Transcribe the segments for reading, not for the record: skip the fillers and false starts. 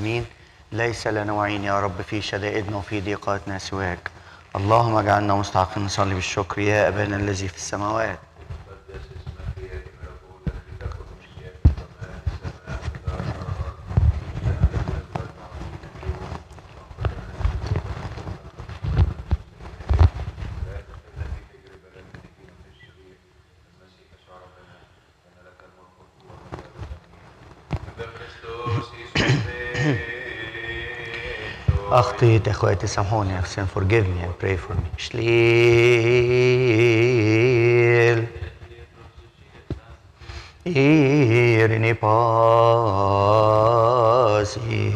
آمين. ليس لنا وعين يا رب في شدائدنا وفي ضيقاتنا سواك. اللهم اجعلنا مستحقين نصلي بالشكر. يا أبانا الذي في السماوات. أخطيت إخواتي سامحوني. Sin forgive me and pray for me. شليل إيرني باسي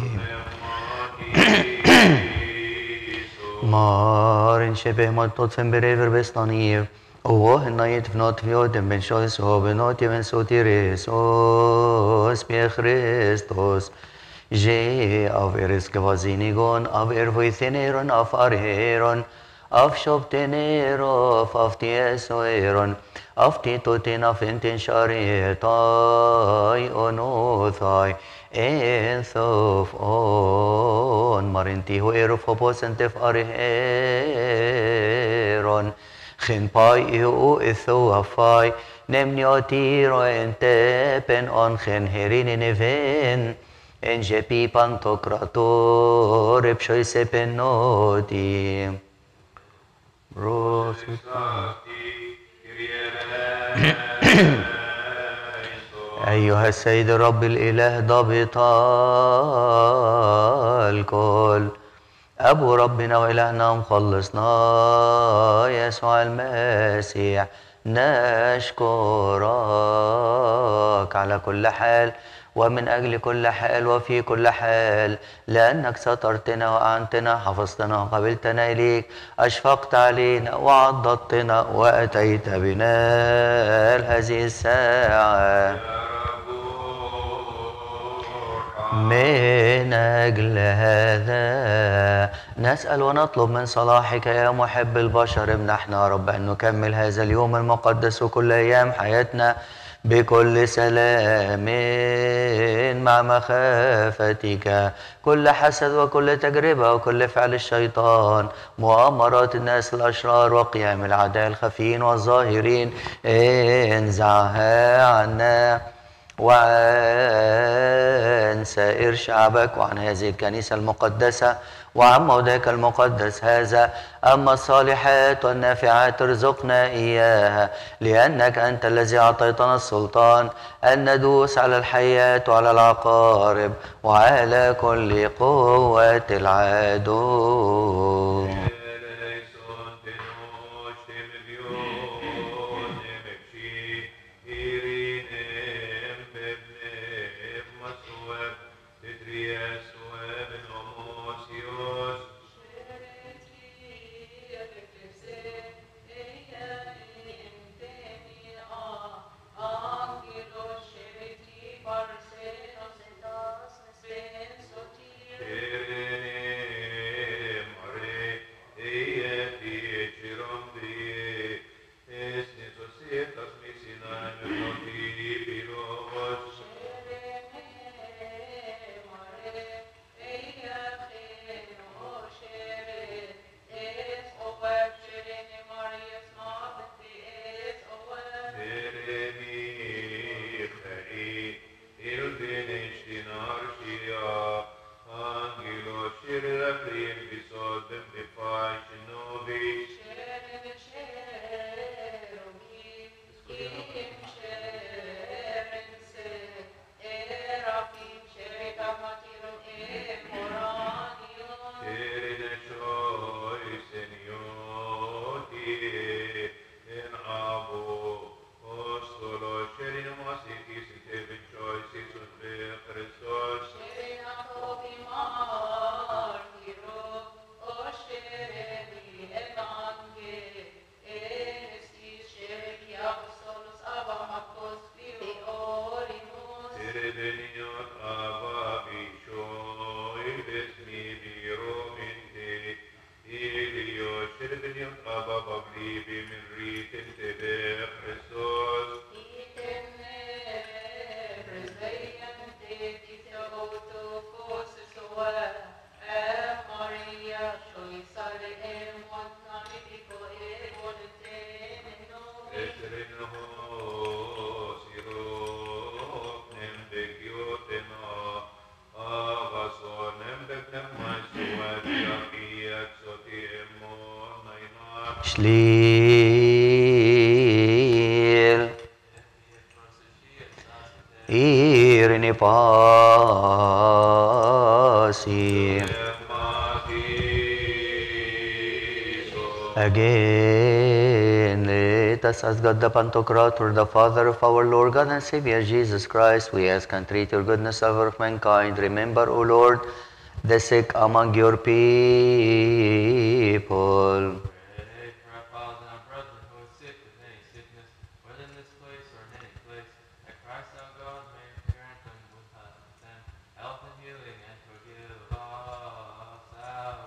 مارن شبه مطوط فن بريفر بستانيف اوه النايت فنوت فيوتن بن شويس هو بنوتي من سوتيريس اوس بي خريستوس جي av erskvazinigon av ervoitheneron av arheron av shoptenerof av tiesoeron av titotin av intin sharietai onothai enthof on marinti ho erofoposentef arheron Gen pai o etho afai nemniotiro entepen on gen herin neven en jepi pantokrator epshoi sepenoti أيها السيد الرب الإله ضابط الكل أبو ربنا وإلهنا ومخلصنا يسوع المسيح نشكرك على كل حال ومن أجل كل حال وفي كل حال لأنك سترتنا وأعنتنا حفظتنا وقبلتنا إليك أشفقت علينا وعضدتنا وأتيت بنا هذه الساعة من أجل هذا نسأل ونطلب من صلاحك يا محب البشر امنحنا يا رب أن نكمل هذا اليوم المقدس وكل أيام حياتنا بكل سلام مع مخافتك كل حسد وكل تجربة وكل فعل الشيطان مؤامرات الناس الأشرار وقيام الأعداء الخفيين والظاهرين انزعها عنا وعن سائر شعبك وعن هذه الكنيسة المقدسة وعن موضعك المقدس هذا أما الصالحات والنافعات ارزقنا إياها لأنك أنت الذي أعطيتنا السلطان أن ندوس على الحيات وعلى العقارب وعلى كل قوة العدو Slil Irini pasi Again, let us ask God the Pantocrator, the Father of our Lord God and Savior Jesus Christ. We ask and entreat your goodness over mankind. Remember, O Lord, the sick among your people. Pray for our fathers and our brethren who are sick with any sickness, whether in this place or in any place, that Christ our God may grant them with them health and healing, and forgive us our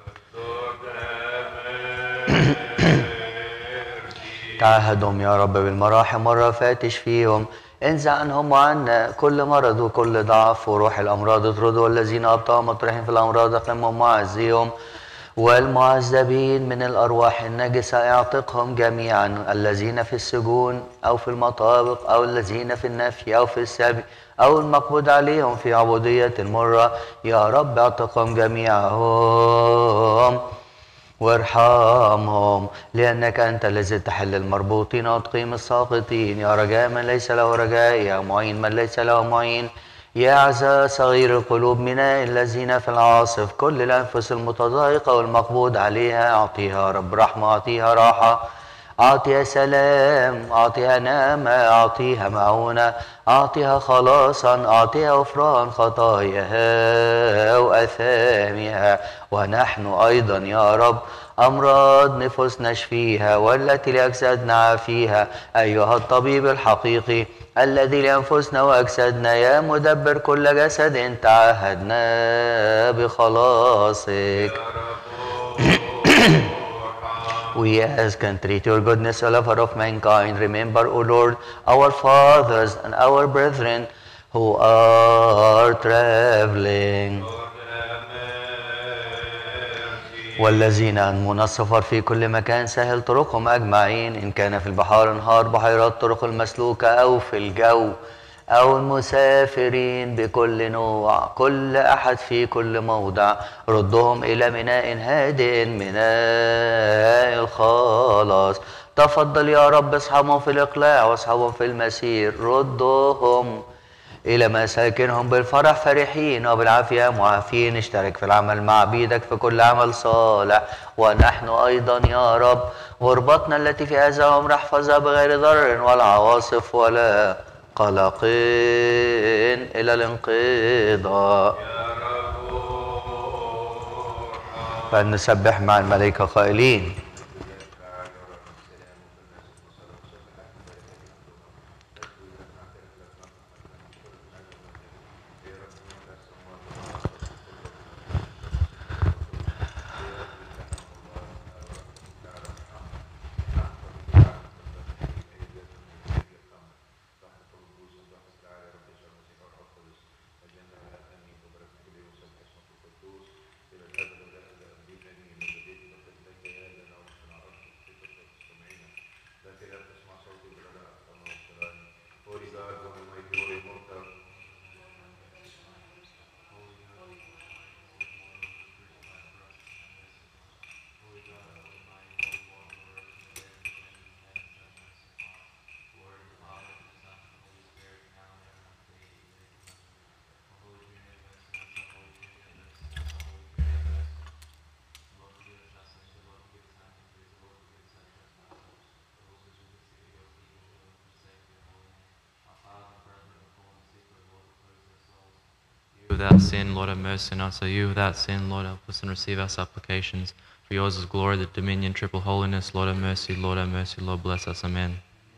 تعهدهم يا رب بالمراحم والرأفات اشفيهم، انزع عنهم وعنا كل مرض وكل ضعف وروح الأمراض اطرد، والذين أبطأوا مطرحين في الأمراض أقمهم وعزيهم، والمعذبين من الأرواح النجسة اعتقهم جميعا، الذين في السجون أو في المطابق أو الذين في النفي أو في السبي أو المقبوض عليهم في عبودية المرة، يا رب اعتقهم جميعهم وارحمهم، لأنك أنت الذي تحل المربوطين وتقيم الساقطين، يا رجاء من ليس له رجاء، يا معين من ليس له معين، يا عزاء صغير القلوب من الذين في العاصف، كل الأنفس المتضايقة والمقبوض عليها أعطيها رب رحمة، أعطيها راحة، أعطيها سلام، أعطيها نعمة، أعطيها معونة، أعطيها خلاصا، أعطيها غفران خطاياها وأثامها، ونحن أيضا يا رب أمراض نفوسنا اشفيها، والتي لأجسادنا عافيها، أيها الطبيب الحقيقي الذي لأنفسنا وأجسادنا يا مدبر كل جسد تعهدنا بخلاصك. We ask and entreat your goodness, O lover of mankind. Remember, O Lord, our fathers and our brethren who are traveling, والذين أنمون السفر في كل مكان، سهل طرقهم أجمعين، إن كان في البحار انهار بحيرات طرق المسلوكة أو في الجو، أو المسافرين بكل نوع، كل أحد في كل موضع، ردهم إلى ميناء هادئ، ميناء الخلاص. تفضل يا رب اصحابهم في الإقلاع واصحابهم في المسير، ردهم إلى مساكنهم بالفرح فرحين وبالعافية معافين. اشترك في العمل مع بيدك في كل عمل صالح، ونحن أيضا يا رب غربتنا التي في هذا العمر احفظها بغير ضرر ولا عواصف ولا قلق إلى الانقضاء. فلنسبح مع الملائكة قائلين: Without sin, Lord, have mercy on us. O you without sin, Lord, help us and receive our supplications. For yours is glory, the dominion, triple holiness. Lord, have mercy, Lord, have mercy, Lord, bless us. Amen.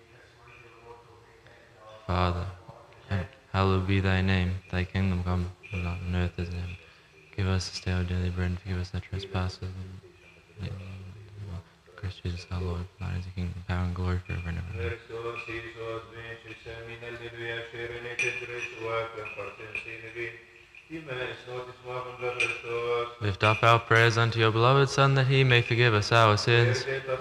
Father, hallowed be thy name. Thy kingdom come on earth as in heaven. Give us this day our daily bread, and forgive us our trespasses. Christ Jesus our Lord, thine is the kingdom, power, and glory forever and ever. Lift up our prayers unto your beloved Son, that he may forgive us our sins.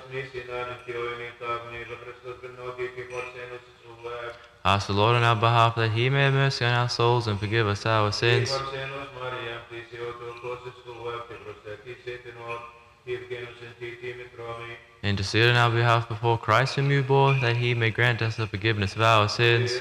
Ask the Lord on our behalf that he may have mercy on our souls and forgive us our sins. Intercede on our behalf before Christ whom you bore, that he may grant us the forgiveness of our sins.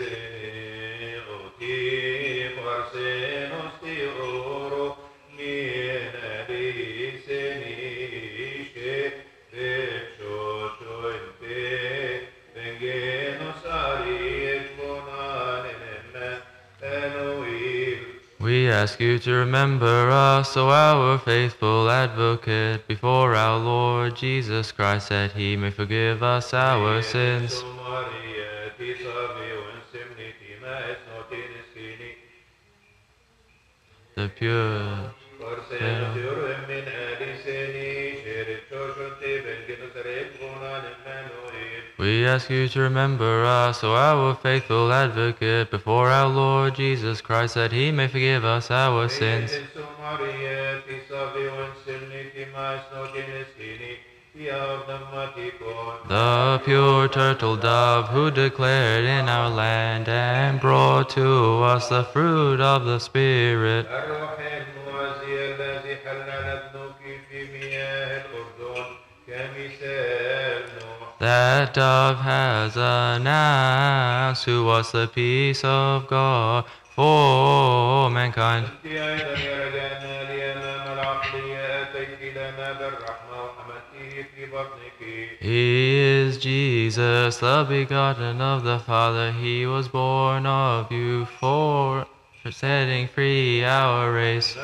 We ask you to remember us, O our faithful advocate, before our Lord Jesus Christ, that he may forgive us our sins. The pure We ask you to remember us, O our faithful advocate, before our Lord Jesus Christ, that he may forgive us our sins. The pure turtle dove who declared in our land and brought to us the fruit of the Spirit. That dove has announced to us the peace of God for mankind. He is Jesus, the begotten of the Father. He was born of you for setting free our race.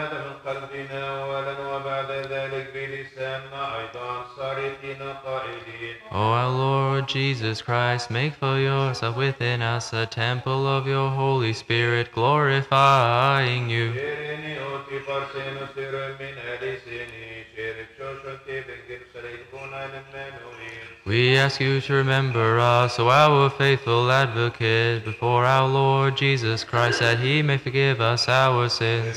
O our Lord Jesus Christ, make for yourself within us a temple of your Holy Spirit, glorifying you. We ask you to remember us, O our faithful advocate, before our Lord Jesus Christ, that he may forgive us our sins.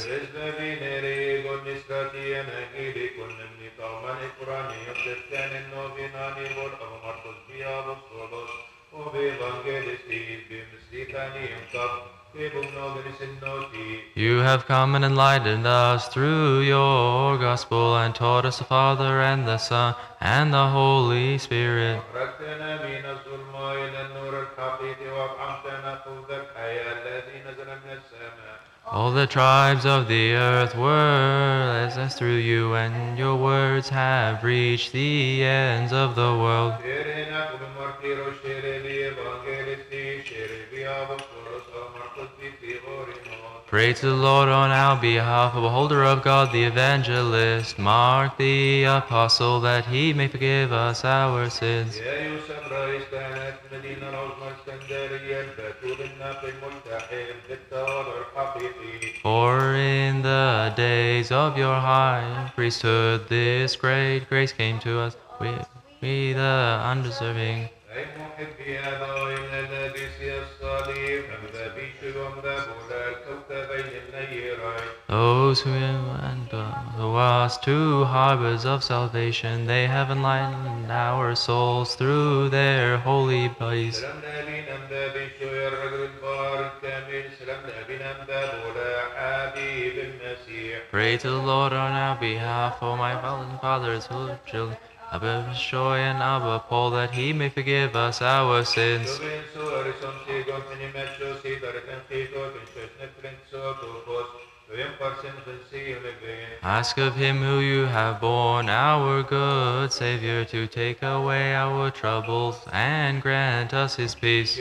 You have come and enlightened us through your gospel and taught us the Father and the Son and the Holy Spirit. All the tribes of the earth were as through you, and your words have reached the ends of the world. Pray to the Lord on our behalf, a beholder of God the evangelist, Mark the apostle, that he may forgive us our sins. For in the days of your high priesthood this great grace came to us, we the undeserving. Those who went to us to harbors of salvation, they have enlightened our souls through their holy bodies. Pray to the Lord on our behalf, O my fathers who have children, Abba Shoy and Abba Paul, that he may forgive us our sins. Ask of him who you have borne, our good Savior, to take away our troubles and grant us his peace.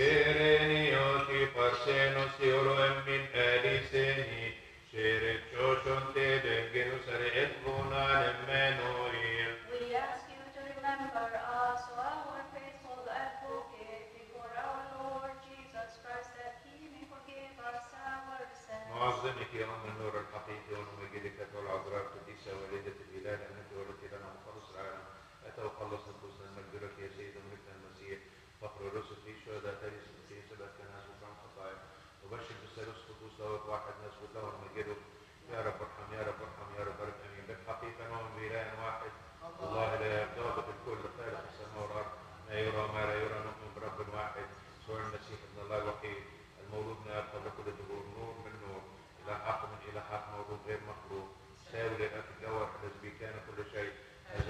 We ask you to remember us, our faithful advocate, before our Lord Jesus Christ, that he may forgive us our sins. نعظمك يا أم النور الحقيقي ونمجدك والعذراء القديسة والدة الإله أنت ولدت لنا مخلص العالم أتى وخلص نفوسنا المجد لك يا سيد وملكنا المسيح فخر الرسل في شهداء تاريخ المسيح سبت كناس وكان خطايا وبشر بالثالوث قدوس دوت واحد نسجد له ونمجده يا رب ارحم يا رب ارحم يا رب ارحم امين بالحقيقة نؤمن بإله واحد الله لا يضابط الكل خالق السماء والأرض ما يرى ما لا يرى نؤمن برب واحد سوى المسيح ابن الله الوحيد المولود من آب قبل كل الدهور نور من نور إلى حق من إلى حق مولود غير مخلوق ساوي للأب الجوهر الذي به كان كل شيء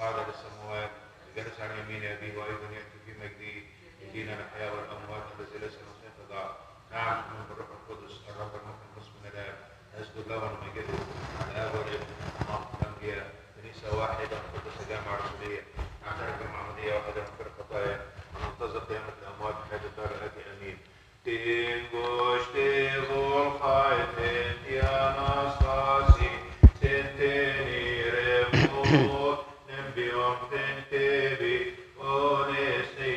صعد للسماوات جلس عن يمين أبيه وأيضا يأتي في مجده يدينا الأحياء والأموات الذي ليس له ضعف. نعم نؤمن بالروح القدس الرب المحيي المسلم من الآب نسجد له ونمجده على الآب والابن والروح الأنبياء كنيسة واحدة مقدسة جامعة رسولية نعترف بالمعمودية واحدة نغفر الخطايا وننتظر قيامة الأموات في حياة الدار الآتي آمين. Tingush tivul chayten Anastasi Tenteni revu Nembion tentebi Onesti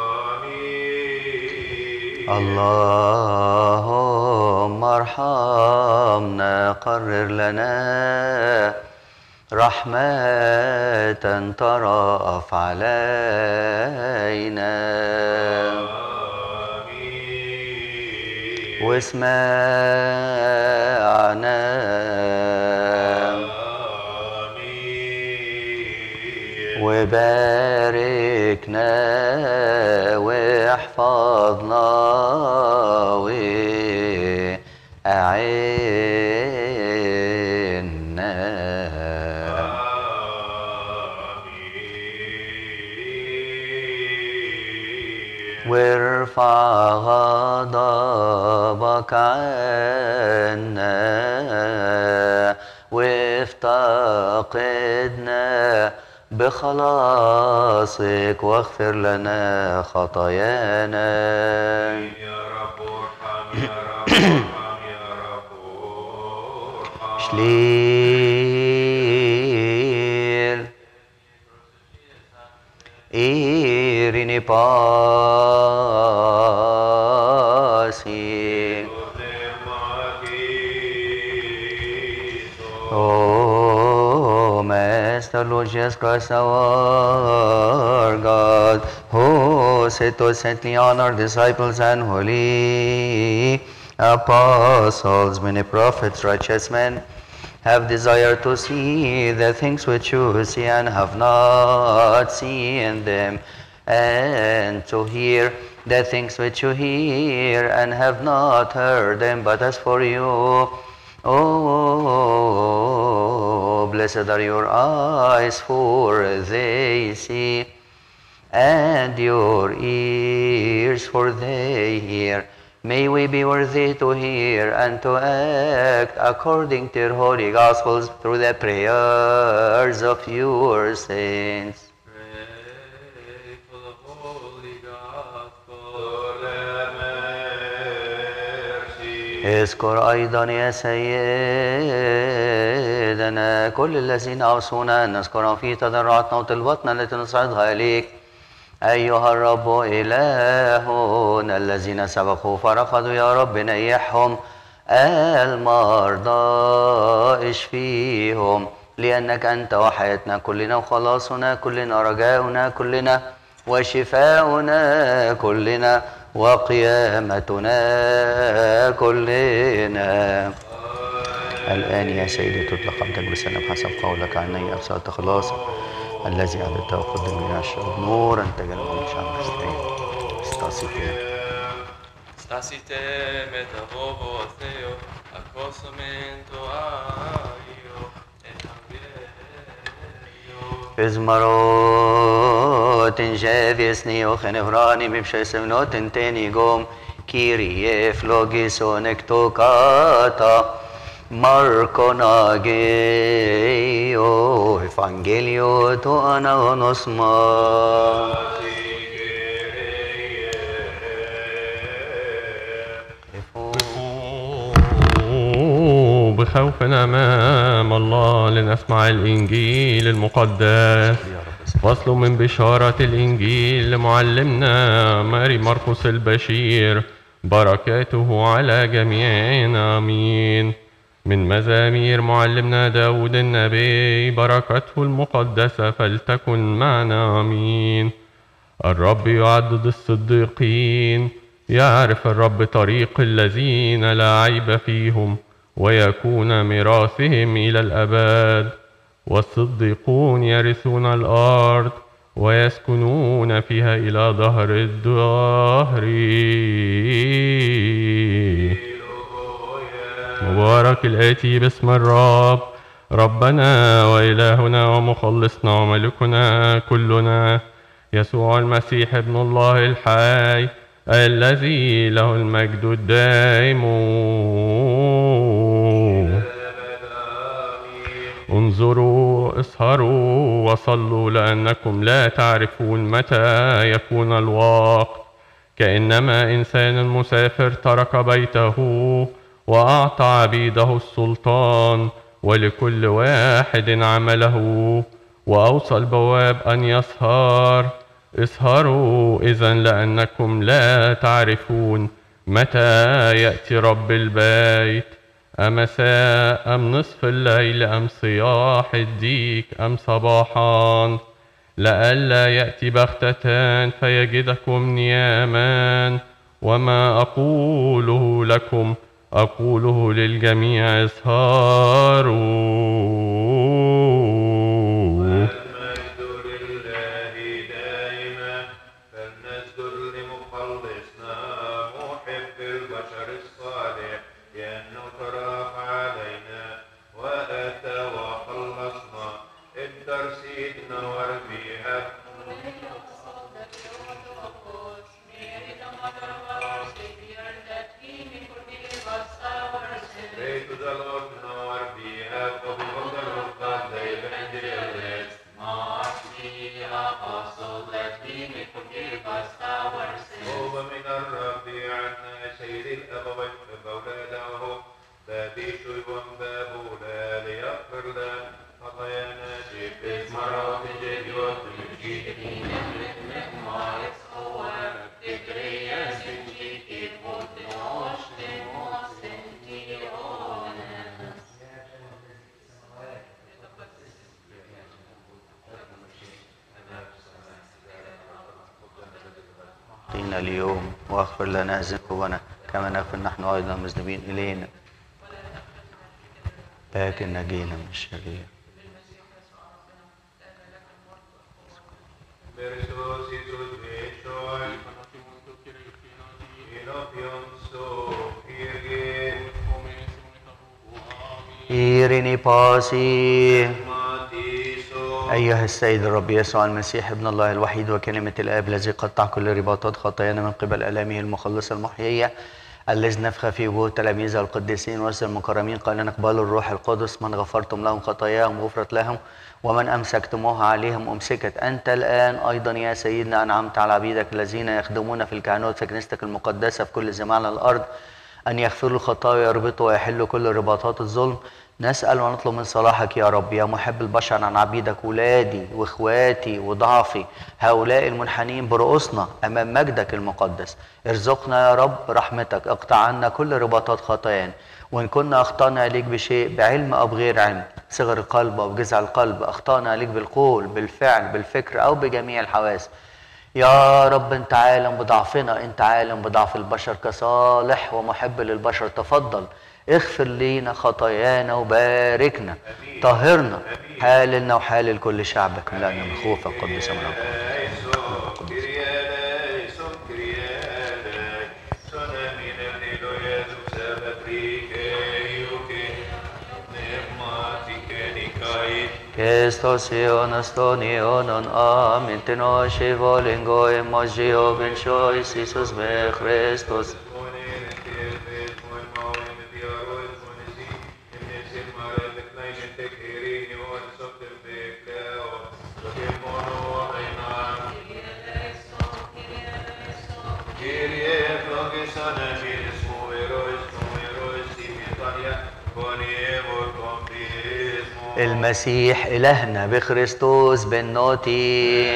Amin. اللهم ارحمنا قرر لنا رحمة ترأف علينا واسمعنا وباركنا واحفظنا وأعنا وارفع غضبك عنا وافتقدنا بخلاصك واغفر لنا خطايانا. يا رب ارحم يا رب ارحم يا رب ارحم. شليل إيريني باسي Oh, Master Lord Jesus Christ, our God, who said to saintly honor disciples and holy apostles, many prophets, righteous men, have desired to see the things which you see and have not seen them, and to hear the things which you hear and have not heard them. But as for you, oh, blessed are your eyes, for they see, and your ears, for they hear. May we be worthy to hear and to act according to your holy gospels through the prayers of your saints. Pray for the holy gospel. اذكر أيضا يا سيدنا كل الذين أوصونا أن نذكرهم في تضرعاتنا وطلباتنا التي نصعدها إليك أيها الرب إلهنا. الذين سبقوا فرفضوا يا رب نيحهم، المرضى اشفيهم، لأنك أنت وحياتنا كلنا وخلاصنا كلنا رجاؤنا كلنا وشفاؤنا كلنا وقيامتنا كلنا. الآن يا سيدي تطلق عبدك بسلام حسب قولك عني أرسلت خلاصا الذي أعددته وقدم لنا الشعوب نورا تجلى من شعب مستعين. Stasite metavovo Theo, accostamento aio, et angelo. Izmarot injeviesni ochenefrani bibshesevnot inteni gom Kyrie flogison ektokata Markonageo Evangelio to anagonosma. بخوف أمام الله لنسمع الإنجيل المقدس. فصل من بشارة الإنجيل لمعلمنا ماري مرقس البشير، بركاته على جميعنا آمين. من مزامير معلمنا داود النبي، بركته المقدسة فلتكن معنا آمين. الرب يعدد الصديقين، يعرف الرب طريق الذين لا عيب فيهم، ويكون ميراثهم إلى الأبد. والصديقون يرثون الأرض ويسكنون فيها إلى ظهر الدهر. مبارك الآتي باسم الرب، ربنا وإلهنا ومخلصنا وملكنا كلنا يسوع المسيح ابن الله الحي الذي له المجد الدائم. انظروا اسهروا وصلوا لأنكم لا تعرفون متى يكون الوقت، كأنما إنسان مسافر ترك بيته وأعطى عبيده السلطان ولكل واحد عمله، وأوصى البواب أن يسهر. اسهروا إذن لأنكم لا تعرفون متى يأتي رب البيت، أمساء أم نصف الليل أم صياح الديك أم صباحا، لئلا يأتي بغتة فيجدكم نياما. وما أقوله لكم أقوله للجميع، اسهروا. المجد لله دائما، فلنسجد لمخلصنا محب البشر الصالح، لأنه ترافع علينا وأتى وخلصنا. الترسيد نور بها Pray to the Lord on our behalf, for we will the Lord God, the evangelist. ومن الرب عنا سيد الأبوين بأولاده بابيشوي ومبابولا ليغفر لنا خطايانا جيبت مرات جديوت مجيد أعطينا اليوم واغفر لنا ذنوبنا كما نغفر نحن أيضا مذنبين إلينا، لكن نجينا من الشرير. إيريني باسي. أيها السيد الرب يسوع المسيح ابن الله الوحيد وكلمة الآب الذي قطع كل رباطات خطايانا من قبل آلامه المخلصة المحيية، الذي نفخ في وجوه تلاميذه القديسين ورسل المكرمين قال اقبلوا الروح القدس، من غفرتم لهم خطاياهم غفرت لهم، ومن أمسكتموها عليهم أمسكت. أنت الآن أيضا يا سيدنا أنعمت على عبيدك الذين يخدمون في الكهنوت في كنيستك المقدسة في كل زمان على الأرض أن يغفروا الخطايا ويربطوا ويحلوا كل رباطات الظلم. نسأل ونطلب من صلاحك يا رب يا محب البشر عن عبيدك ولادي واخواتي وضعفي هؤلاء المنحنين برؤوسنا أمام مجدك المقدس. ارزقنا يا رب رحمتك، اقطع عنا كل رباطات خطايانا، وإن كنا أخطأنا إليك بشيء بعلم أو بغير علم، صغر القلب أو جزع القلب، أخطأنا إليك بالقول بالفعل بالفكر أو بجميع الحواس، يا رب أنت عالم بضعفنا، أنت عالم بضعف البشر كصالح ومحب للبشر. تفضل اغفر لينا خطايانا وباركنا، طهرنا، حاللنا وحالل كل شعبك، ملأنا من خوفك قدس من Christos Ionas Ionon Amin Tenoshi Volingo Emojio Ben Shois Isus Me Christos المسيح إلهنا بخريستوس بالنوتي.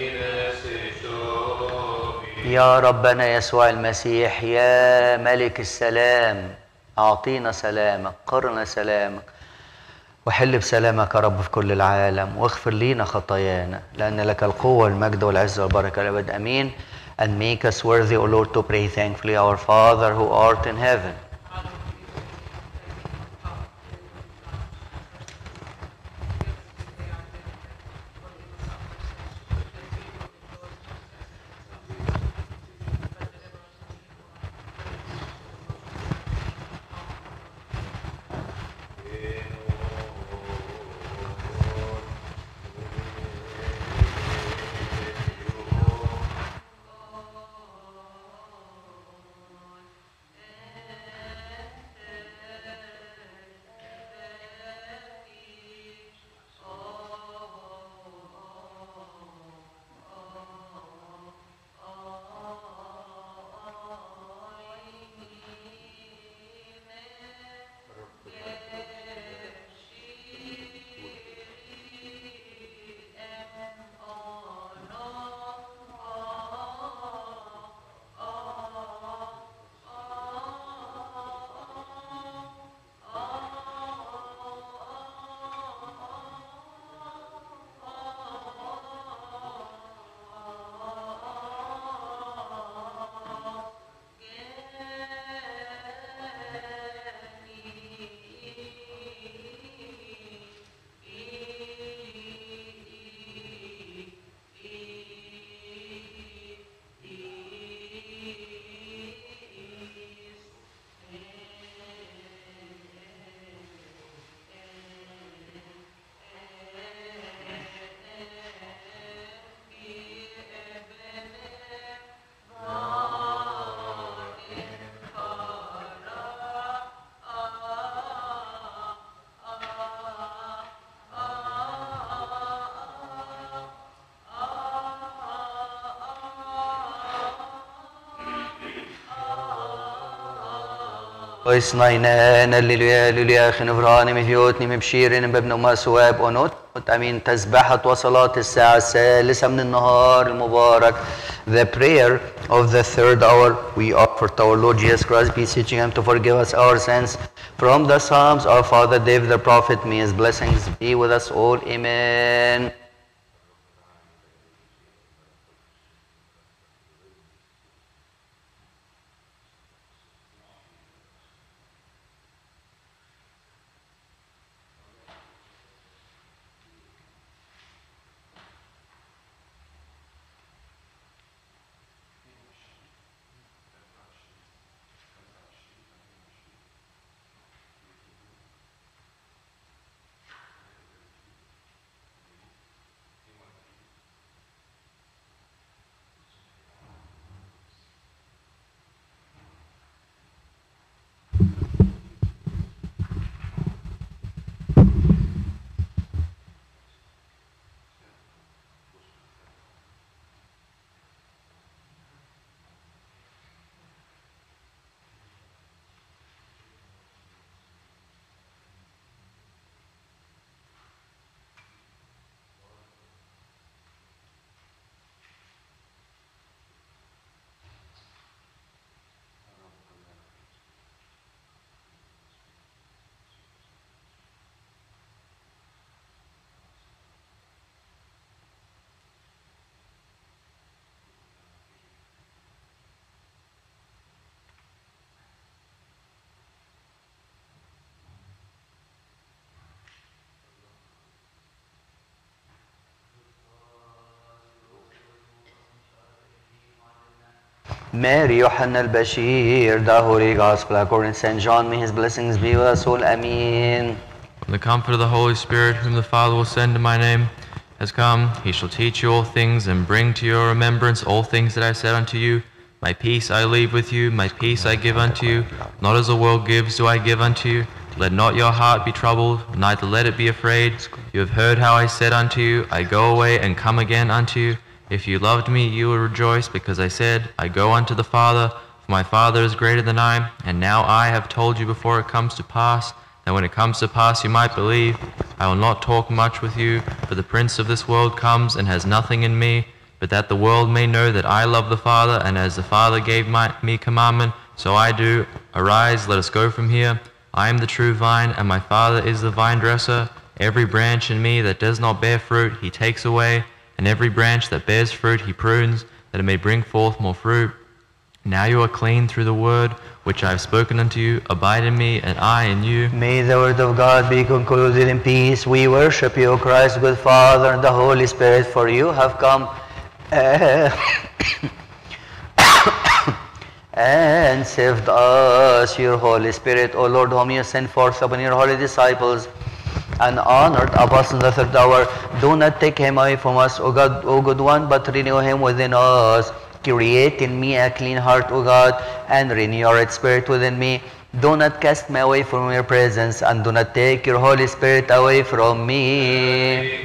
يا ربنا يسوع المسيح يا ملك السلام، أعطينا سلامك، قرنا سلامك، وحل بسلامك يا رب في كل العالم، واغفر لينا خطايانا، لأن لك القوة والمجد والعزة والبركة الأبد أمين. And make us worthy, O Lord, to pray thankfully, our Father who art in heaven. وإصنعنا هللويا هللويا خنفراني مفيوتني مبشيرين بابن أمها سواب ونوت أمين تسبحة وصلاة الساعة الثالثة من النهار المبارك. The prayer of the third hour we offer to our Lord Jesus Christ, beseeching Him to forgive us our sins. From the Psalms, our Father David the prophet, may His blessings be with us all. Amen. Mary Yohanna al-Bashir, the Holy Gospel according to St. John, may his blessings be with us all. Amen. When the Comforter of the Holy Spirit, whom the Father will send in my name, has come, he shall teach you all things and bring to your remembrance all things that I said unto you. My peace I leave with you, my peace I give unto you. Not as the world gives do I give unto you. Let not your heart be troubled, neither let it be afraid. You have heard how I said unto you, I go away and come again unto you. If you loved me, you will rejoice, because I said, I go unto the Father, for my Father is greater than I. And now I have told you before it comes to pass, that when it comes to pass you might believe. I will not talk much with you, for the prince of this world comes and has nothing in me, but that the world may know that I love the Father, and as the Father gave me commandment, so I do. Arise, let us go from here. I am the true vine, and my Father is the vine dresser. Every branch in me that does not bear fruit, he takes away, and every branch that bears fruit he prunes, that it may bring forth more fruit. Now you are clean through the word which I have spoken unto you. Abide in me, and I in you. May the word of God be concluded in peace. We worship you, Christ, good Father, and the Holy Spirit, for you have come and saved us. Your Holy Spirit, O Lord, whom you sent forth upon your holy disciples and honored us in the third hour, do not take him away from us, O God, O good one, but renew him within us. Create in me a clean heart, O God, and renew your right spirit within me. Do not cast me away from your presence, and do not take your Holy Spirit away from me.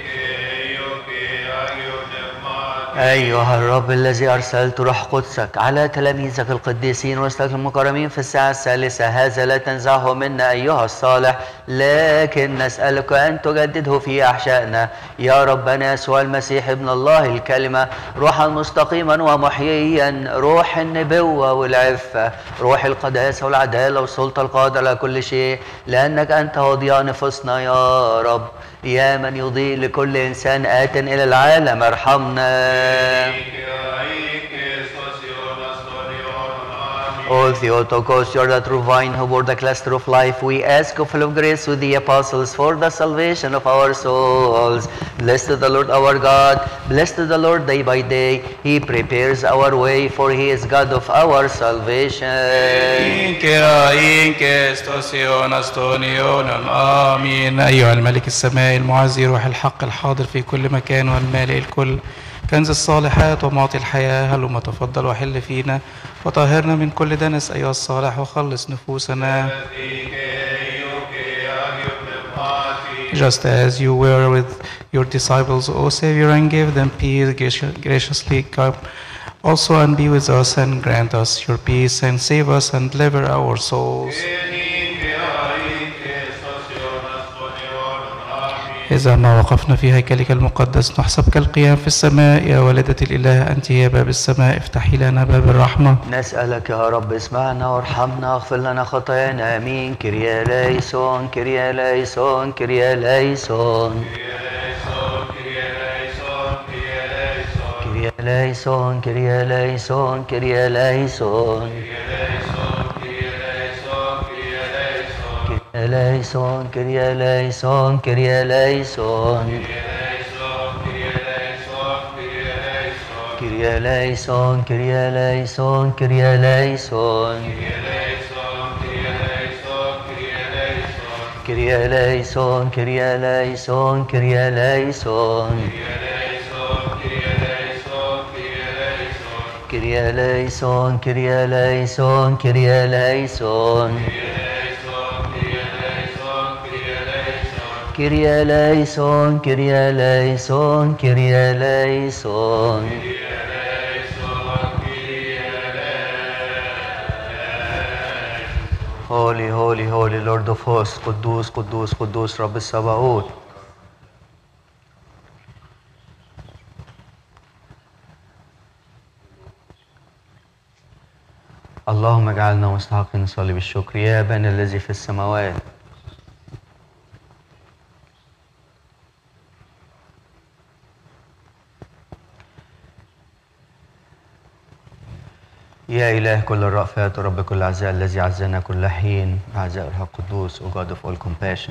أيها الرب الذي أرسلت روح قدسك على تلاميذك القديسين ورسلك المكرمين في الساعة الثالثة، هذا لا تنزعه منا أيها الصالح، لكن نسألك أن تجدده في أحشائنا. يا ربنا يسوع المسيح ابن الله الكلمة، روحا مستقيما ومحييا، روح النبوة والعفة، روح القداسة والعدالة والسلطة القادرة على كل شيء، لأنك أنت وضياء نفوسنا يا رب. يا من يضيء لكل إنسان آت إلى العالم، ارحمنا. O Theotokos, you are the true vine who bore the cluster of life. We ask you, full of grace with the apostles, for the salvation of our souls. Blessed the Lord our God. Blessed the Lord day by day. He prepares our way, for he is God of our salvation. آمين. أيها الملك السماء المعزي، روح الحق الحاضر في كل مكان والمالئ الكل، كنز الصالحات ومعطي الحياة، هلما تفضل وحل فينا وطهرنا من كل دنس أيها الصالح، وخلص نفوسنا. Just as you were with your disciples, O Savior, and gave them peace, graciously come Also, and be with us and grant us your peace and save us and deliver our souls. إذا ما وقفنا في هيكلك المقدس نحسب كالقيام في السماء. يا والدة الإله أنت يا باب السماء، افتحي لنا باب الرحمة. نسألك يا رب اسمعنا وارحمنا واغفر لنا خطايانا. آمين. كريا ليسون كريا ليسون كريا ليسون كريا ليسون كريا ليسون كريا ليسون ليسون كريا ليسون كريا ليسون كريا ليسون كريا ليسون كريا ليسون كريا ليسون كريا ليسون كريا ليسون كريا ليسون كريا ليسون كريا ليسون كريا ليسون كريا ليسون كريا ليسون Holy, holy, holy Lord of hosts, قدوس قدوس قدوس رب السباوت. اللهم اجعلنا مستحقين نصلي بالشكر. يا أبانا الذي في السماوات يا إله كل الرأفات ورب كل عزاء الذي عزانا كل حين بعزاء الروح القدوس. O God of all compassion.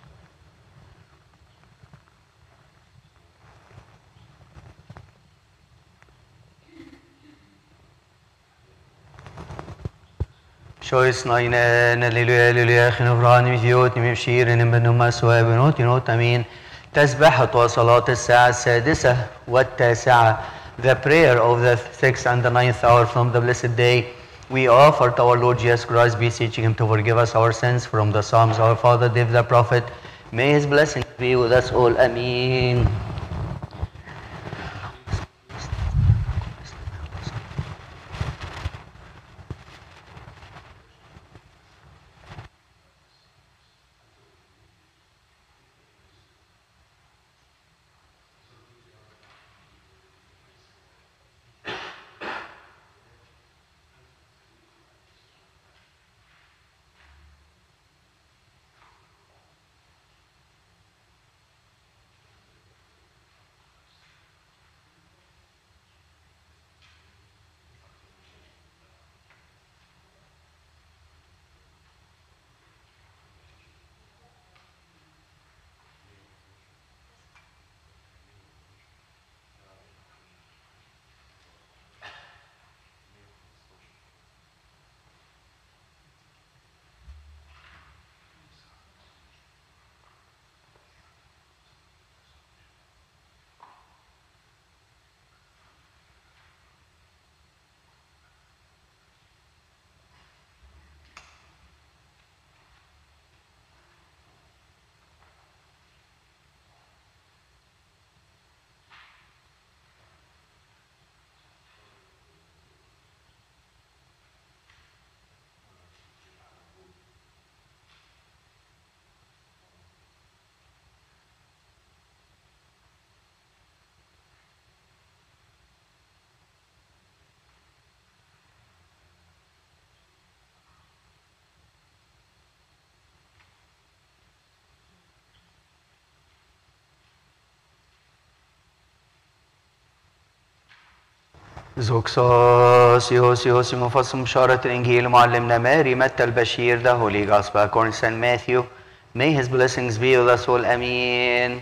شويسنا ينان هللويا هللويا خنفراني مفيوتني مبشيرن بنما سوا بنوتي نوت أمين. تسبحة وصلاة الساعة السادسة والتاسعة. The prayer of the 6th and the 9th hour from the blessed day, we offer to our Lord Jesus Christ, beseeching Him to forgive us our sins from the Psalms. Our Father David the prophet, may His blessing be with us all. Amen. زوكسوس مفصل بشارة الإنجيل معلمنا ماري متى البشير. The Holy Gospel according to St. Matthew. May His blessings be with us all. أمين.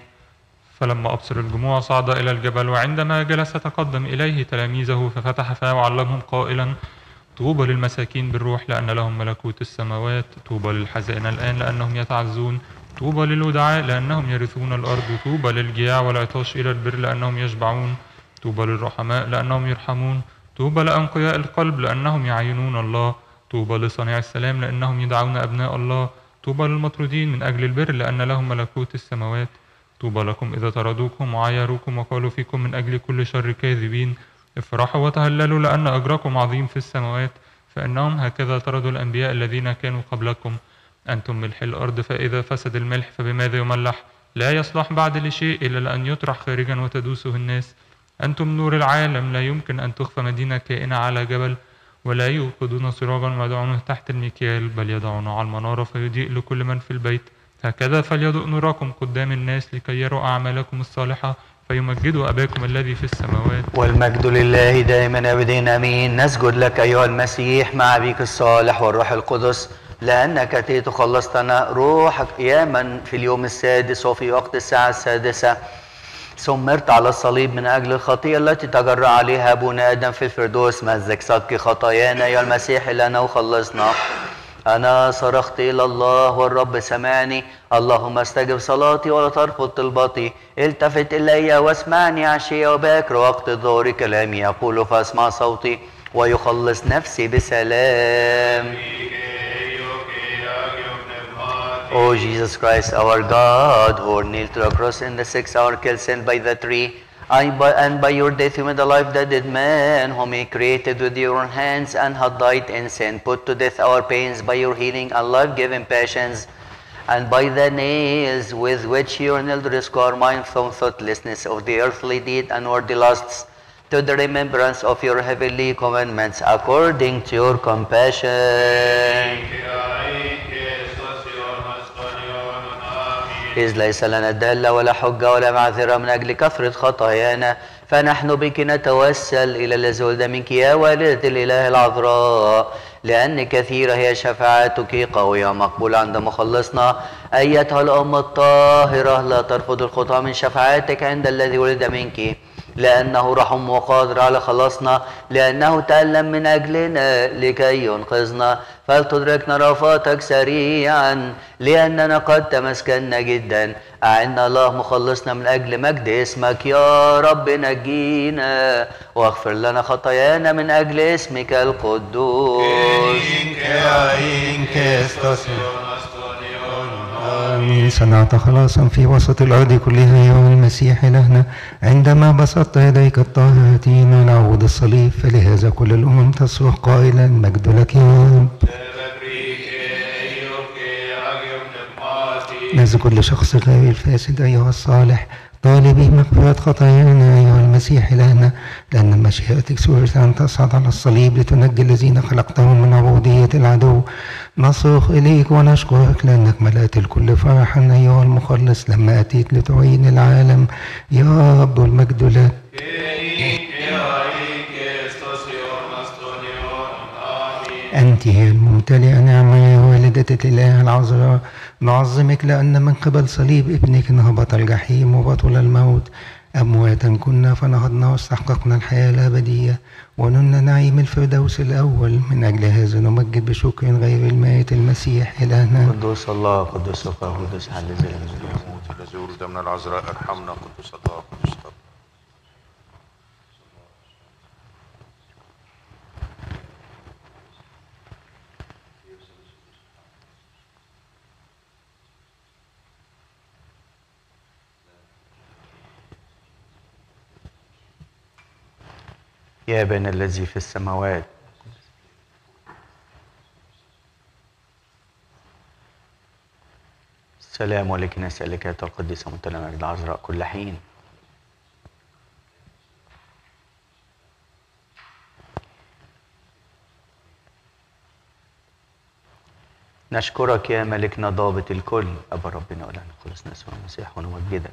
فلما أبصر الجموع صعد إلى الجبل، وعندما جلس تقدم إليه تلاميذه ففتح فاه وعلمهم قائلا: طوبى للمساكين بالروح لأن لهم ملكوت السماوات، طوبى للحزانة الآن لأنهم يتعزون، طوبى للودعاء لأنهم يرثون الأرض، طوبى للجياع والعطاش إلى البر لأنهم يشبعون، طوبى للرحماء لأنهم يرحمون، طوبى لأنقياء القلب لأنهم يعينون الله، طوبى لصانع السلام لأنهم يدعون أبناء الله، طوبى للمطرودين من أجل البر لأن لهم ملكوت السماوات، طوبى لكم إذا طردوكم وعايروكم وقالوا فيكم من أجل كل شر كاذبين، افرحوا وتهللوا لأن أجركم عظيم في السماوات، فإنهم هكذا طردوا الأنبياء الذين كانوا قبلكم. أنتم ملح الأرض، فإذا فسد الملح فبماذا يملح؟ لا يصلح بعد لشيء إلا لأن يطرح خارجا وتدوسه الناس. أنتم نور العالم، لا يمكن أن تخفى مدينة كائنة على جبل، ولا يوقدون سراجا ويضعونه تحت المكيال، بل يضعونه على المنارة فيضيء لكل من في البيت. هكذا فليضئ نوركم قدام الناس لكي يروا أعمالكم الصالحة فيمجدوا أباكم الذي في السماوات. والمجد لله دائما أبدين أمين. نسجد لك أيها المسيح مع أبيك الصالح والروح القدس، لأنك أتيت خلصتنا. روحك يا من في اليوم السادس وفي وقت الساعة السادسة سمرت على الصليب من أجل الخطيئة التي تجرأ عليها أبونا آدم في الفردوس، مزق صدق خطايانا أيها المسيح لنا وخلصنا. أنا صرخت إلى الله والرب سمعني، اللهم استجب صلاتي ولا ترفض طلبتي. التفت إلي واسمعني عشية وباكر وقت الظهر، كلامي يقول فاسمع صوتي ويخلص نفسي بسلام. O Jesus Christ, our God, who were nailed to the cross in the 6th hour, killed sin by the tree, and by your death you made alive the dead man, whom you created with your hands and had died in sin. Put to death our pains by your healing and life-giving passions, and by the nails with which you nailed rescue our mind from thoughtlessness of the earthly deed and worldly lusts, to the remembrance of your heavenly commandments, according to your compassion. إذ ليس لنا دالة ولا حجة ولا معذرة من أجل كثرة خطايانا، فنحن بك نتوسل إلى الذي ولد منك يا والدة الإله العذراء، لأن كثيرة هي شفاعتك قوية مقبولة عند مخلصنا. أيتها الأم الطاهرة، لا ترفض الخطى من شفاعتك عند الذي ولد منك، لأنه رحم وقادر على خلاصنا، لأنه تألم من أجلنا لكي ينقذنا. فلتدركنا رأفتك سريعا، لأننا قد تمسكنا جدا. أعنا الله مخلصنا من أجل مجد اسمك يا رب، نجينا واغفر لنا خطايانا من أجل اسمك القدوس. آمين. صنعت خلاصا في وسط الأرض كلها يا المسيح إلهنا، عندما بسطت يديك الطاهرتين على عود الصليب، فلهذا كل الأمم تصرخ قائلا مجد لك يا رب. نزل كل شخص غير الفاسد أيها الصالح، طالبي مغفرة خطايانا أيها المسيح إلهنا، لأن مشيئتك سرت أن تصعد على الصليب لتنجي الذين خلقتهم من عبودية العدو. نصرخ إليك ونشكرك لأنك ملأت الكل فرحا أيها المخلص لما أتيت لتعين العالم يا رب، والمجد لك. أنت هي الممتلئة نعمة يا والدة الإله العذراء، نعظمك لأن من قبل صليب ابنك نهبط الجحيم وبطل الموت. أمواتا كنا فنهضنا واستحققنا الحياة الأبدية ونلنا نعيم الفردوس الأول. من أجل هذا نمجد بشكر غير المائت المسيح إلهنا. قدوس الله قدوس الله قدوس حل الذي ولد من العذراء ارحمنا. قدوس الله قدوس الله. يا ابن الذي في السماوات، السلام عليك نسألك يا القديسة ممتلئة مجد العذراء كل حين. نشكرك يا ملكنا ضابط الكل، أبا ربنا وإلهنا خلصنا يسوع المسيح، ونمجدك.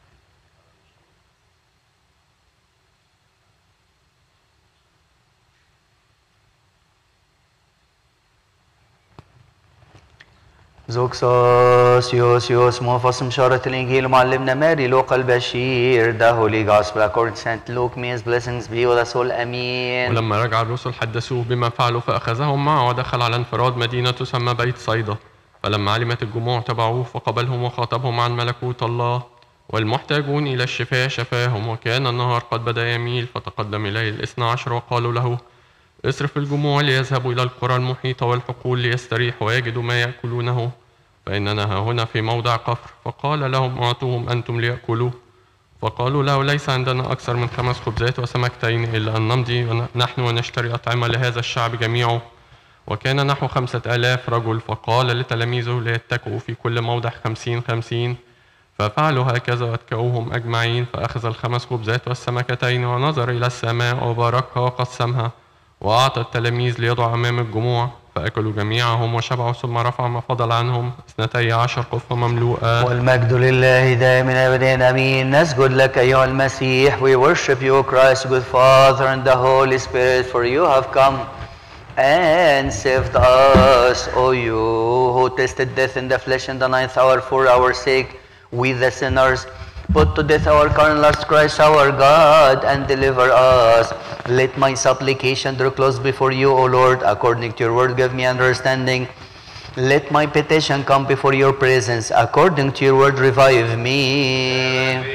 زوكسوس يوس موفص مشارة الإنجيل معلمنا ماري لوقا البشير. The Holy Gospel according to St. Luke means blessings be with us all. أمين. ولما رجع الرسل حدثوه بما فعلوا، فأخذهم معه ودخل على انفراد مدينة تسمى بيت صيدا. فلما علمت الجموع تبعوه، فقبلهم وخاطبهم عن ملكوت الله، والمحتاجون إلى الشفاء شفاهم. وكان النهار قد بدأ يميل، فتقدم إليه 12 وقالوا له: اصرف الجموع ليذهبوا إلى القرى المحيطة والحقول ليستريحوا ويجدوا ما يأكلونه، فإننا ها هنا في موضع قفر. فقال لهم: اعطوهم أنتم ليأكلوا. فقالوا له ليس عندنا أكثر من 5 خبزات وسمكتين إلا أن نمضي نحن ونشتري أطعمة لهذا الشعب جميعه. وكان نحو 5000 رجل. فقال لتلاميذه ليتكئوا في كل موضع 50 ففعلوا هكذا واتكأوهم أجمعين. فأخذ ال5 خبزات والسمكتين ونظر إلى السماء وباركها وقسمها وأعطى التلاميذ ليضع أمام الجموع. فأكلوا جميعهم وشبعوا ثم رفع ما فضل عنهم 12 قفة مملوءة. والمجد لله دائما أبدا آمين. نسجد لك أيها المسيح. We worship you, Christ, good Father, and the Holy Spirit, for you have come and saved us, O you who tasted death in the flesh in the 9th hour for our sake. We the sinners put to death our carnal lust, Christ our God, and deliver us. Let my supplication draw close before you, O Lord, according to your word give me understanding. Let my petition come before your presence, according to your word revive me.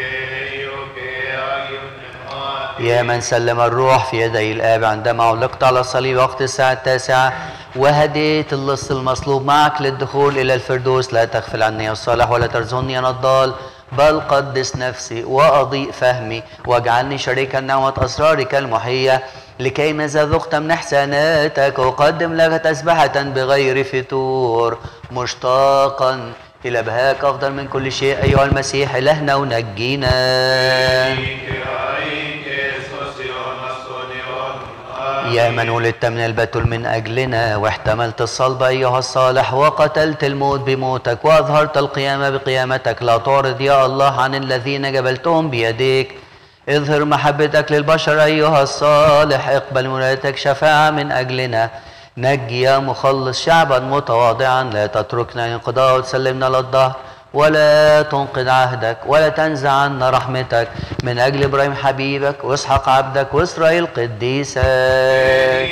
يا من سلم الروح في يدي الآب عندما علقت على الصليب وقت الساعة 9 وهديت اللص المصلوب معك للدخول إلى الفردوس. لا تغفل عني يا الصالح ولا ترزقني أنا الضال، بل قدس نفسي وأضيء فهمي واجعلني شريكا نعمة أسرارك المحية، لكي ماذا ذقت من إحساناتك أقدم لك تسبحة بغير فتور، مشتاقا إلى بهاك أفضل من كل شيء أيها المسيح إلهنا ونجينا. يا من ولدت من البتول من أجلنا واحتملت الصلب أيها الصالح وقتلت الموت بموتك وأظهرت القيامة بقيامتك، لا تعرض يا الله عن الذين جبلتهم بيديك. اظهر محبتك للبشر أيها الصالح، اقبل منادتك شفاعة من أجلنا. نجي يا مخلص شعبا متواضعا، لا تتركنا انقضاء وتسلمنا للدهر، ولا تنقض عهدك ولا تنزع عنا رحمتك، من أجل إبراهيم حبيبك وإسحاق عبدك وإسرائيل قديسك.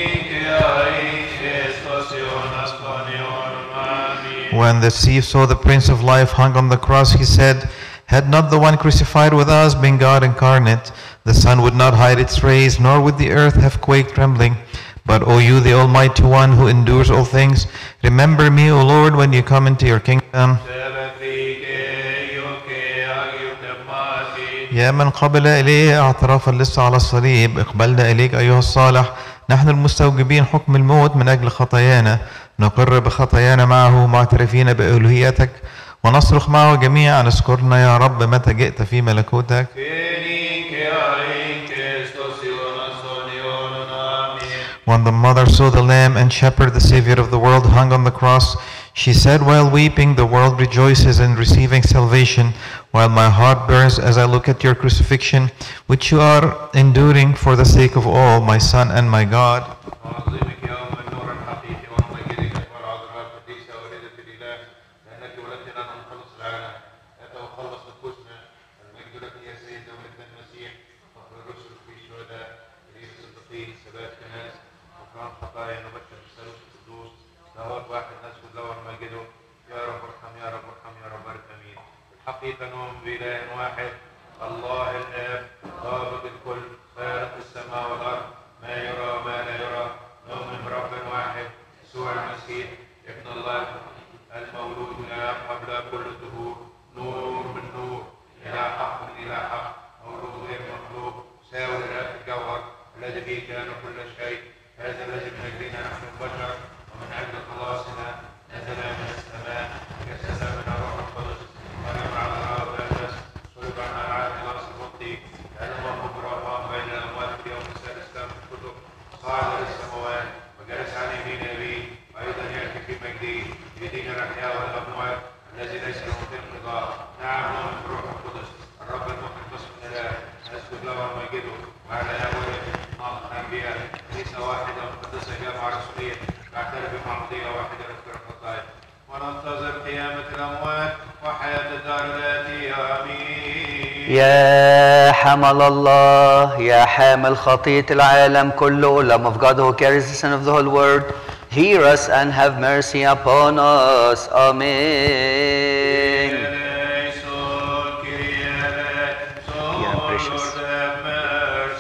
When the thief saw the Prince of Life hung on the cross, he said, "Had not the one crucified with us been God incarnate, the sun would not hide its rays, nor would the earth have quaked trembling. But O you, the Almighty One who endures all things, remember me, O Lord, when you come into your kingdom." يا من قبل إليه اعتراف اللص على الصليب، اقبلنا إليك أيها الصالح، نحن المستوجبين حكم الموت من أجل خطايانا، نقر بخطايانا معه معترفين بألوهيتك، ونصرخ معه جميعا اذكرنا يا رب متى جئت في ملكوتك. When the mother saw the Lamb and Shepherd, the Savior of the world, hung on the cross, she said while weeping, "The world rejoices in receiving salvation, while my heart burns as I look at your crucifixion, which you are enduring for the sake of all, my Son and my God." حقيقة نؤمن بإله واحد الله الآب ضابط الكل خالق السماء والأرض ما يرى وما لا يرى. نؤمن برب واحد يسوع المسيح ابن الله المولود لا قبل كل الدهور، نور من نور، إله حق من إله حق، مولود غير مخلوق، ساوي الآب الجوهر الذي به كان كل شيء. هذا الذي من أجلنا نحن البشر ومن أجل خلاصنا نزل من السماء جسد من الروح القدس ونبع على الأرض والناس صلب عن العالم الأرض المبدي لأنه مبرهان بين الأموات في يوم الثالث كان في الكتب صعد للسماوات وجلس عن يمين أبيه، أيضا يأتي في مجده يدين الأحياء والأموات الذي ليس له انقضاء. نعم نؤمن بالروح القدس الرب المحب باسم الإله نسجد له ونمجده وعلى أوله ناطق الأنبياء ليس واحدة مقدسة جامعة رسولية نعترف بمعمودية واحدة لغفران الخطايا وننتظر قيامة الأموات وحياة الدار الآتية. آمين. يا حمل الله، يا حامل خطية العالم كله، Lamb of God who carries the sin of the whole world, hear us and have mercy upon us. Amen.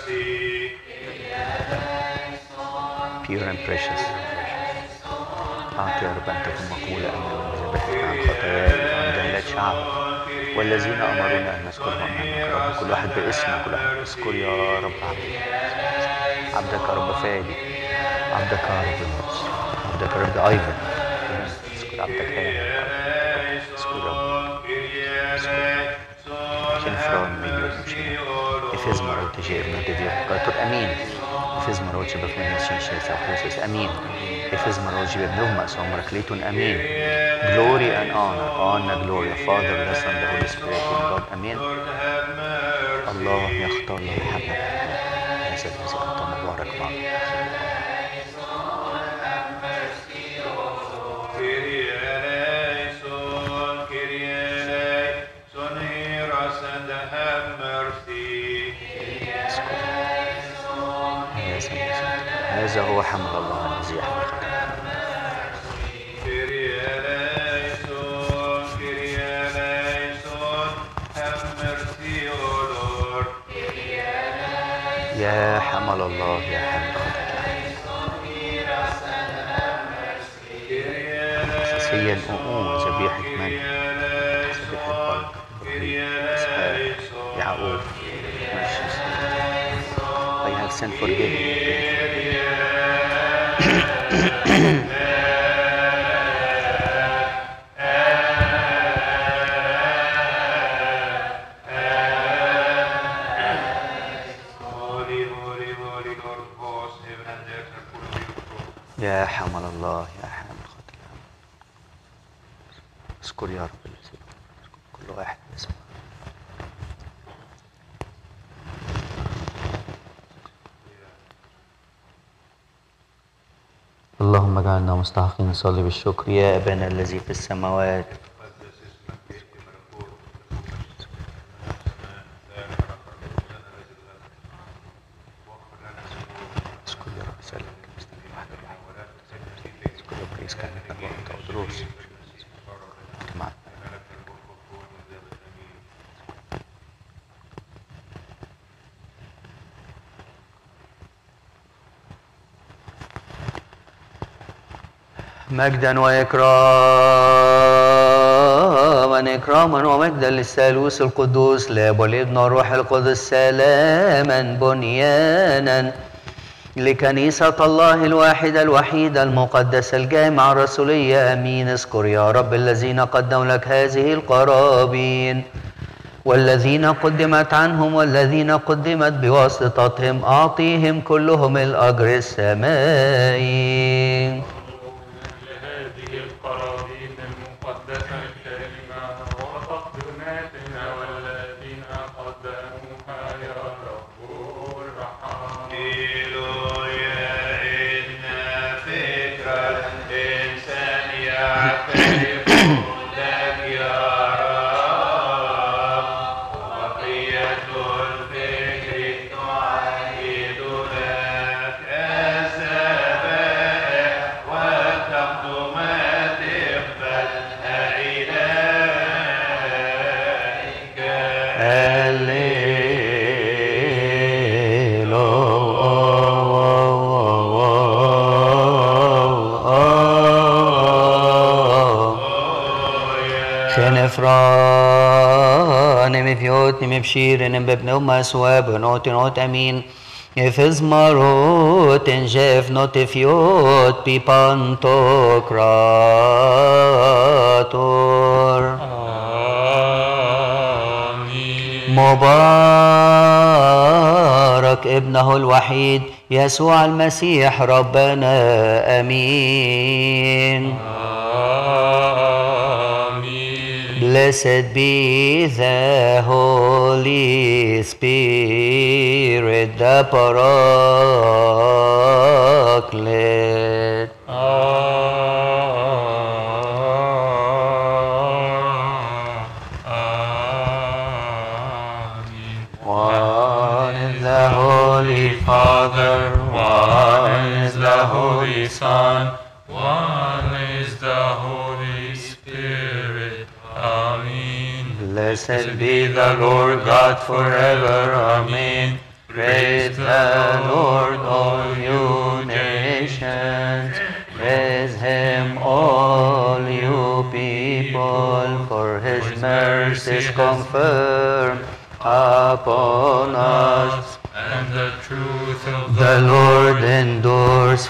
Pure and precious. أعطي يا رب أن تكون مقبولة أمامك بذبيحتك عن خطاياي وعن جهلات شعبك والذين أمرونا أن نذكرهم أمامك يا رب، كل واحد باسمه، كل واحد اذكر يا رب عبدك يا رب فادي، عبدك يا رب النصر، عبدك يا رب أيضا، اذكر عبدك هاني، اذكر يا رب، اذكر كنفران مليون مشين إفز مرات جيرنا ديفير قاتل أمين إفز مرات جبك من يسين شيسا وخيسوس أمين إفز مرات جبك نغمس ومركليتون أمين glory and honor glory Father the Son the Holy Spirit one God أمين. الله يختار له محمد هذا الذي أنت مبارك معه. هذا هو حمل الله الذي يحمل يا حمل الله يا حمل أساسيا ذبيحة من؟ ذبيحة بركة إسحاق يعقوب. I have sinned, forgive me. يا حمل الله يا حامل خطايا اذكر يا رب كل واحد باسمه. اللهم اجعلنا مستحقين نصلي بالشكر. يا أبانا الذي في السماوات اذكر يا رب سلام اذكر يا رب رئيس كهنة الوقت أو دروس معنا. مجدا وإكراما ومجدا للثالوث القدوس الآب والابن والروح القدس سلاما بنيانا لكنيسة الله الواحدة الوحيدة المقدسة الجامعة الرسولية. آمين. اذكر يا رب الذين قدموا لك هذه القرابين والذين قدمت عنهم والذين قدمت بواسطتهم أعطيهم كلهم الأجر السمائي. بشير بابن مسواب نوت أمين إفز مروت جيف نوتفيوت بيبانتوكراتور. مبارك ابنه الوحيد يسوع المسيح ربنا. آمين. Blessed be the Holy Spirit, the Paraclete. One is the Holy Father, one is the Holy Son, one is the Holy Spirit. Amen. Blessed be the Lord God forever. Amen. Praise the Lord, all you nations. Praise Him, mercies confirm upon us. And the truth of The Lord endures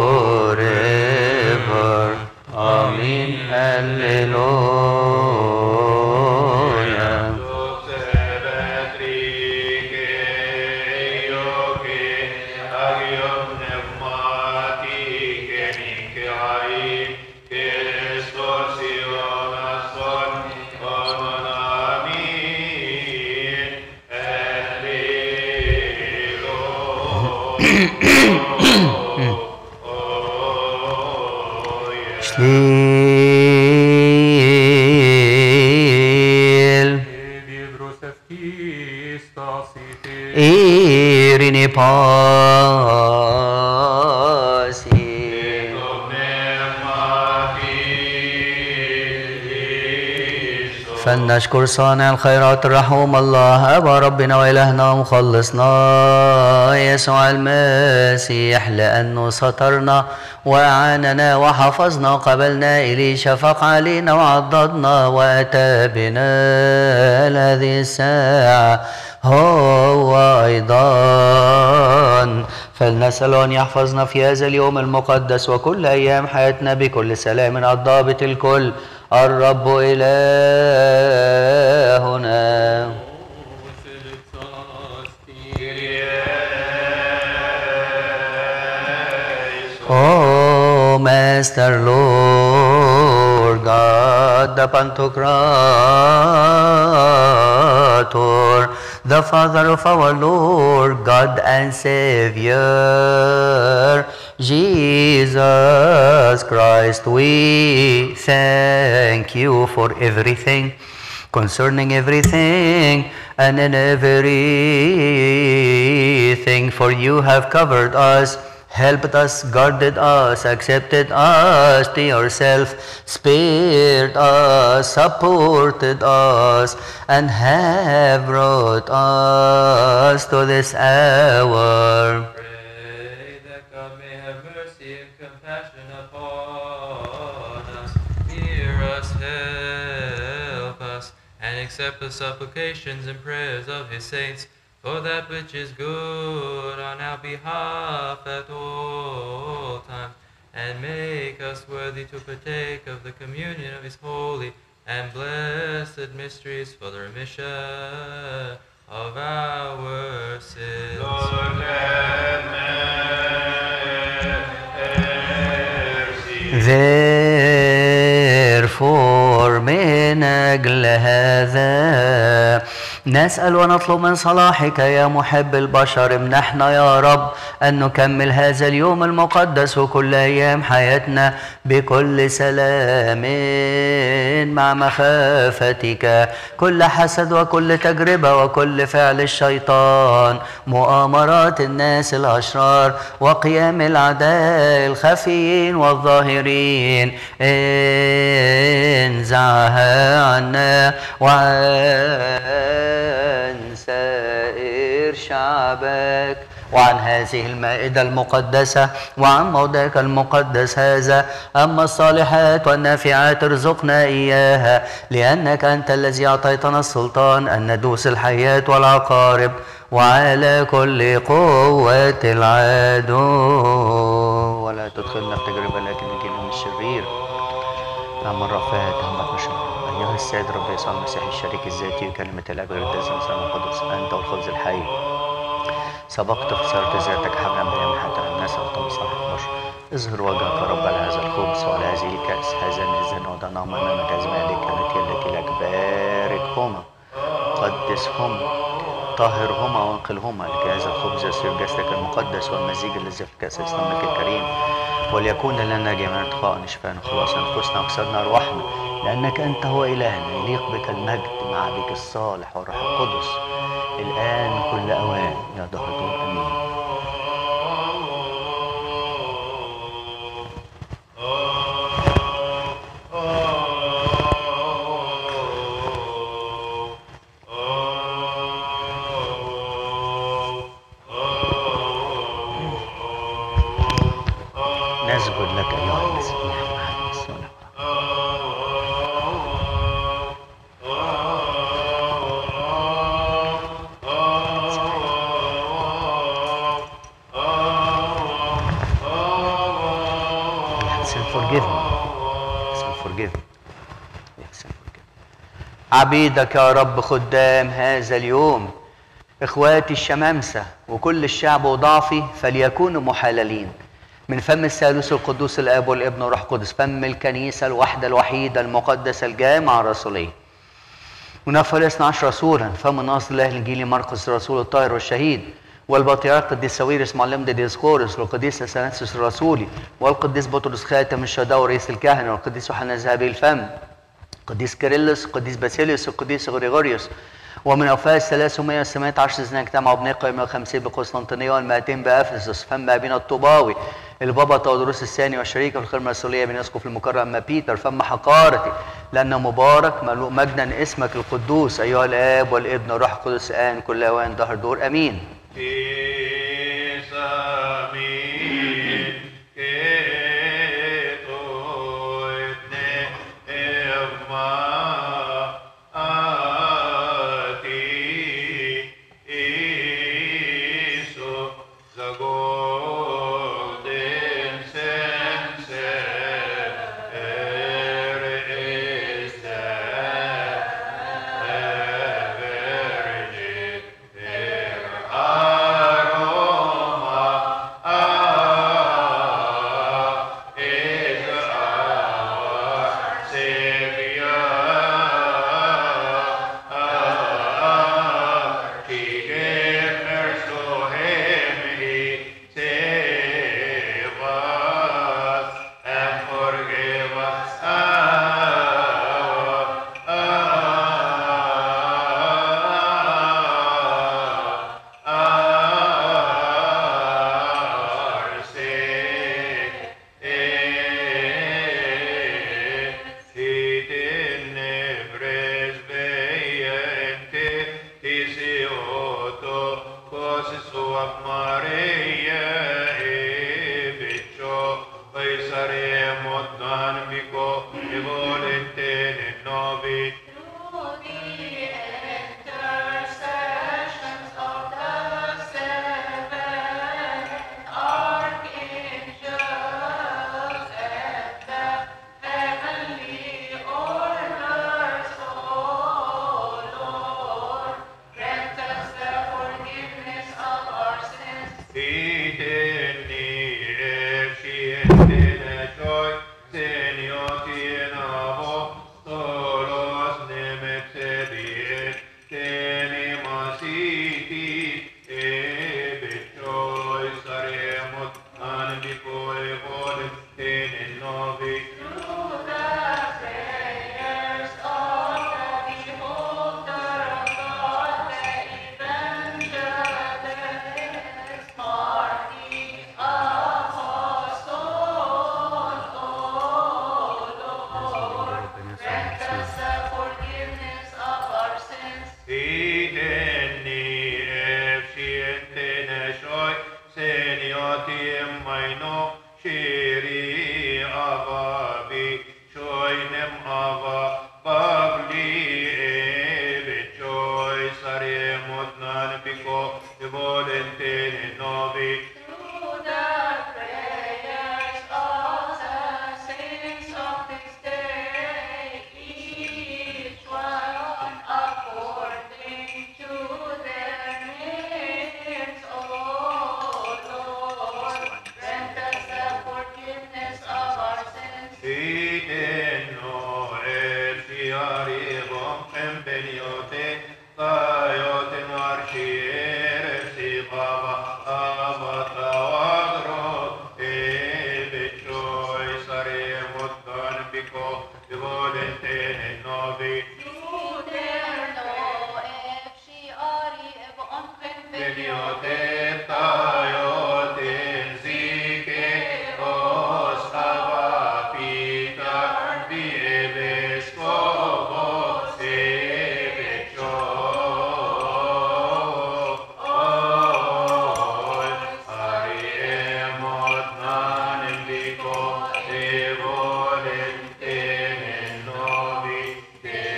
forever. Amen. Alleluia. Irini pasi. فلنشكر صانع الخيرات الرحوم الله أبا ربنا وإلهنا ومخلصنا يسوع المسيح، لأنه سترنا وأعاننا وحفظنا وقبلنا إليه، شفق علينا وعضدنا وأتى بنا هذه الساعة هو أيضا. فلنسأل أن يحفظنا في هذا اليوم المقدس وكل أيام حياتنا بكل سلام الضابط الكل، الرب إلهنا. Oh, Master Lord God, the Pantocrator, the Father of our Lord God and Savior, Jesus Christ, we thank you for everything, concerning everything, and in everything, for you have covered us, helped us, guarded us, accepted us to yourself, spared us, supported us, and have brought us to this hour. Pray that God may have mercy and compassion upon us, hear us, help us, and accept the supplications and prayers of his saints, for that which is good on our behalf at all times, and make us worthy to partake of the communion of his holy and blessed mysteries for the remission of our sins. Lord, have mercy. Therefore من أجل هذا نسأل ونطلب من صلاحك يا محب البشر، امنحنا يا رب أن نكمل هذا اليوم المقدس وكل أيام حياتنا بكل سلام مع مخافتك، كل حسد وكل تجربة وكل فعل الشيطان، مؤامرات الناس الأشرار وقيام الأعداء الخفيين والظاهرين، انزعها عنا وعن سائر شعبك وعن هذه المائدة المقدسة وعن موضعك المقدس هذا. أما الصالحات والنافعات ارزقنا إياها، لأنك أنت الذي أعطيتنا السلطان أن ندوس الحيات والعقارب وعلى كل قوة العدو، ولا تدخلنا في تجربة لكن نجينا من الشرير. أما الرفات أما الشر أيها السيد رب يسوع المسيح الشريك الذاتي وكلمة الأب والابن القدس، أنت والخبز الحي سبقت خسارة ذاتك حبلا بيوم حتى الناس وتمصالح البشر. اظهر وجهك يا رب على هذا الخبز وعلى هذه الكأس، هذا النزان وضعناهما أمامك أزمالك كانت التي لك، باركهما قدسهما طهرهما وانقلهما، لكي هذا الخبز يصير جسدك المقدس والمزيج الذي في كأس اسلامك الكريم، وليكون لنا جميعا ارتقاء شفاء وخلاص انفسنا وكسرنا ارواحنا، لانك انت هو الهنا، يليق بك المجد مع ابيك الصالح والروح القدس الان كل اوان يا دهر الدور. امين. نسجد لك أيها المسيح مع الصلاة. forgive me. Yes, and forgive me. Yes, and forgive me. عبيدك يا رب خدام هذا اليوم، إخواتي الشمامسة وكل الشعب وضعفي فليكونوا محللين من فم الثالوث القدوس الآب والابن والروح القدس، فم الكنيسة الواحدة الوحيدة المقدسة الجامعة الرسولية. ونفر 12 رسولا، فم ناصر الله الإنجيلي مرقس الرسول الطاهر والشهيد، والبطريرك القديس ساويرس معلم ديسقورس، والقديس اثناسيوس الرسولي، والقديس بطرس خاتم الشهداء ورئيس الكهنة، والقديس يوحنا ذهبي الفم، القديس كيرلس، القديس باسيليوس، القديس غريغوريوس. ومن أوفاس 318 سنة اجتمعوا بنقة 150 بقسطنطينية وال200 بأفسس، فم أبينا الطوباوي البابا تودروس الثاني والشريك في الخدمة الرسولية بن يسقف المكرم أما بيتر، فم حقارتي لأن مبارك ملوء مجدا اسمك القدوس أيها الآب والابن والروح القدس آن كل أوان دهر دور أمين.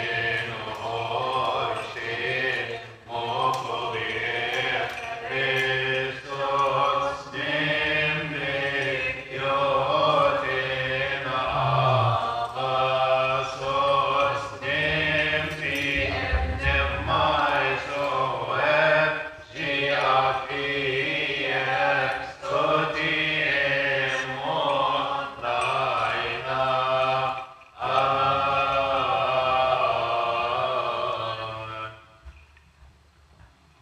Amen.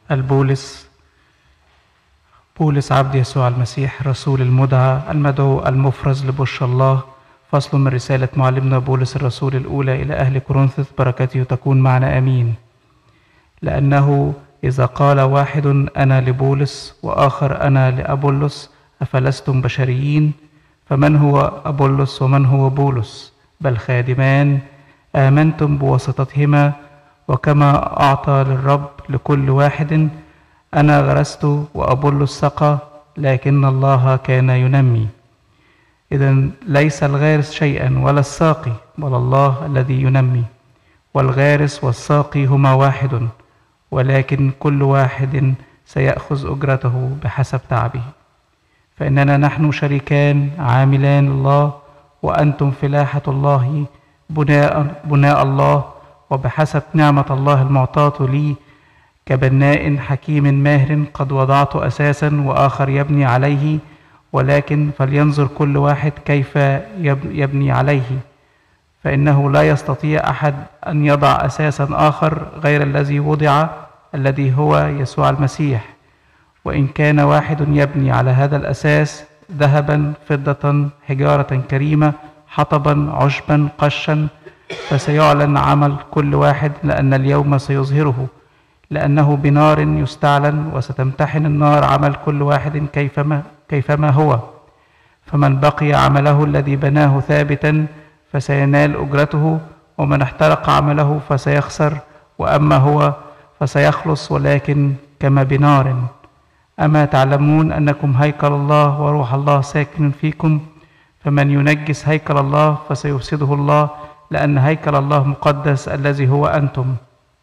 بولس عبد يسوع المسيح رسول المدعو المفرز لبشرى الله. فصل من رسالة معلمنا بولس الرسول الأولى إلى أهل كورنثوس، بركته تكون معنا آمين. لأنه إذا قال واحد أنا لبولس وآخر أنا لأبولس أفلستم بشريين؟ فمن هو أبولس ومن هو بولس؟ بل خادمان آمنتم بواسطتهما، وكما أعطى للرب لكل واحد. أنا غرست وأبولس سقى، لكن الله كان ينمي. إذن ليس الغارس شيئا ولا الساقي، بل الله الذي ينمي. والغارس والساقي هما واحد، ولكن كل واحد سيأخذ أجرته بحسب تعبه. فإننا نحن شريكان عاملان الله، وأنتم فلاحة الله، بناء الله، وبحسب نعمة الله المعطاة لي كبناء حكيم ماهر، قد وضعت أساسا وآخر يبني عليه، ولكن فلينظر كل واحد كيف يبني عليه. فإنه لا يستطيع أحد أن يضع أساسا آخر غير الذي وضع، الذي هو يسوع المسيح. وإن كان واحد يبني على هذا الأساس ذهبا، فضة، حجارة كريمة، حطبا، عشبا، قشا، فسيعلن عمل كل واحد، لأن اليوم سيظهره، لأنه بنار يستعلن، وستمتحن النار عمل كل واحد كيفما هو. فمن بقي عمله الذي بناه ثابتا فسينال أجرته، ومن احترق عمله فسيخسر، وأما هو فسيخلص، ولكن كما بنار. أما تعلمون أنكم هيكل الله وروح الله ساكن فيكم؟ فمن ينجس هيكل الله فسيفسده الله، لأن هيكل الله مقدس الذي هو أنتم.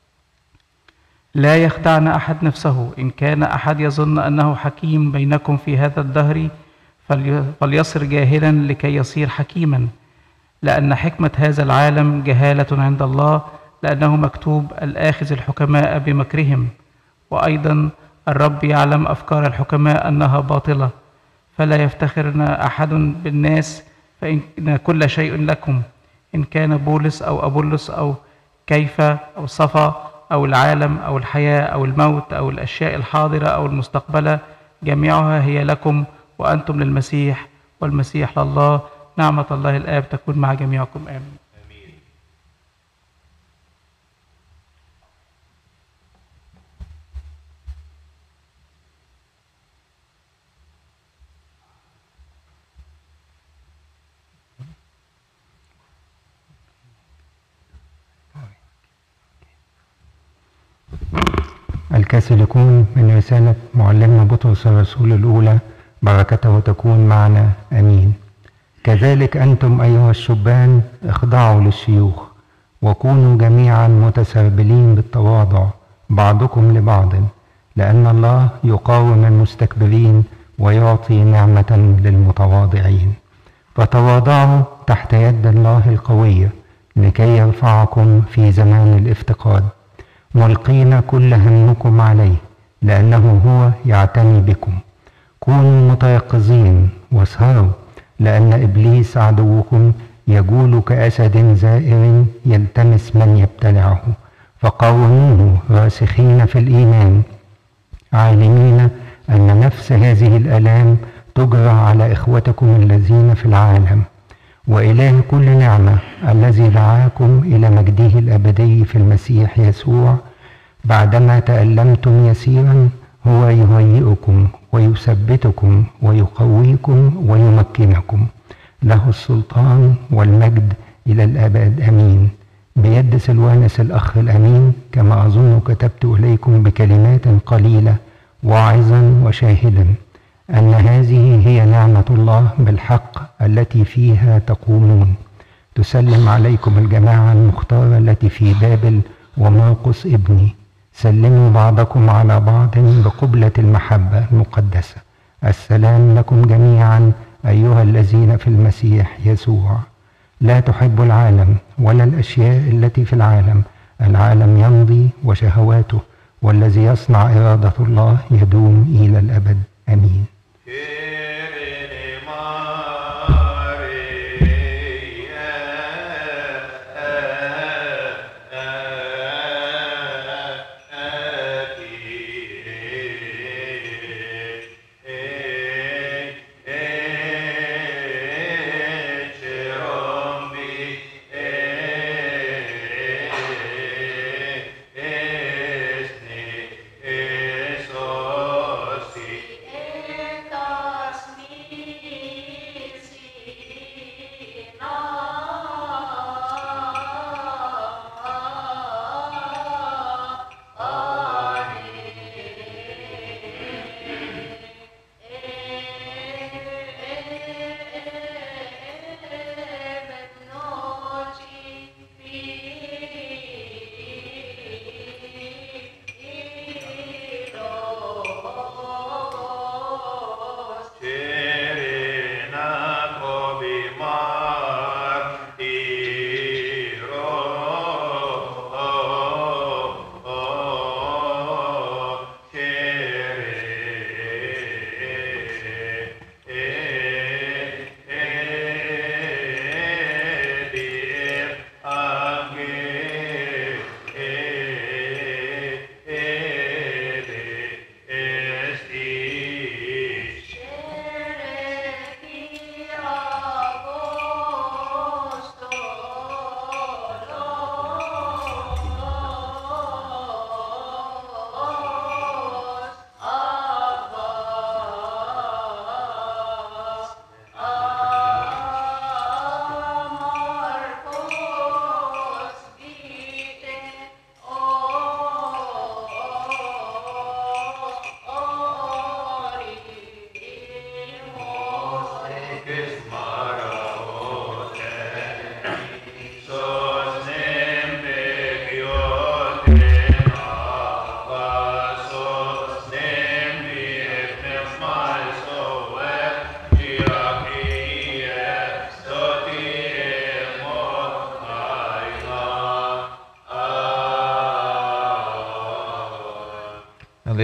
لا يخدعن أحد نفسه. إن كان أحد يظن أنه حكيم بينكم في هذا الدهر، فليصر جاهلا لكي يصير حكيما. لأن حكمة هذا العالم جهالة عند الله، لأنه مكتوب الآخذ الحكماء بمكرهم. وأيضا الرب يعلم أفكار الحكماء أنها باطلة. فلا يفتخرن أحد بالناس، فإن كل شيء لكم، إن كان بولس أو أبولس أو كيف أو صفا أو العالم أو الحياة أو الموت أو الأشياء الحاضرة أو المستقبلة، جميعها هي لكم، وأنتم للمسيح، والمسيح لله. نعمة الله الآب تكون مع جميعكم آمين. الكاثوليكون من رسالة معلمنا بطرس الرسول الأولى، بركته تكون معنا آمين. كذلك أنتم أيها الشبان اخضعوا للشيوخ، وكونوا جميعا متسربلين بالتواضع بعضكم لبعض، لأن الله يقاوم المستكبرين ويعطي نعمة للمتواضعين. فتواضعوا تحت يد الله القوية لكي يرفعكم في زمان الافتقاد، ملقين كل همكم عليه، لأنه هو يعتني بكم. كونوا متيقظين واسهروا، لأن إبليس عدوكم يجول كأسد زائر يلتمس من يبتلعه، فقاوموه راسخين في الإيمان، عالمين أن نفس هذه الآلام تجرى على إخوتكم الذين في العالم. وإله كل نعمة الذي دعاكم إلى مجده الأبدي في المسيح يسوع، بعدما تألمتم يسيرا هو يهيئكم ويثبتكم ويقويكم ويمكنكم. له السلطان والمجد إلى الأبد آمين. بيد سلوانس الأخ الأمين، كما أظن كتبت إليكم بكلمات قليلة واعظا وشاهدا أن هذه هي نعمة الله بالحق التي فيها تقومون. تسلم عليكم الجماعة المختارة التي في بابل ومرقس ابني. سلموا بعضكم على بعض بقبلة المحبة المقدسة. السلام لكم جميعا أيها الذين في المسيح يسوع. لا تحب العالم ولا الأشياء التي في العالم. العالم يمضي وشهواته، والذي يصنع إرادة الله يدوم إلى الأبد آمين.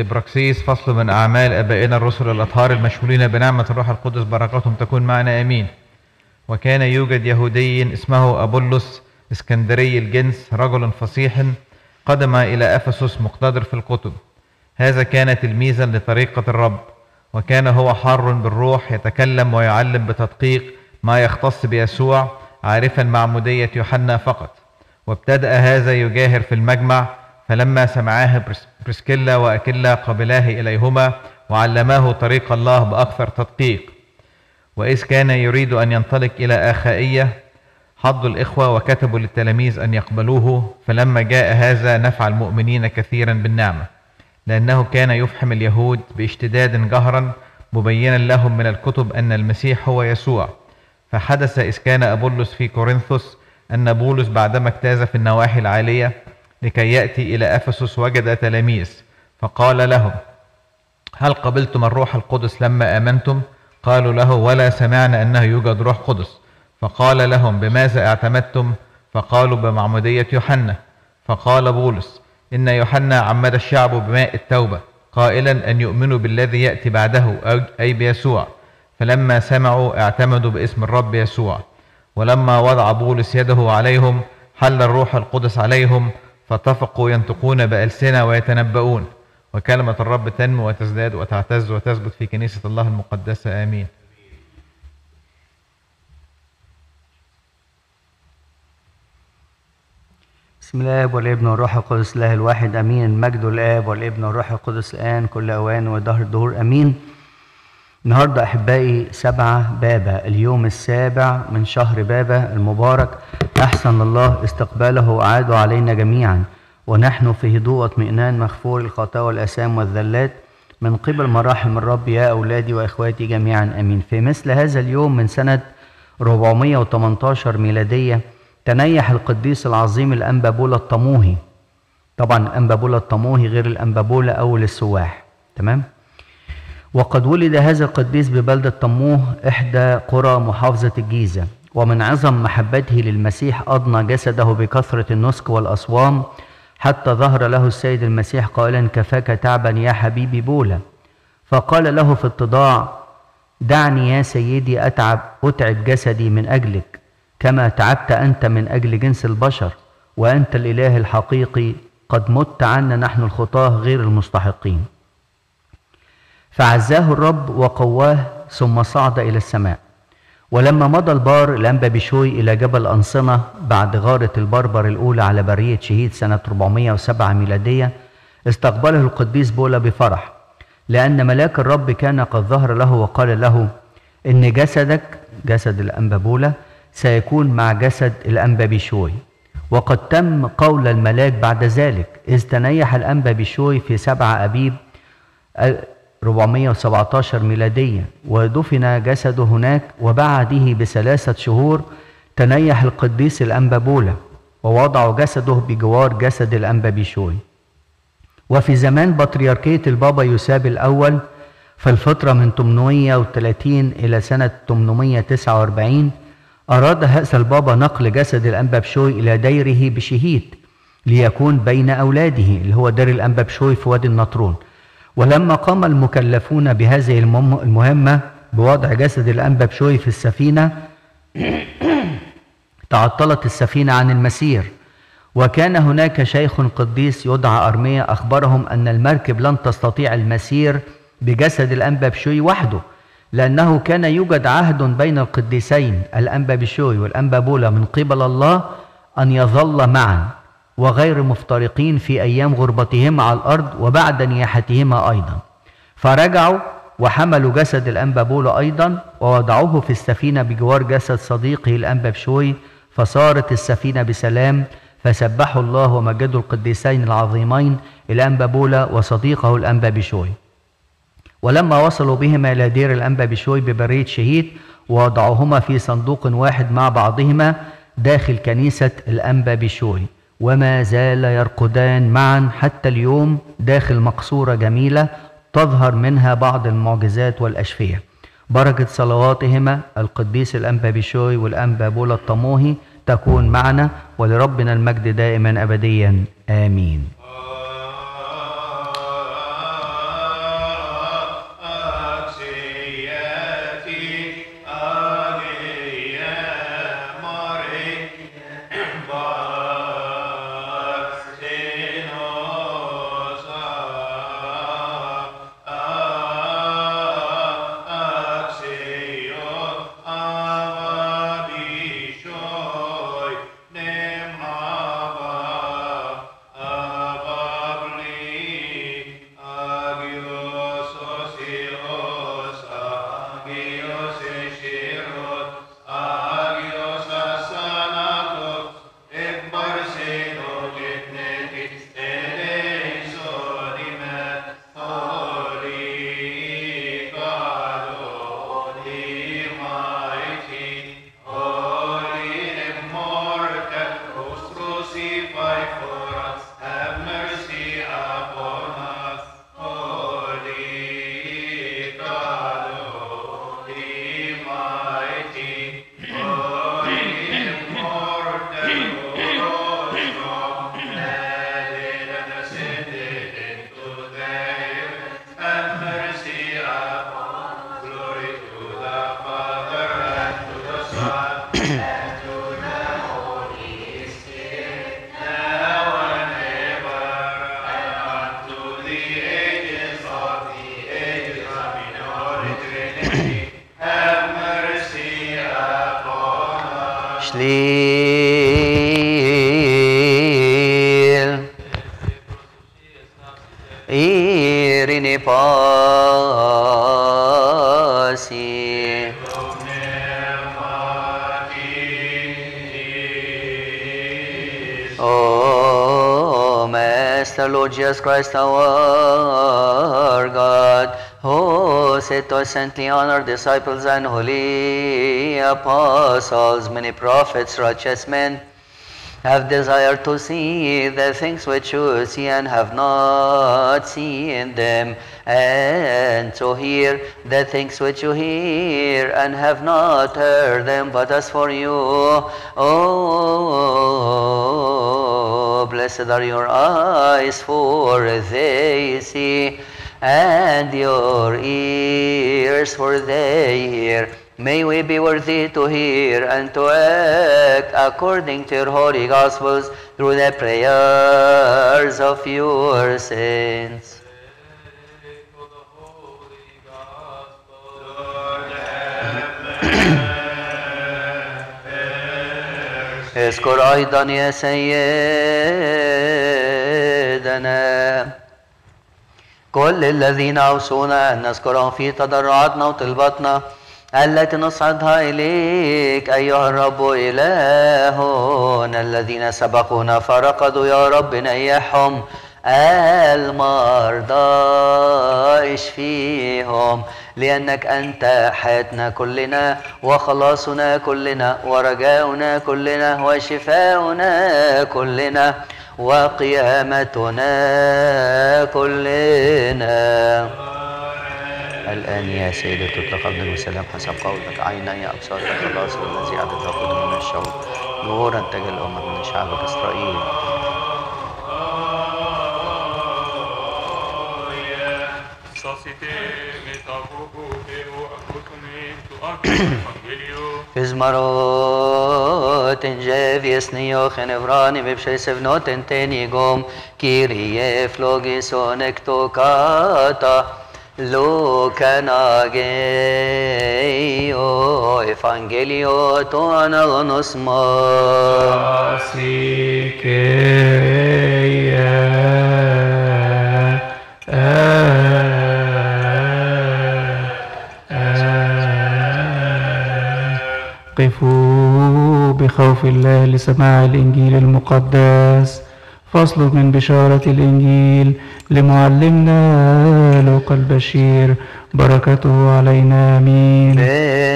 الإبراكسيس. فصل من أعمال آبائنا الرسل الأطهار المشمولين بنعمة الروح القدس، بركاتهم تكون معنا آمين. وكان يوجد يهودي اسمه أبولس اسكندري الجنس، رجل فصيح قدم إلى أفسس مقتدر في الكتب. هذا كان تلميذا لطريقة الرب، وكان هو حار بالروح، يتكلم ويعلم بتدقيق ما يختص بيسوع، عارفا معمودية يوحنا فقط. وابتدأ هذا يجاهر في المجمع، فلما سمعاه برسكيلا وأكيلا قبلاه إليهما وعلماه طريق الله بأكثر تدقيق. وإذ كان يريد أن ينطلق إلى آخائية، حضوا الإخوة وكتبوا للتلاميذ أن يقبلوه. فلما جاء هذا نفع المؤمنين كثيرا بالنعمة، لأنه كان يفحم اليهود باشتداد جهرا، مبينا لهم من الكتب أن المسيح هو يسوع. فحدث إذ كان أبولس في كورنثوس أن بولس بعدما اجتاز في النواحي العالية لكي يأتي إلى أفسس وجد تلاميذ، فقال لهم: هل قبلتم الروح القدس لما آمنتم؟ قالوا له: ولا سمعنا أنه يوجد روح قدس. فقال لهم: بماذا اعتمدتم؟ فقالوا: بمعمودية يوحنا. فقال بولس: إن يوحنا عمد الشعب بماء التوبة، قائلا أن يؤمنوا بالذي يأتي بعده، أي بيسوع. فلما سمعوا اعتمدوا باسم الرب يسوع. ولما وضع بولس يده عليهم حل الروح القدس عليهم، فاتفقوا ينطقون بألسنة ويتنبؤون. وكلمة الرب تنمو وتزداد وتعتز وتثبت في كنيسة الله المقدسة. آمين. بسم الله والابن والروح القدس الله الواحد امين. المجد للاب والابن والروح القدس الان كل اوان ودهر الدهور امين. النهارده احبائي 7 بابا، اليوم السابع من شهر بابا المبارك. احسن الله استقباله وعاده علينا جميعا، ونحن في هدوء واطمئنان مغفور الخطايا والاثام والذلات من قبل مراحم الرب يا اولادي واخواتي جميعا امين. في مثل هذا اليوم من سنه 418 ميلاديه تنيح القديس العظيم الأنبا بولا الطموهي. طبعا الأنبا بولا الطموهي غير الأنبا بولا أول السواح، تمام؟ وقد ولد هذا القديس ببلدة طموه إحدى قرى محافظة الجيزة، ومن عظم محبته للمسيح أضنى جسده بكثرة النسك والأصوام، حتى ظهر له السيد المسيح قائلا: كفاك تعبا يا حبيبي بولا. فقال له في اتضاع: دعني يا سيدي أتعب جسدي من أجلك، كما تعبت أنت من أجل جنس البشر، وأنت الإله الحقيقي، قد مت عنا نحن الخطاة غير المستحقين. فعزاه الرب وقواه، ثم صعد إلى السماء. ولما مضى البار الأنبا بشوي إلى جبل أنصنة بعد غارة البربر الأولى على برية شهيد سنة 407 ميلادية، استقبله القديس بولا بفرح، لأن ملاك الرب كان قد ظهر له وقال له: إن جسدك، جسد الأنبا بولا، سيكون مع جسد الأنبا بشوي. وقد تم قول الملاك بعد ذلك، إذ تنيح الأنبا بشوي في 7 أبيب 417 ميلادية، ودفن جسده هناك. وبعده ب3 شهور تنيح القديس الأنبا بولا، ووضعوا جسده بجوار جسد الأنبا بشوي. وفي زمان بطريركية البابا يوساب الأول في الفترة من 830 إلى سنة 849 أراد هذا البابا نقل جسد الأنبا بشوي إلى ديره بشهيد، ليكون بين أولاده، اللي هو دير الأنبا بشوي في وادي النطرون. ولما قام المكلفون بهذه المهمة بوضع جسد الأنبا بشوي في السفينة تعطلت السفينة عن المسير، وكان هناك شيخ قديس يدعى أرميا أخبرهم أن المركب لن تستطيع المسير بجسد الأنبا بشوي وحده، لأنه كان يوجد عهد بين القديسين الأنبا بشوي والأنبا بولا من قبل الله أن يظل معا وغير مفترقين في أيام غربتهما على الأرض وبعد نياحتهما أيضا. فرجعوا وحملوا جسد الأنبا بولا أيضا ووضعوه في السفينة بجوار جسد صديقه الأنبا بشوي، فصارت السفينة بسلام. فسبحوا الله ومجدوا القديسين العظيمين الأنبا بولا وصديقه الأنبا بشوي. ولما وصلوا بهما إلى دير الأنبا بشوي ببرية شهيد، ووضعوهما في صندوق واحد مع بعضهما داخل كنيسة الأنبا بشوي، وما زال يرقدان معا حتى اليوم داخل مقصورة جميلة تظهر منها بعض المعجزات والأشفية. بركة صلواتهما القديس الأنبا بشوي والأنبا بولا الطموهي تكون معنا، ولربنا المجد دائما أبديا آمين. Ashliel Irini Pasi Oh, Master Lord Jesus Christ, our God, who said to saintly honored disciples and holy apostles, many prophets, righteous men, have desired to see the things which you see and have not seen them, and to hear the things which you hear and have not heard them. But as for you, oh, blessed are your eyes, for they see, and your ears, for they hear. May we be worthy to hear and to act according to your holy Gospels through the prayers of your saints. اذكر أيضا يا سيدنا كل الذين أوصونا أن نذكرهم في تضرعاتنا وطلباتنا التي نصعدها إليك أيها الرب إلهنا. الذين سبقونا فرقدوا يا رب نيحهم، المرضى اشفيهم، لأنك أنت حياتنا كلنا وخلاصنا كلنا ورجاؤنا كلنا وشفاؤنا كلنا وقيامتنا كلنا. الآن يا سيدي تتقبل وسلام حسب قولك، عيني أبصارك خلاص والذي أعدت قدم من الشعوب، نورا تجل الأمم من شعبك إسرائيل. Φυσμαρότ εν γεύιες νιώχεν ευράνι με ψεσευνότεν τένιγομ, Κύριε φλόγισον εκ το κάτα, Λούκαν Αγέιο Ευαγγέλιο το αναγνωσμό. Σι Κύριε قفوا بخوف الله لسماع الإنجيل المقدس. فصل من بشارة الإنجيل لمعلمنا لوقا البشير، بركته علينا آمين. Ben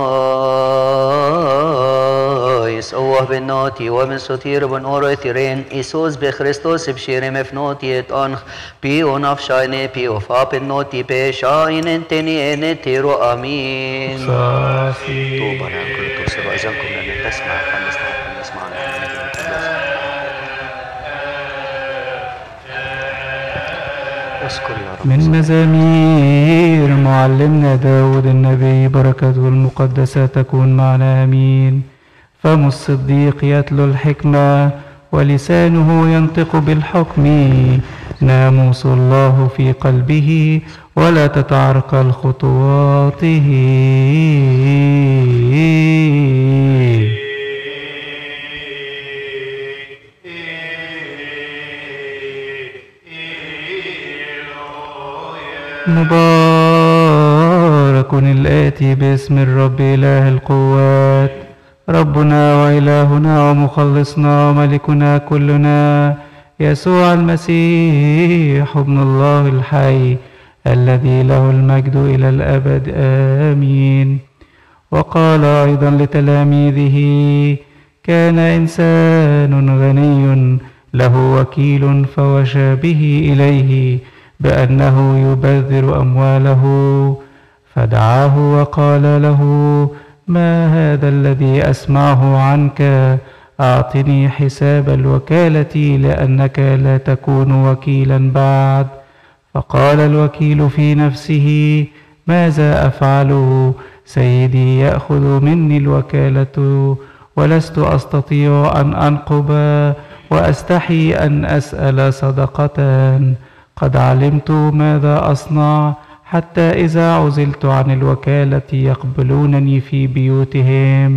shois اوه بناتي ومن ستير بن اورثيرين إيسوس بخريستوس بشير مفنوتي اتأنخ بيو نفشايني بيو فابنوتي بشاين انتني انتيرو آمين. صافي طوبى لكم كل توسر وأذنكم لن تسمع فلنستحق أن يسمعنا آمين. من مزامير معلمنا داود النبي، بركته المقدسة تكون معنا آمين. فم الصديق يتلو الحكمة ولسانه ينطق بالحكم، ناموس الله في قلبه ولا تتعرقل خطواته. مبارك الآتي باسم الرب إله القوات، ربنا وإلهنا ومخلصنا وملكنا كلنا يسوع المسيح ابن الله الحي، الذي له المجد إلى الأبد آمين. وقال أيضا لتلاميذه: كان إنسان غني له وكيل فوشى به إليه بأنه يبذر أمواله، فدعاه وقال له: ما هذا الذي أسمعه عنك؟ أعطني حساب الوكالة لأنك لا تكون وكيلا بعد. فقال الوكيل في نفسه: ماذا أفعل؟ سيدي يأخذ مني الوكالة ولست أستطيع أن أنقب وأستحي أن أسأل صدقة. قد علمت ماذا أصنع، حتى إذا عزلت عن الوكالة يقبلونني في بيوتهم.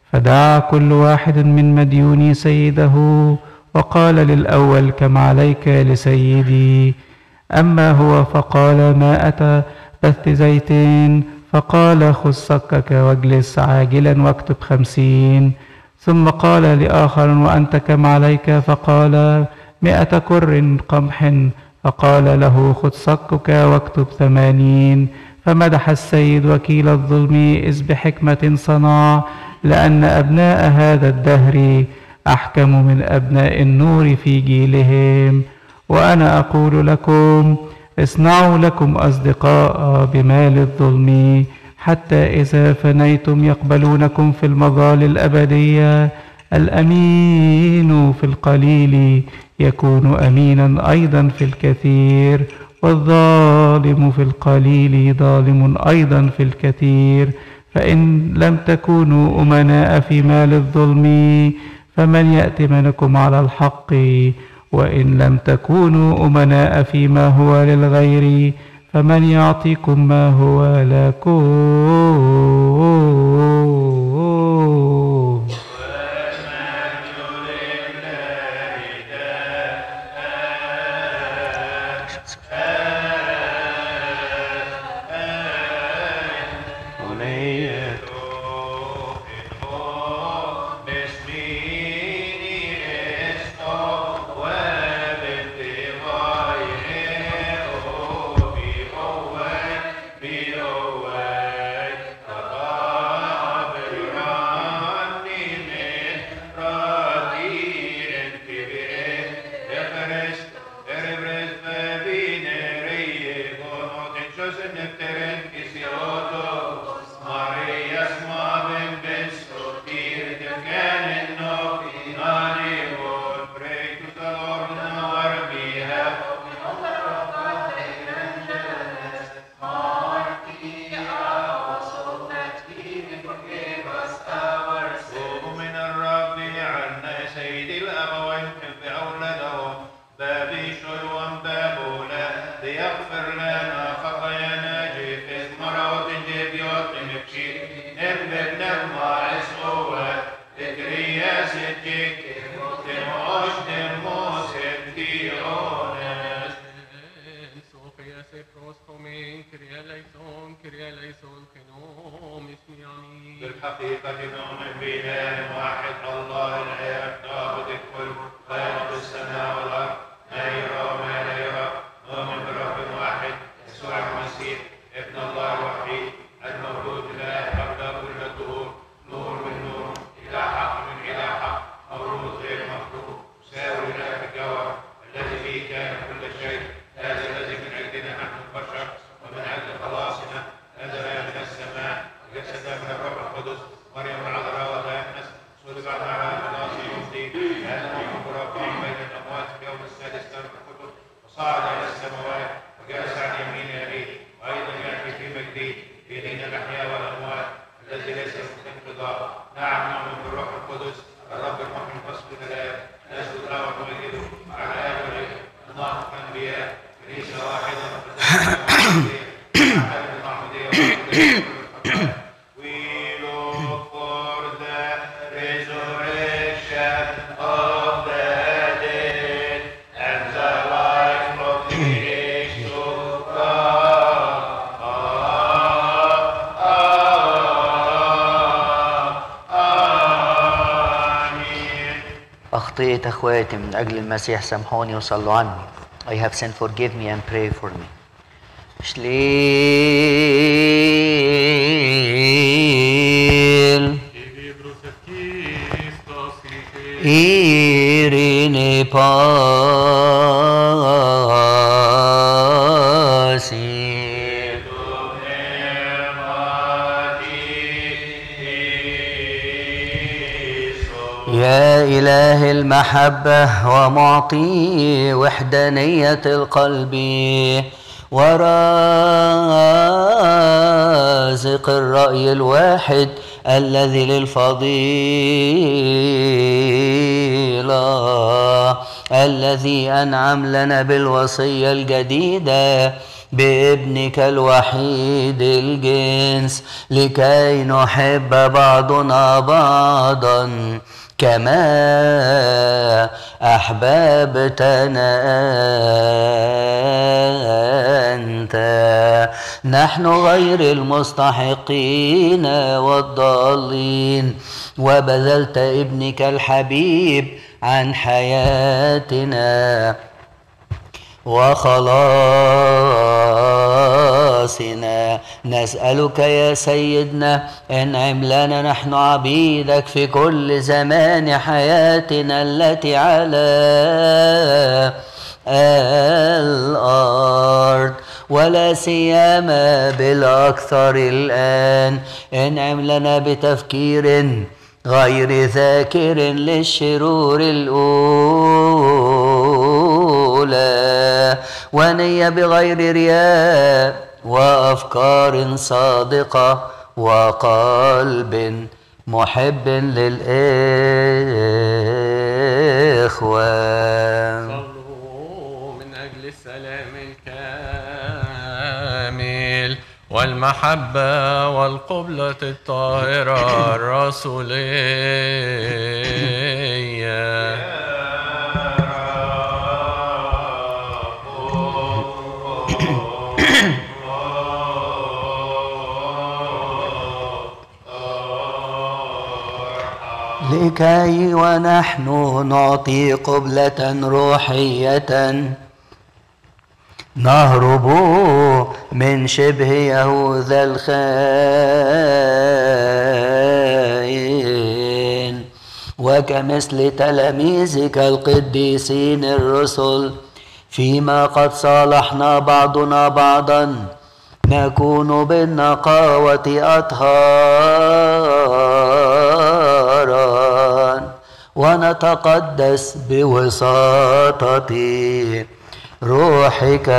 فدعا كل واحد من مديوني سيده وقال للأول كم عليك لسيدي. أما هو فقال 100 بث زيت. فقال خذ صكك واجلس عاجلا واكتب 50. ثم قال لآخر وأنت كم عليك؟ فقال 100 كر قمح. فقال له خذ صكك واكتب 80. فمدح السيد وكيل الظلم إذ بحكمة صنع، لأن أبناء هذا الدهر أحكم من أبناء النور في جيلهم. وأنا أقول لكم اصنعوا لكم أصدقاء بمال الظلم، حتى إذا فنيتم يقبلونكم في المظال الأبدية. الأمين في القليل يكون أمينا أيضا في الكثير، والظالم في القليل ظالم أيضا في الكثير. فإن لم تكونوا أمناء في مال الظلم فمن يأتمنكم على الحق؟ وإن لم تكونوا أمناء فيما هو للغير فمن يعطيكم ما هو لكم؟ بالحقيقة نؤمن بإله واحد الله الآب ضابط الكل خالق السماء والأرض ما يرى وما لا يرى. نؤمن برب واحد يسوع المسيح ابن الله الوحيد المولود الآب قبل كل الدهور، نور من نور، إله حق من إله حق، مولود غير مخلوق، مساوي له في الجوهر، الذي به كان كل شيء. هذا الذي من أجلنا نحن البشر ومن أجل خلاصنا نزل من السماء جسد من الروح القدس مريم العذراء وتأنس صلب معها بناص يمضي آدم يكبر وقام بين الأموات في اليوم السادس من الكتب وصعد إلى السماوات وجلس عن يمين أبيه وأيضا يأتي في مجده يدين الأحياء والأموات الذي ليس له انقضاء. نعم نؤمن بالروح القدس الرب المحيي الفصل الآب نسجد له ونمجده على آله نناقض الأنبياء كنيسة واحدة أخطيت أخواتي من أجل المسيح سامحوني وصلوا عني. I have sinned, forgive me and pray for me. Şlil İrini pasi يا إله المحبة ومعطي وحدانية القلب ورازق الرأي الواحد الذي للفضيلة الذي أنعم لنا بالوصية الجديدة بابنك الوحيد الجنس لكي نحب بعضنا بعضا كما أحببتنا أنت. نحن غير المستحقين والضالين، وبذلت ابنك الحبيب عن حياتنا وخلاصنا. نسألك يا سيدنا انعم لنا نحن عبيدك في كل زمان حياتنا التي على الأرض، ولا سيما بالأكثر الآن. انعم لنا بتفكير غير ذاكر للشرور الأولى، ونية بغير رياء، وأفكار صادقة، وقلب محب للإخوة. صلوا من أجل السلام الكامل والمحبة والقبلة الطاهرة الرسولية. لكي ونحن نعطي قبلة روحية نهرب من شبه يهوذا الخائن، وكمثل تلاميذك القديسين الرسل فيما قد صالحنا بعضنا بعضا نكون بالنقاوة أطهارا، ونتقدس بوساطة روحك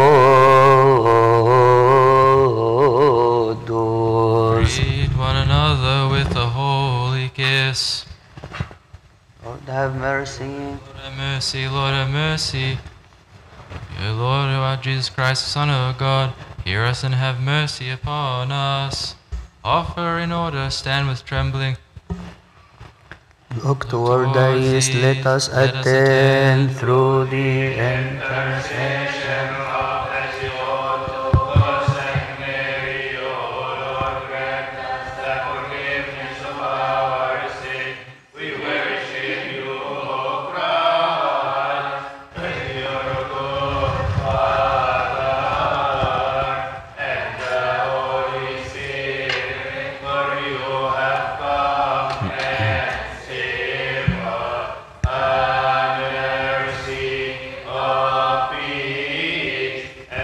القدوس. Greet one another with a holy kiss. Lord have mercy. Lord have mercy, Lord have mercy. Dear Lord, our Jesus Christ, the Son of God, hear us and have mercy upon us. Offer in order, stand with trembling. Look toward the east, let us attend through the intercession of the Lord, Saint Mary, O Lord, grant us the forgiveness of our sins. We worship you, O Christ, as your good Father, and the Holy Spirit, for you have come and saved us. Mercy of peace, a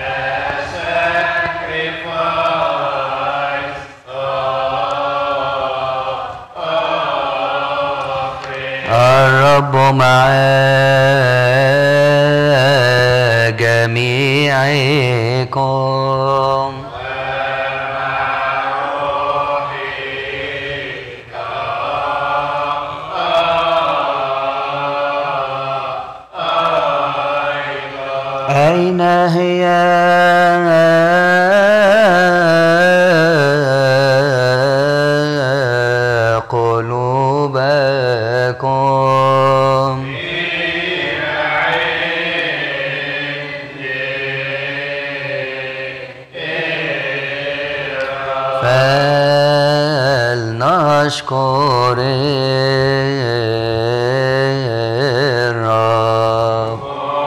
sacrifice offering. الرب مع جميعكم. أين هي قلوبكم؟ فلنشكر الرب.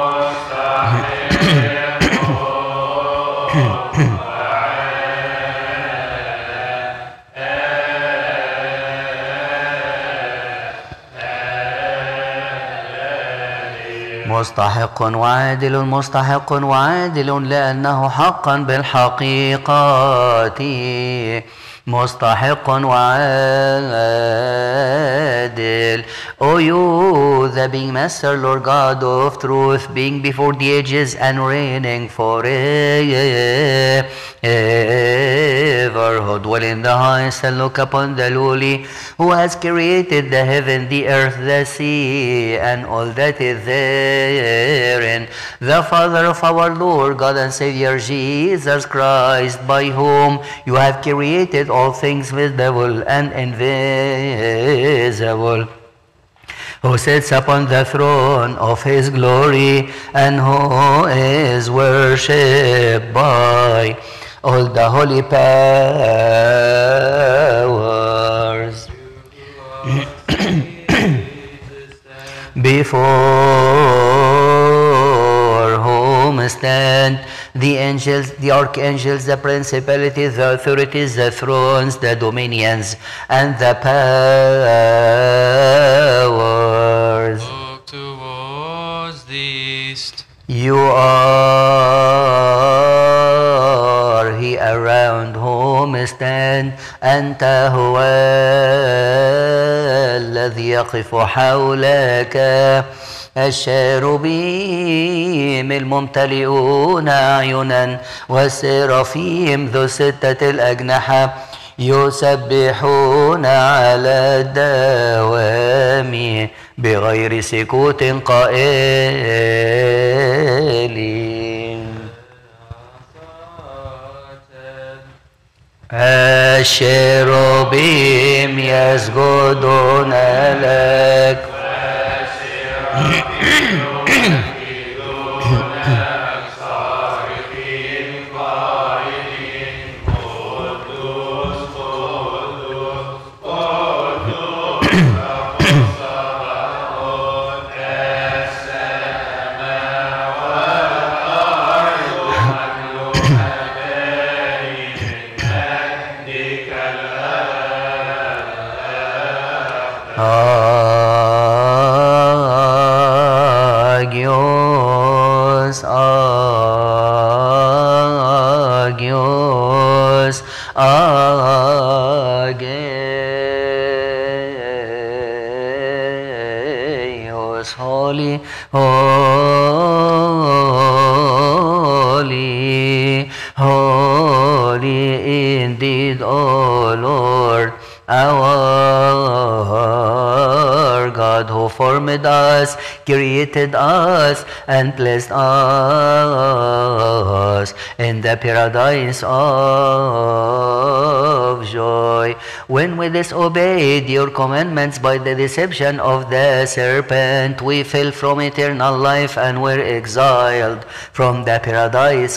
مستحق وعادل، مستحق وعادل، لأنه حقا بالحقيقة مستحق وعادل. O you, the being Master, Lord God of truth, being before the ages and reigning forever ever, who dwell in the highest and look upon the lowly, who has created the heaven, the earth, the sea, and all that is therein, the Father of our Lord God and Savior Jesus Christ, by whom you have created all things visible and invisible, who sits upon the throne of his glory, and who is worshipped by all the holy powers. Before whom stand the angels, the archangels, the principalities, the authorities, the thrones, the dominions, and the powers. Look towards the east. You are he around whom stand, أنت هو الذي يقف حولك الشاروبيم الممتلئون أعينا والسرافيم ذو 6 الأجنحة يسبحون على الدوام بغير سكوت قائلين الشاروبيم يسجدون لك Holy, holy, holy indeed, O Lord, our God, who formed us, created us, and placed us in the paradise of joy. When we disobeyed your commandments by the deception of the serpent, we fell from eternal life and were exiled from the paradise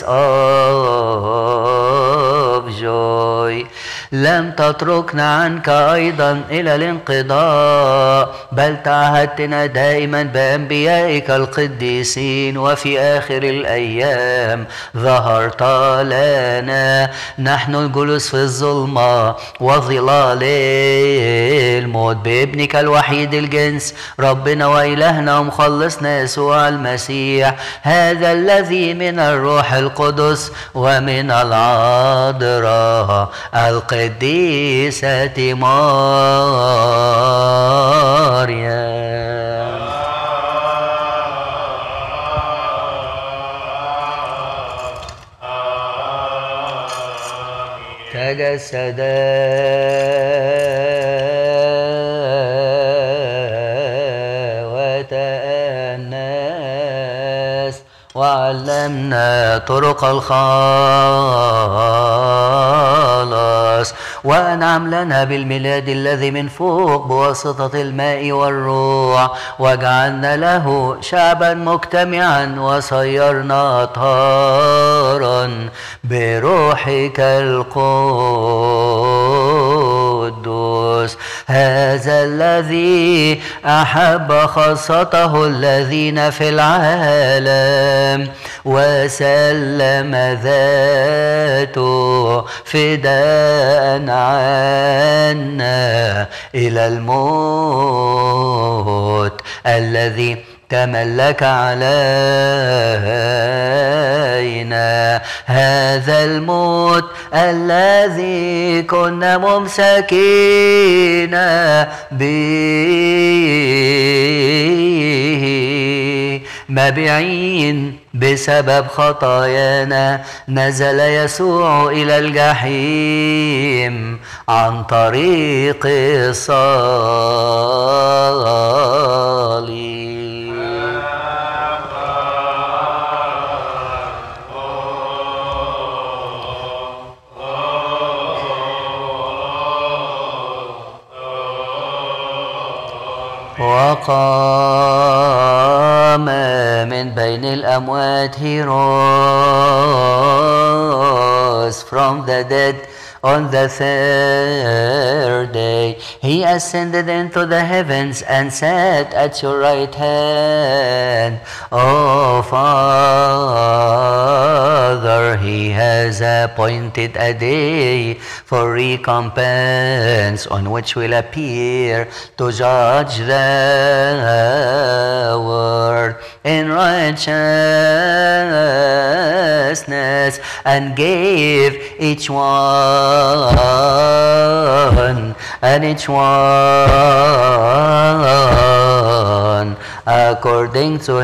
of joy. لم تتركنا عنك أيضا إلى الانقضاء، بل تعهدتنا دائما بأنبيائك القديسين، وفي آخر الأيام ظهرت لنا نحن الجلوس في الظلمة وظلال الموت بابنك الوحيد الجنس ربنا وإلهنا ومخلصنا يسوع المسيح، هذا الذي من الروح القدس ومن العذراء القديسة مريم. تجسد وتأنس وعلمنا طرق الخلاص، وأنعم لنا بالميلاد الذي من فوق بواسطة الماء والروح، وجعلنا له شعبا مجتمعا وصيرنا أطهارا بروحك القدوس. هذا الذي أحب خاصته الذين في العالم وسلم ذاته فداء عنا إلى الموت الذي تملك علينا، هذا الموت الذي كنا ممسكين به مبيعين بسبب خطايانا نزل يسوع إلى الجحيم عن طريق الصليب. وقام من بين الأموات. He rose from the dead on the third day. He ascended into the heavens and sat at your right hand. Oh Father, He has appointed a day for recompense on which will appear to judge the world in righteousness and gave each one according to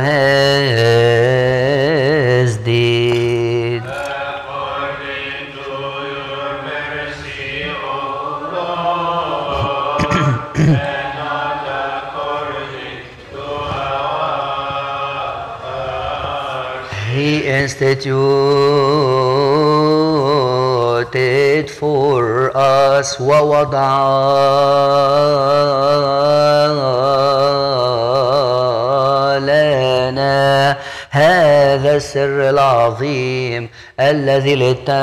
his deed. According to your mercy, O Lord, and not according to ours. He instituted for us ووضع لنا هذا السر العظيم الذي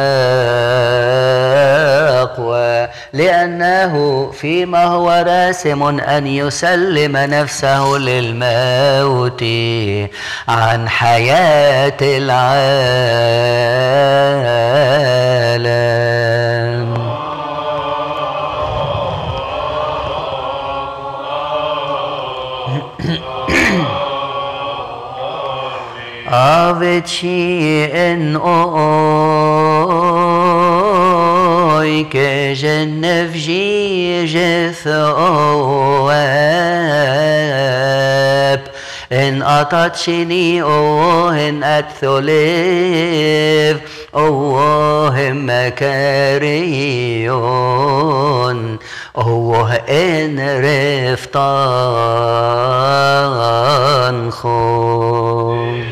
للتقوى، لأنه فيما هو راسم أن يسلم نفسه للموت عن حياة العالم. Avicii oi que genevji ثواب إن أطتشني أوهن أتثليف أوهم مكاريون أوه إن رفتان خون.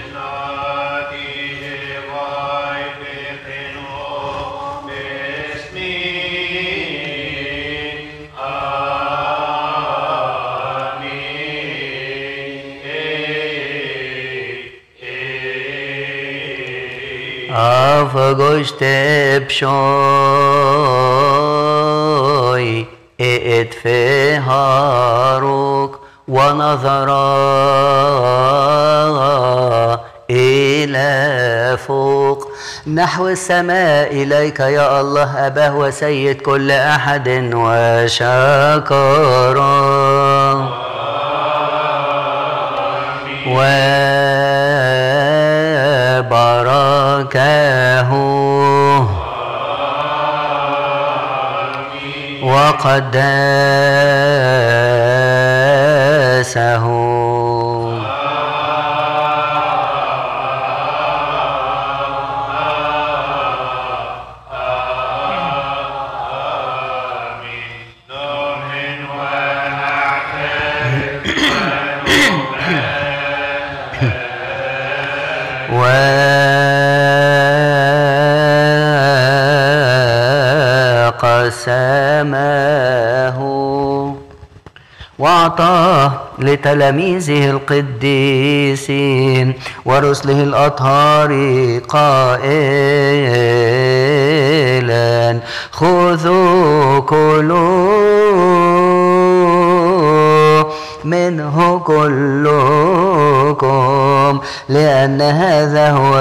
أفجشت بشوي اتفهارك ونظر إلى فوق نحو السماء إليك يا الله أباه وسيد كل أحد وشكرا وبركه وقدسه وقسمه وأعطاه لتلاميذه القديسين ورسله الأطهار قائلا خذوا كلوا منه كلكم لأن هذا هو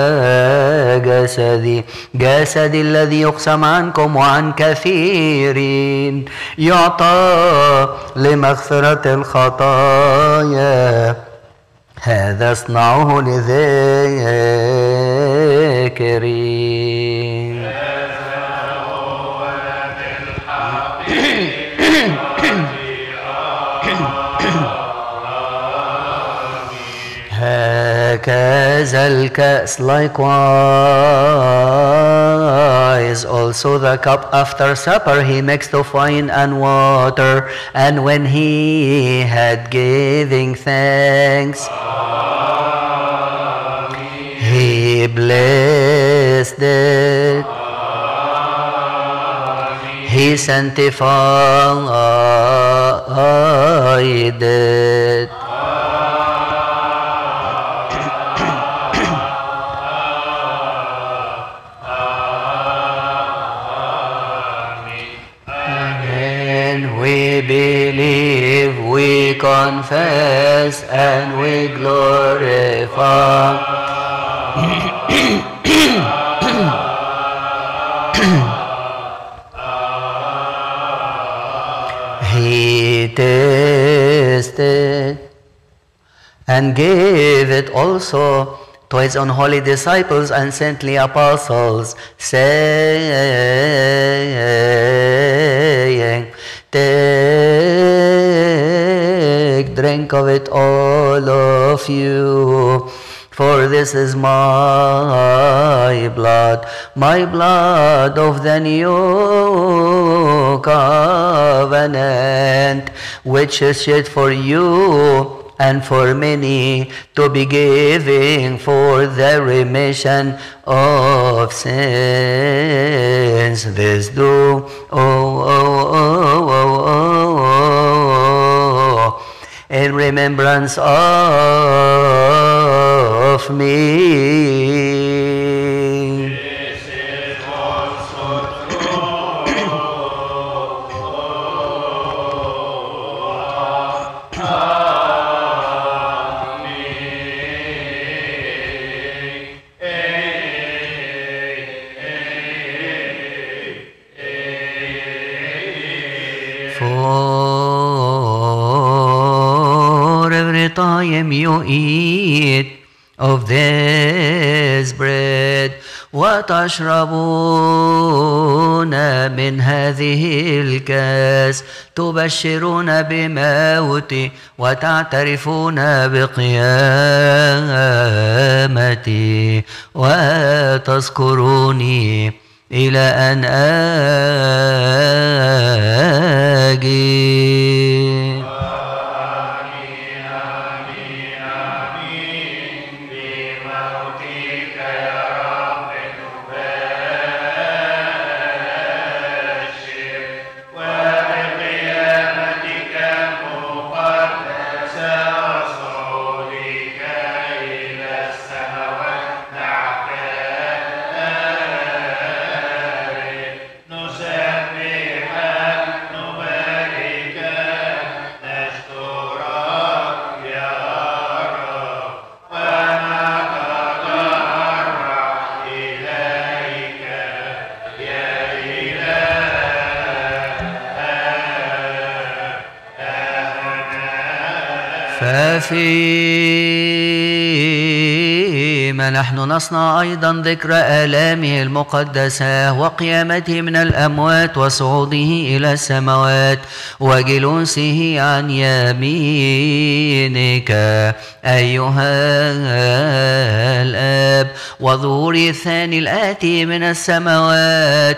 جسدي الذي يقسم عنكم وعن كثيرين يعطى لمغفرة الخطايا هذا اصنعوه لذاكرين. هذا وكذا الكأس likewise also the cup after supper he mixed of wine and water, and when he had given thanks he blessed it, he sanctified it. We believe, we confess, and we glorify. He tasted and gave it also to his unholy disciples and saintly apostles, saying, take, drink of it, all of you, for this is my blood of the new covenant, which is shed for you and for many to be given for the remission of sins. This do, in remembrance of me. This is also true of me. For every time you eat of this bread وتشربون من هذه الكاس تبشرون بموتي وتعترفون بقيامتي وتذكروني إلى أن آجي. فيما نحن نصنع أيضا ذكر آلامه المقدسة وقيامته من الأموات وصعوده إلى السماوات وجلوسه عن يمينك أيها الآب وظهور الثاني الآتي من السماوات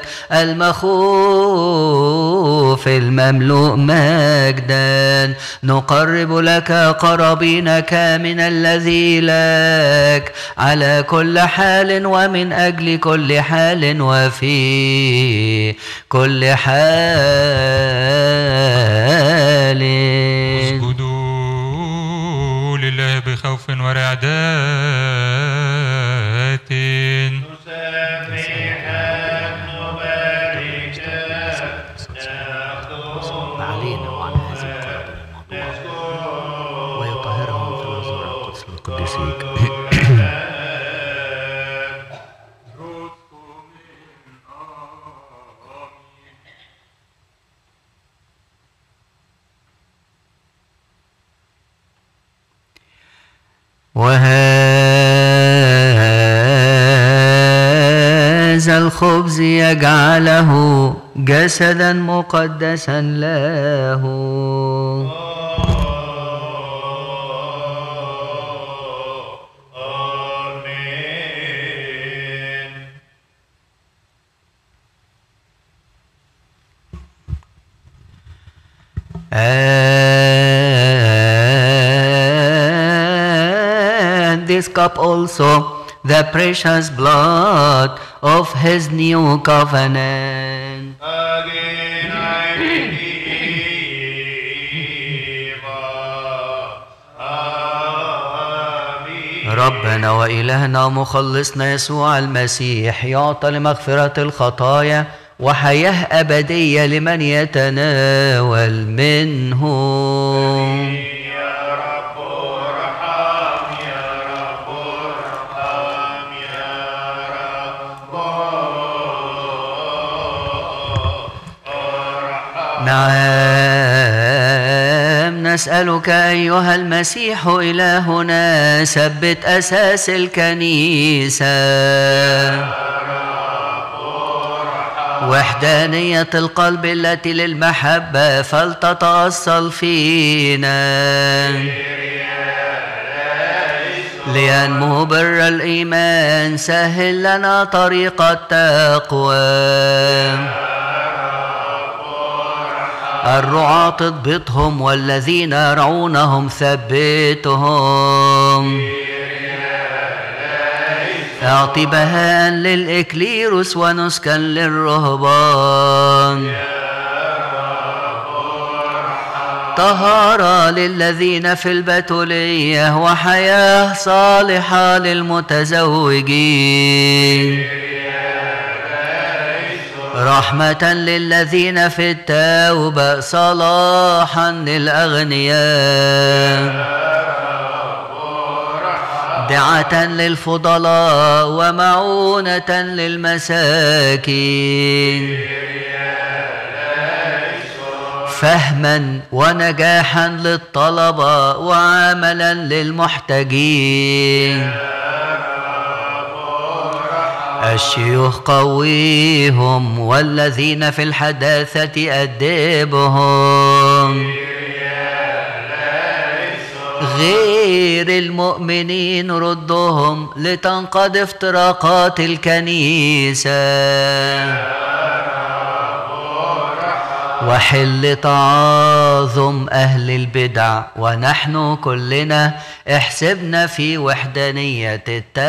المخوف المملوء مجدا، نقرب لك قرابينك من الذي لك على كل حال ومن أجل كل حال وفي كل حال. اسجدوا لله بخوف ورعدات، نسبحك نباركك علينا وعلى هذه القرابين ويطهرهم في الحضور القدس القديسين. وهذا الخبز يجعله جسدا مقدسا له. And this cup also, the precious blood of his new covenant. Again I believe. Amen. ربنا وإلهنا ومخلصنا يسوع المسيح يعطى لمغفرة الخطايا وحياة أبدية لمن يتناول منه. يا رب ارحم يا رب ارحم يا رب ارحم. نعم نسألك أيها المسيح إلهنا ثبت أساس الكنيسة وحدانية القلب التي للمحبة فلتتأصل فينا لينمو بر الإيمان سهل لنا طريق التقوى. الرعاة اضبطهم والذين يرعونهم ثبتهم. أعطي بهاء للإكليروس ونسكا للرهبان. طهارة للذين في البتولية وحياة صالحة للمتزوجين. رحمة للذين في التوبة صلاحا للأغنياء. دعة للفضلاء ومعونة للمساكين. فهما ونجاحا للطلبة وعملا للمحتاجين. الشيوخ قويهم والذين في الحداثة أدبهم. غير المؤمنين ردهم لتنقضي افتراقات الكنيسة. وحل تعاظم أهل البدع ونحن كلنا احسبنا في وحدانية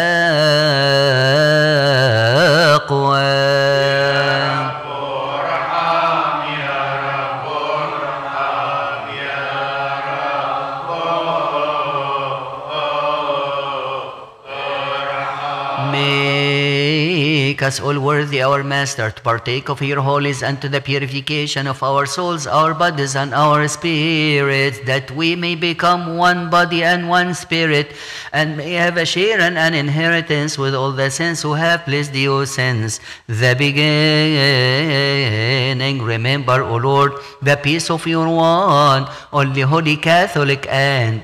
التقوى. Make us all worthy, our Master, to partake of your holies and to the purification of our souls, our bodies, and our spirits, that we may become one body and one spirit, and may have a share and an inheritance with all the saints who have pleased you since the beginning. Remember, O Lord, the peace of your one, only holy Catholic and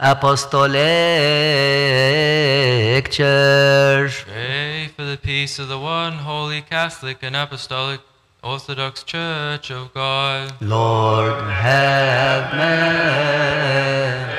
Apostolic Church. Pray for the peace of the one holy Catholic and Apostolic Orthodox Church of God. Lord, have mercy.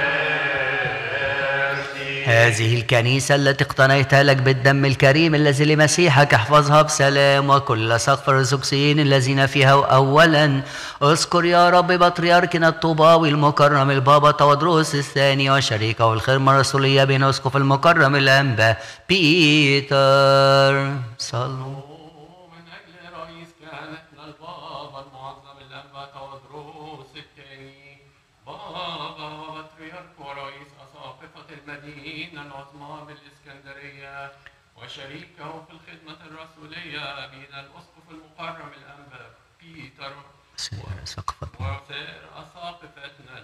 هذه الكنيسة التي اقتنيتها لك بالدم الكريم الذي لمسيحك احفظها بسلام، وكل سقف الرسوكسيين الذين فيها. أولا اذكر يا رب بطريركنا الطوباوي المكرم البابا تودروس الثاني وشريكه الخدمة الرسولية بين اسقف المكرم الأنبا بيتر. صلوا. من أجل رئيس كهنتنا البابا المعظم الأنبا تودروس الثاني، بابا وبطريرك ورئيس أساقفة المدينة العظمى بالإسكندرية، وشريكه في الخدمة الرسولية بين الأسقف المكرم الأنبا بيتر وسائر أساقفتنا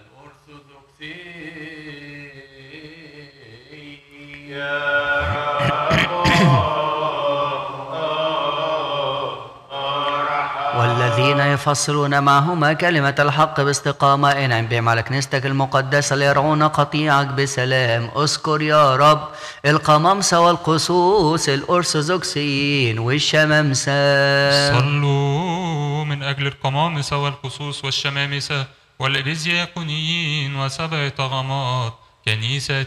والذين يفصلون معهما كلمة الحق باستقامة انعم بهم على كنيستك المقدسة ليرعون قطيعك بسلام. اذكر يا رب القمامسة والقسوس الأرثوذكسيين والشمامسة. صلوا من أجل القمامسة والقسوس والشمامسة والإليزياكونيين وسبع طغمات كنيسة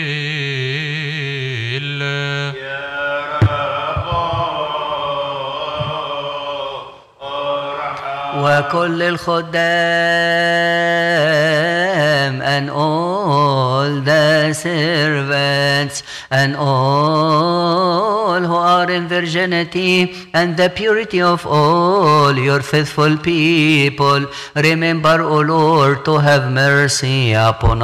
الله. وكل الخدام and all the servants and all who are in virginity and the purity of all your faithful people, remember, O Lord, to have mercy upon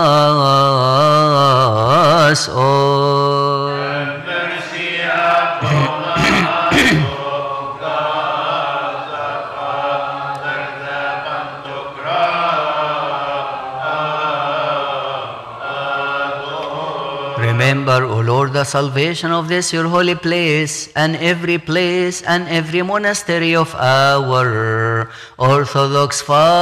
us all. Have mercy upon us, O God, the Father, the Pantocrator. Remember, O Lord, the salvation of this your holy place and every monastery of our Orthodox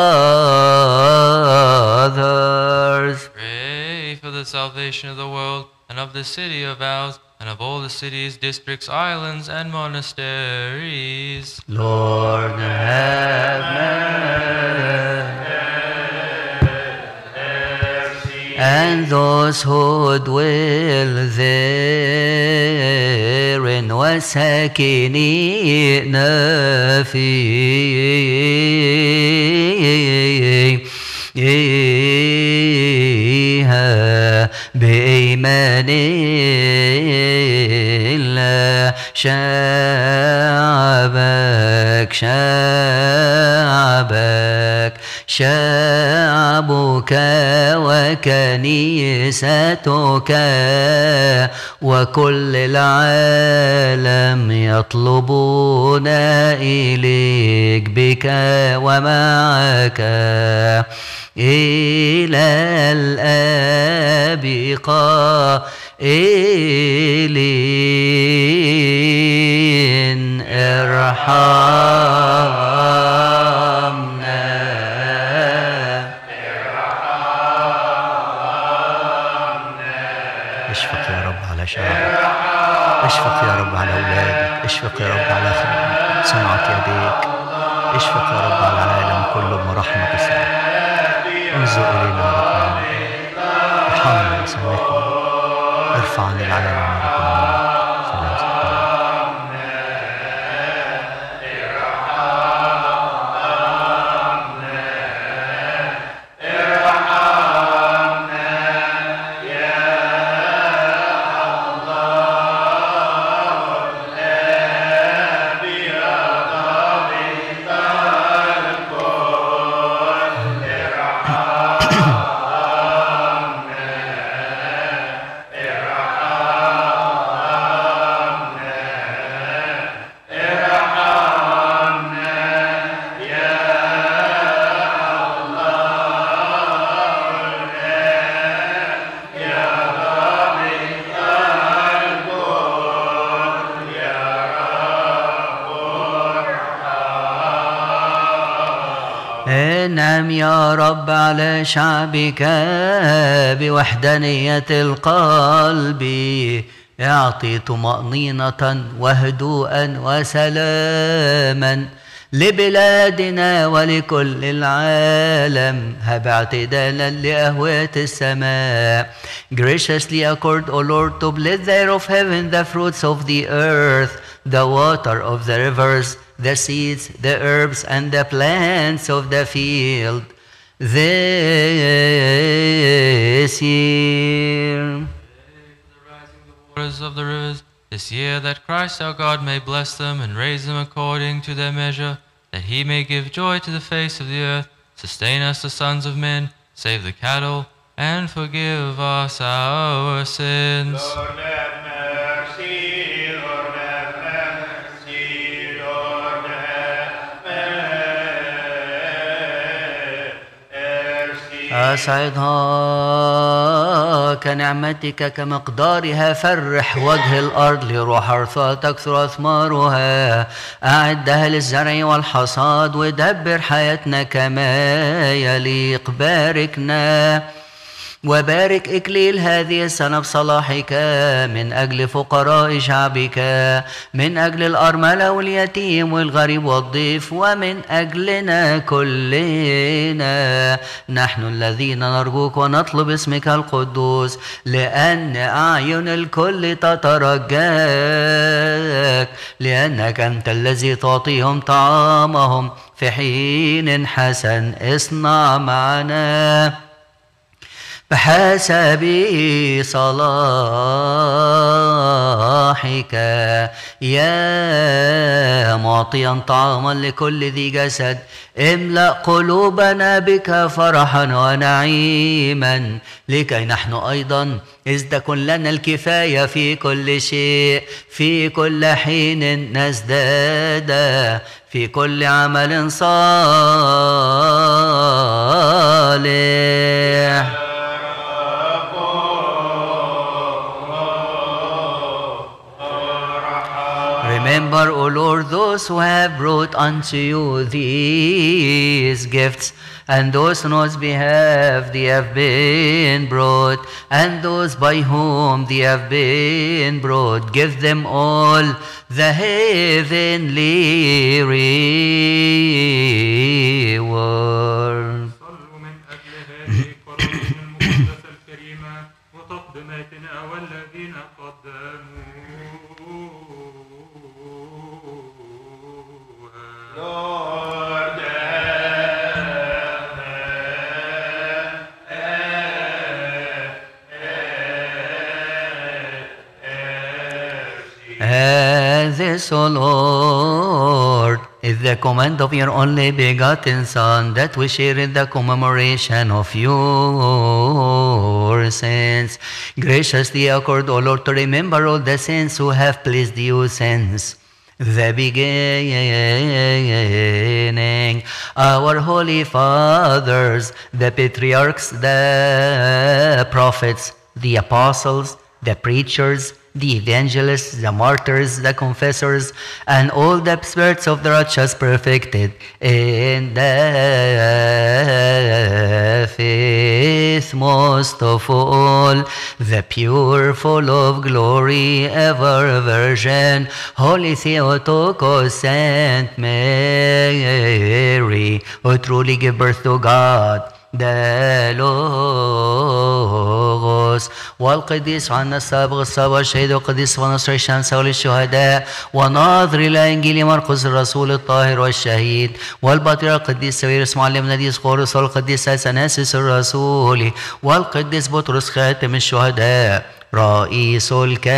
fathers. Pray for the salvation of the world and of the city of ours and of all the cities, districts, islands, and monasteries. Lord, have mercy. And those who dwell therein وساكنين فيها بإيمان الله شعبك وكنيستك وكل العالم يطلبون إليك بك ومعك إلى الآب قائلين اشفق يا رب على شعبك، اشفق يا رب على أولادك، اشفق يا رب على صنعة يديك، اشفق يا رب على العالم كله برحمة السماء. انظر إلينا يا رب، ارحمنا وسامحنا، ارفع عن العالم يا رب. انعم يا رب على شعبك بوحدانية القلب، اعطي طمأنينة وهدوءا وسلاما لبلادنا ولكل العالم. هب اعتدالا لأهواة السماء. Graciously accord, O Lord, to bless the air of heaven, the fruits of the earth, the water of the rivers, the seeds, the herbs, and the plants of the field this year. Waters of the rivers this year, that Christ our God may bless them and raise them according to their measure, that he may give joy to the face of the earth, sustain us the sons of men, save the cattle, and forgive us our sins. Lord have mercy, Lord have mercy, Lord have mercy. أسعدها كنعمتك كمقدارها، فرح وجه الأرض لروح حرثها تكثر أثمارها، أعدها للزرع والحصاد، ودبر حياتنا كما يليق. باركنا وبارك إكليل هذه السنة بصلاحك من أجل فقراء شعبك، من أجل الأرملة واليتيم والغريب والضيف، ومن أجلنا كلنا نحن الذين نرجوك ونطلب اسمك القدوس، لأن أعين الكل تترجاك، لأنك أنت الذي تعطيهم طعامهم في حين حسن. اصنع معنا بحسب صلاحك يا معطيا طعاما لكل ذي جسد، املأ قلوبنا بك فرحا ونعيما، لكي نحن أيضا إذ تكن لنا الكفاية في كل شيء في كل حين نزداد في كل عمل صالح. Remember, O Lord, those who have brought unto you these gifts, and those on whose behalf they have been brought, and those by whom they have been brought. Give them all the heavenly reward. صلوا من أجل هذه القرابين المقدسة الكريمة وتقدماتنا والذين قدموها. This, O Lord, is the command of your only begotten Son, that we share in the commemoration of your saints. Graciously accord, O Lord, to remember all the saints who have pleased you since the beginning, our holy fathers, the patriarchs, the prophets, the apostles, the preachers, the evangelists, the martyrs, the confessors, and all the spirits of the righteous perfected in the faith. Most of all, the pure, full of glory, ever Virgin, Holy Theotokos, Saint Mary, who truly gave birth to God the Logos، والقديس عنا السابق السابق الشهيد والقديس ونصر الشمس وللشهداء، وناظر إلى إنجيل مرقس الرسول الطاهر والشهيد، والبطريرك القديس سويرس معلمنا ديسقورس، والقديس اثناسيس الرسول، والقديس بطرس خاتم الشهداء رئيس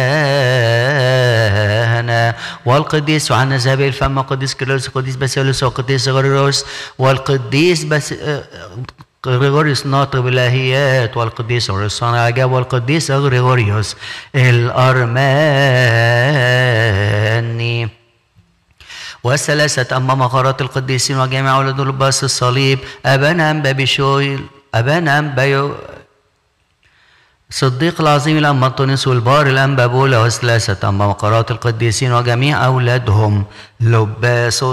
الكهنة، والقديس يوحنا ذهب الفم، والقديس كيرلس، والقديس باسيلوس، والقديس غريغوريوس، والقديس غريغوريوس ناطق بالإلهيات، والقديس غريغوريوس العجاب، والقديس غريغوريوس الأرماني، والثلاثة أمام مقارات القديسين وجميع أولاد لباس الصليب، أبانا أنبا بشوي، أبانا أنبا صديق العظيم الأنبا أنطونيوس والبار الأنبا بولا، والثلاثة أمام مقارات القديسين وجميع أولادهم لباس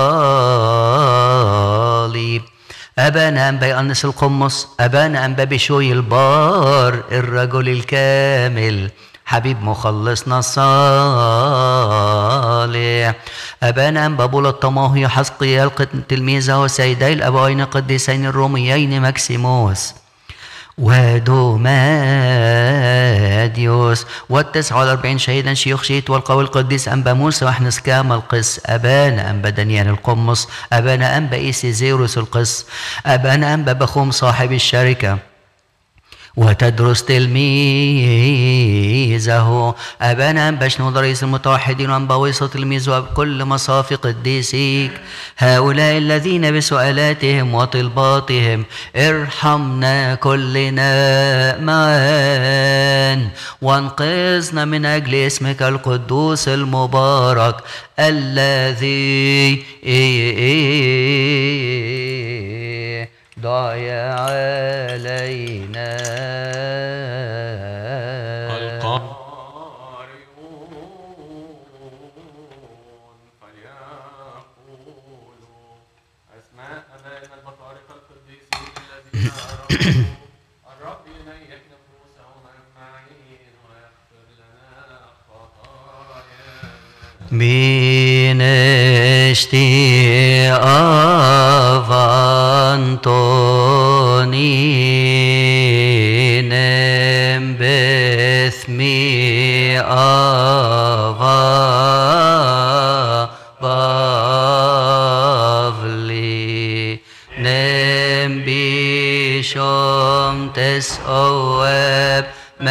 الصليب، أبانا أنبا يؤنس القمص، أبانا أنبا بشوي البار الرجل الكامل حبيب مخلصنا الصالح، أبانا أنبا بولا الطماهي حزقيال تلميذه وسيدي الأبوين القديسين الروميين مكسيموس ودوماديوس، وال49 شهيدا شيوخ شيت، والقوي القديس أنبا موسى وحنسكام القس، أبانا أنبا دانيال القمص، أبانا أنبا إيسيزيروس القس، أبانا أنبا بخوم صاحب الشركة وتدرس تلميذه، أبانا أنبا شنود رئيس المتوحدين، وأنبا ويصة تلميذه بكل مصافي قديسيك، هؤلاء الذين بسؤالاتهم وطلباتهم ارحمنا كلنا معا، وانقذنا من أجل اسمك القدوس المبارك الذي دعي علينا. القارئون فليقولوا أسماء أبائنا البطارقة القديسين الذين أرادوا الرب إلي Minesti avantoni nembeth mi ava bavli nembishom tes oeb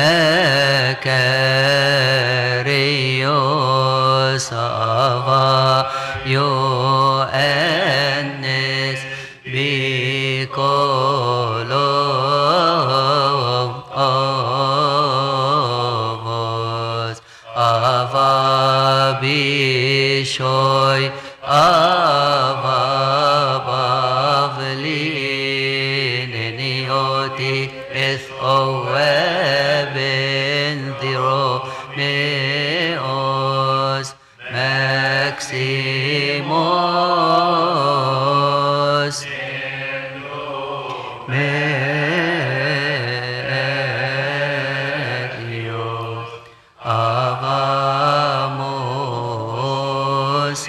Makarios ava yo ennis bikolo avos ava bishoy ava bavli nenioti eth oeben thiro meos maximos melios avamos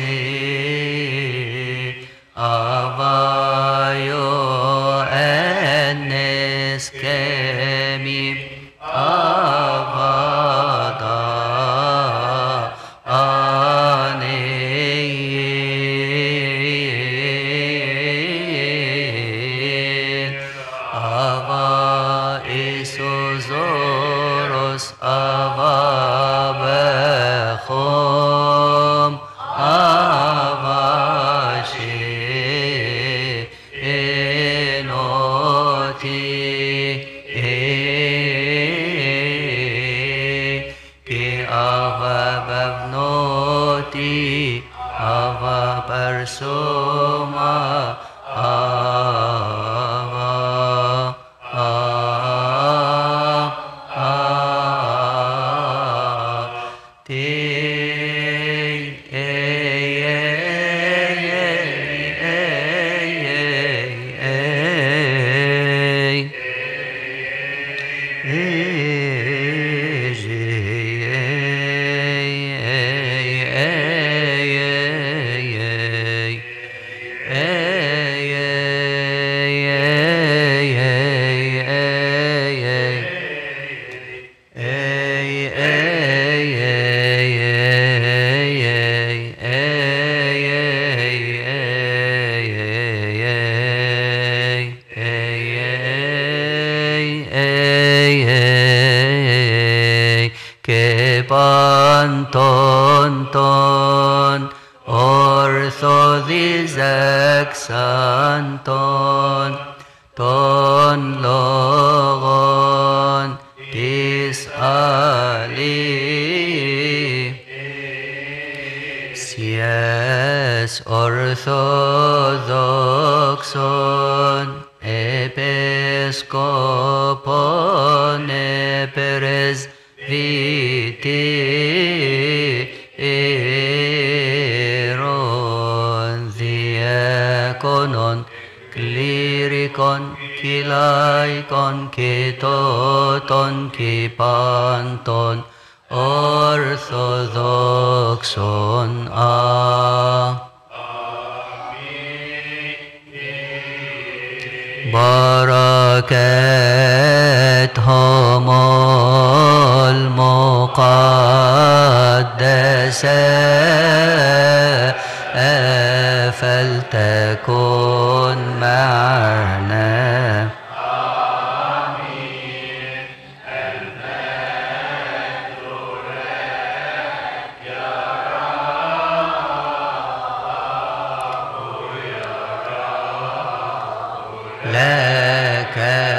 avayo ennes kemi avada anein ava isozoros ava bechom ava she enoti ki ava bavnoti ava persoma Kepantonton orthodizaksanton ton logon tis ali sias orthodoxon episkopon eperes viti eron diakonon klirikon kilaikon kitoton kipanton orthodoxon barakat homol muqaddasa فلتكن معنا لك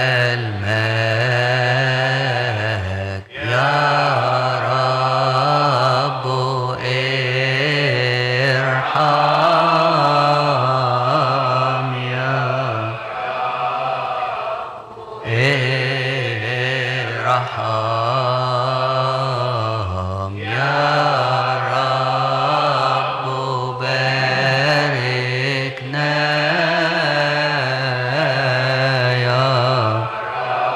المجد يا رب ارحم يا ارحم يا رب باركنا يا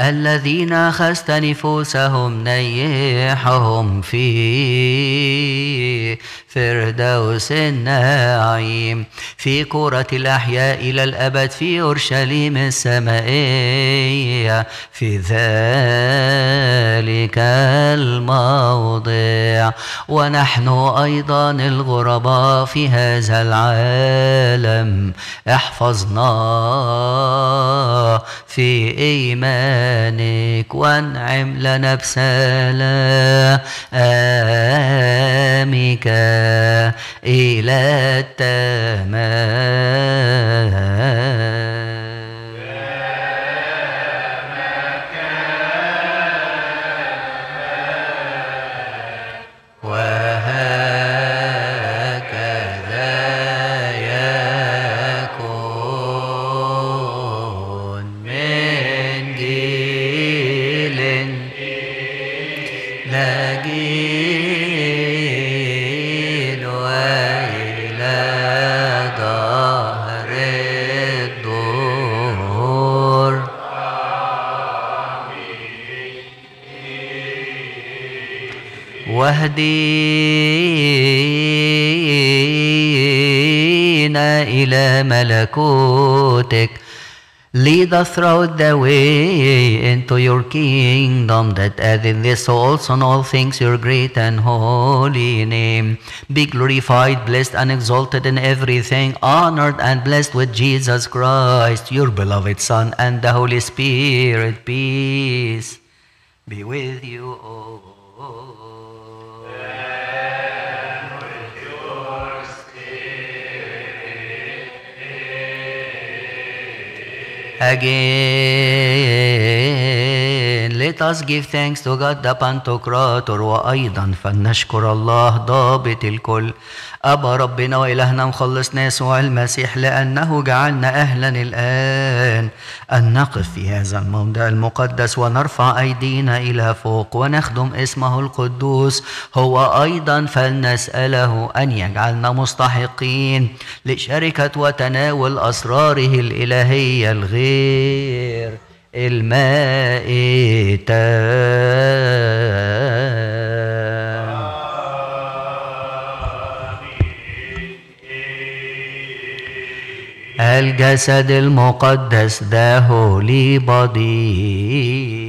الذين أخذت نفوسهم نيحهم في فردوس النعيم في كرة الأحياء إلى الأبد في أورشليم السمائية في ذلك الموضع. ونحن أيضا الغرباء في هذا العالم احفظنا في إيمانك وانعم لنا بسلامك إلى التمام. واهدينا إلى ملكوتك. Lead us throughout the way into your kingdom, that as in this also in all things your great and holy name be glorified, blessed and exalted in everything, honored and blessed with Jesus Christ, your beloved Son, and the Holy Spirit. Peace be with you all. Again, let us give thanks to God the Pantocrator. وأيضا فلنشكر الله ضابط الكل أبا ربنا وإلهنا مخلصنا يسوع المسيح، لأنه جعلنا أهلا الآن أن نقف في هذا الموضع المقدس ونرفع أيدينا إلى فوق ونخدم اسمه القدوس. هو أيضا فلنسأله أن يجعلنا مستحقين لشركة وتناول أسراره الإلهية الغير المائتة. الجسد المقدس the holy body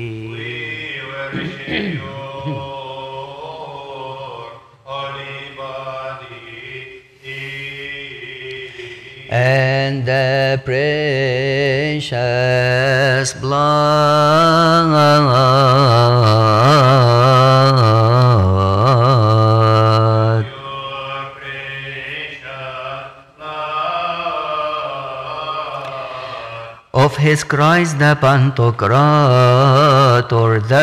and the precious blood of his Christ the Pantocrator, the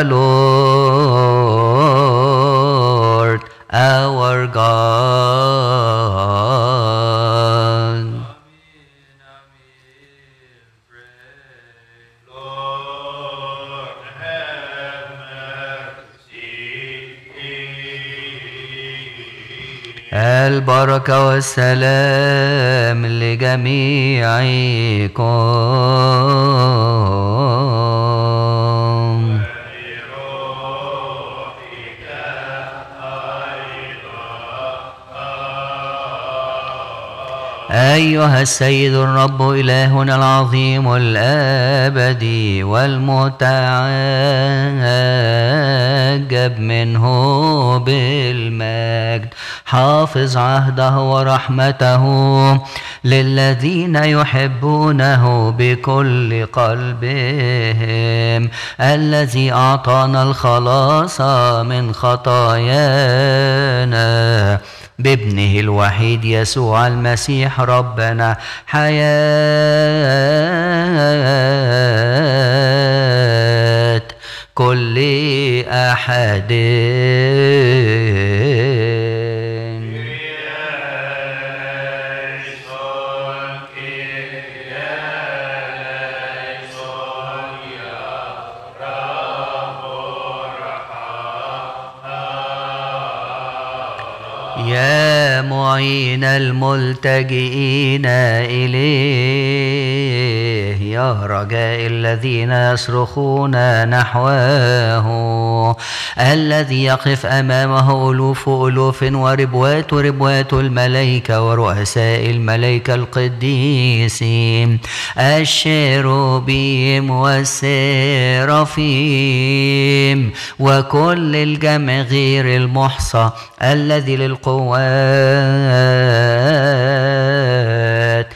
Lord our God. البركة والسلام لجميعكم. أيها السيد الرب إلهنا العظيم الأبدي والمتعجب منه بالمجد، حافظ عهده ورحمته للذين يحبونه بكل قلبهم، الذي أعطانا الخلاص من خطايانا بابنه الوحيد يسوع المسيح ربنا، حياة كل أحد. يا معين الملتجئين إليه، يا رجاء الذين يصرخون نحوه، الذي يقف أمامه ألوف ألوف وربوات ربوات الملائكة ورؤساء الملائكة القديسين، الشيروبيم والسرافيم، وكل الجمع غير المحصى الذي للقوات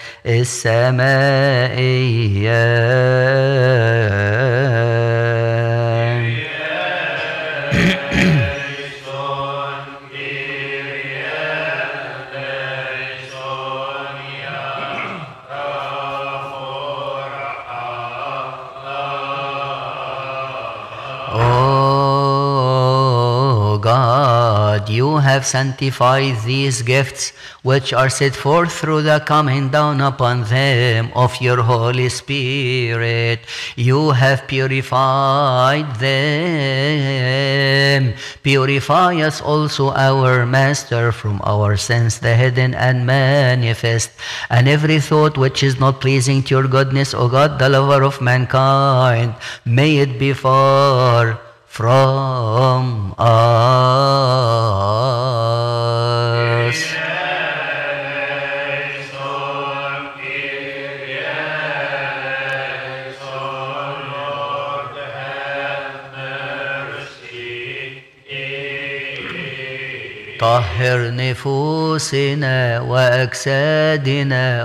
السمائية. Oh God, you have sanctified these gifts which are set forth through the coming down upon them of your Holy Spirit. You have purified them. Purify us also, our Master, from our sins, the hidden and manifest, and every thought which is not pleasing to your goodness, O God, the lover of mankind. May it be far from us. طهر نفوسنا وأجسادنا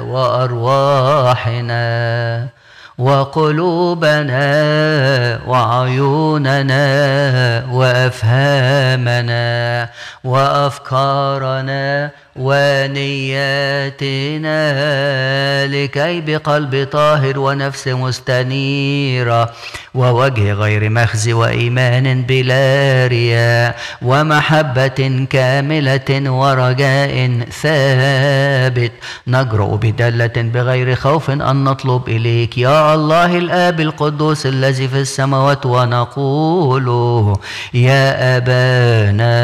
وأرواحنا وقلوبنا وعيوننا وأفهامنا وأفكارنا ونياتنا، لكي بقلب طاهر ونفس مستنيرة ووجه غير مخزي وإيمان بلا رياء ومحبة كاملة ورجاء ثابت نجرؤ بدلة بغير خوف أن نطلب إليك يا الله الآب القدوس الذي في السماوات، ونقول يا أبانا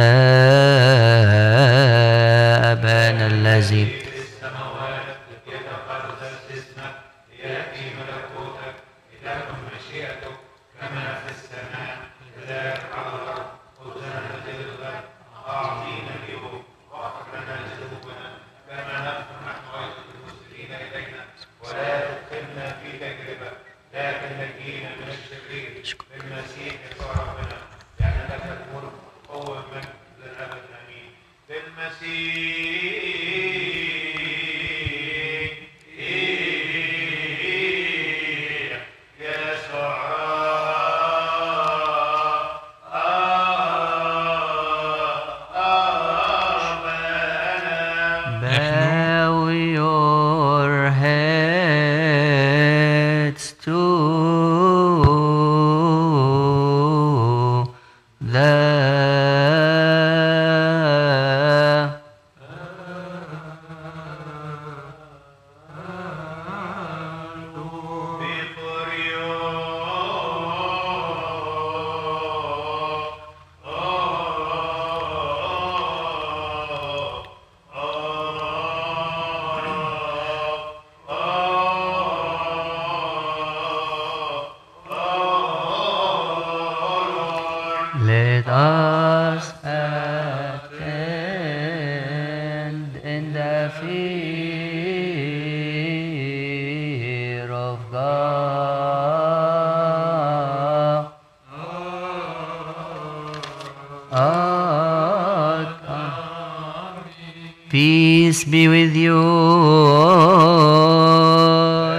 أبانا الذي في السماوات يتقدس اسمك، يأتي ملكوتك، لتكن مشيئتك كما في السماء كذلك على الأرض. خبزنا الذي للغد أعطينا اليوم، واغفر لنا ذنوبنا كما نغفر نحن أيضا للمسلمين إلينا، ولا تدخلنا في تجربة لكن نجينا من الشرير، بالمسيح يسوع ربنا، لأن لك الملك والقوة والمجد للأبد آمين. بالمسيح Bow your heads to the Let us attend in the fear of God. Peace be with you all.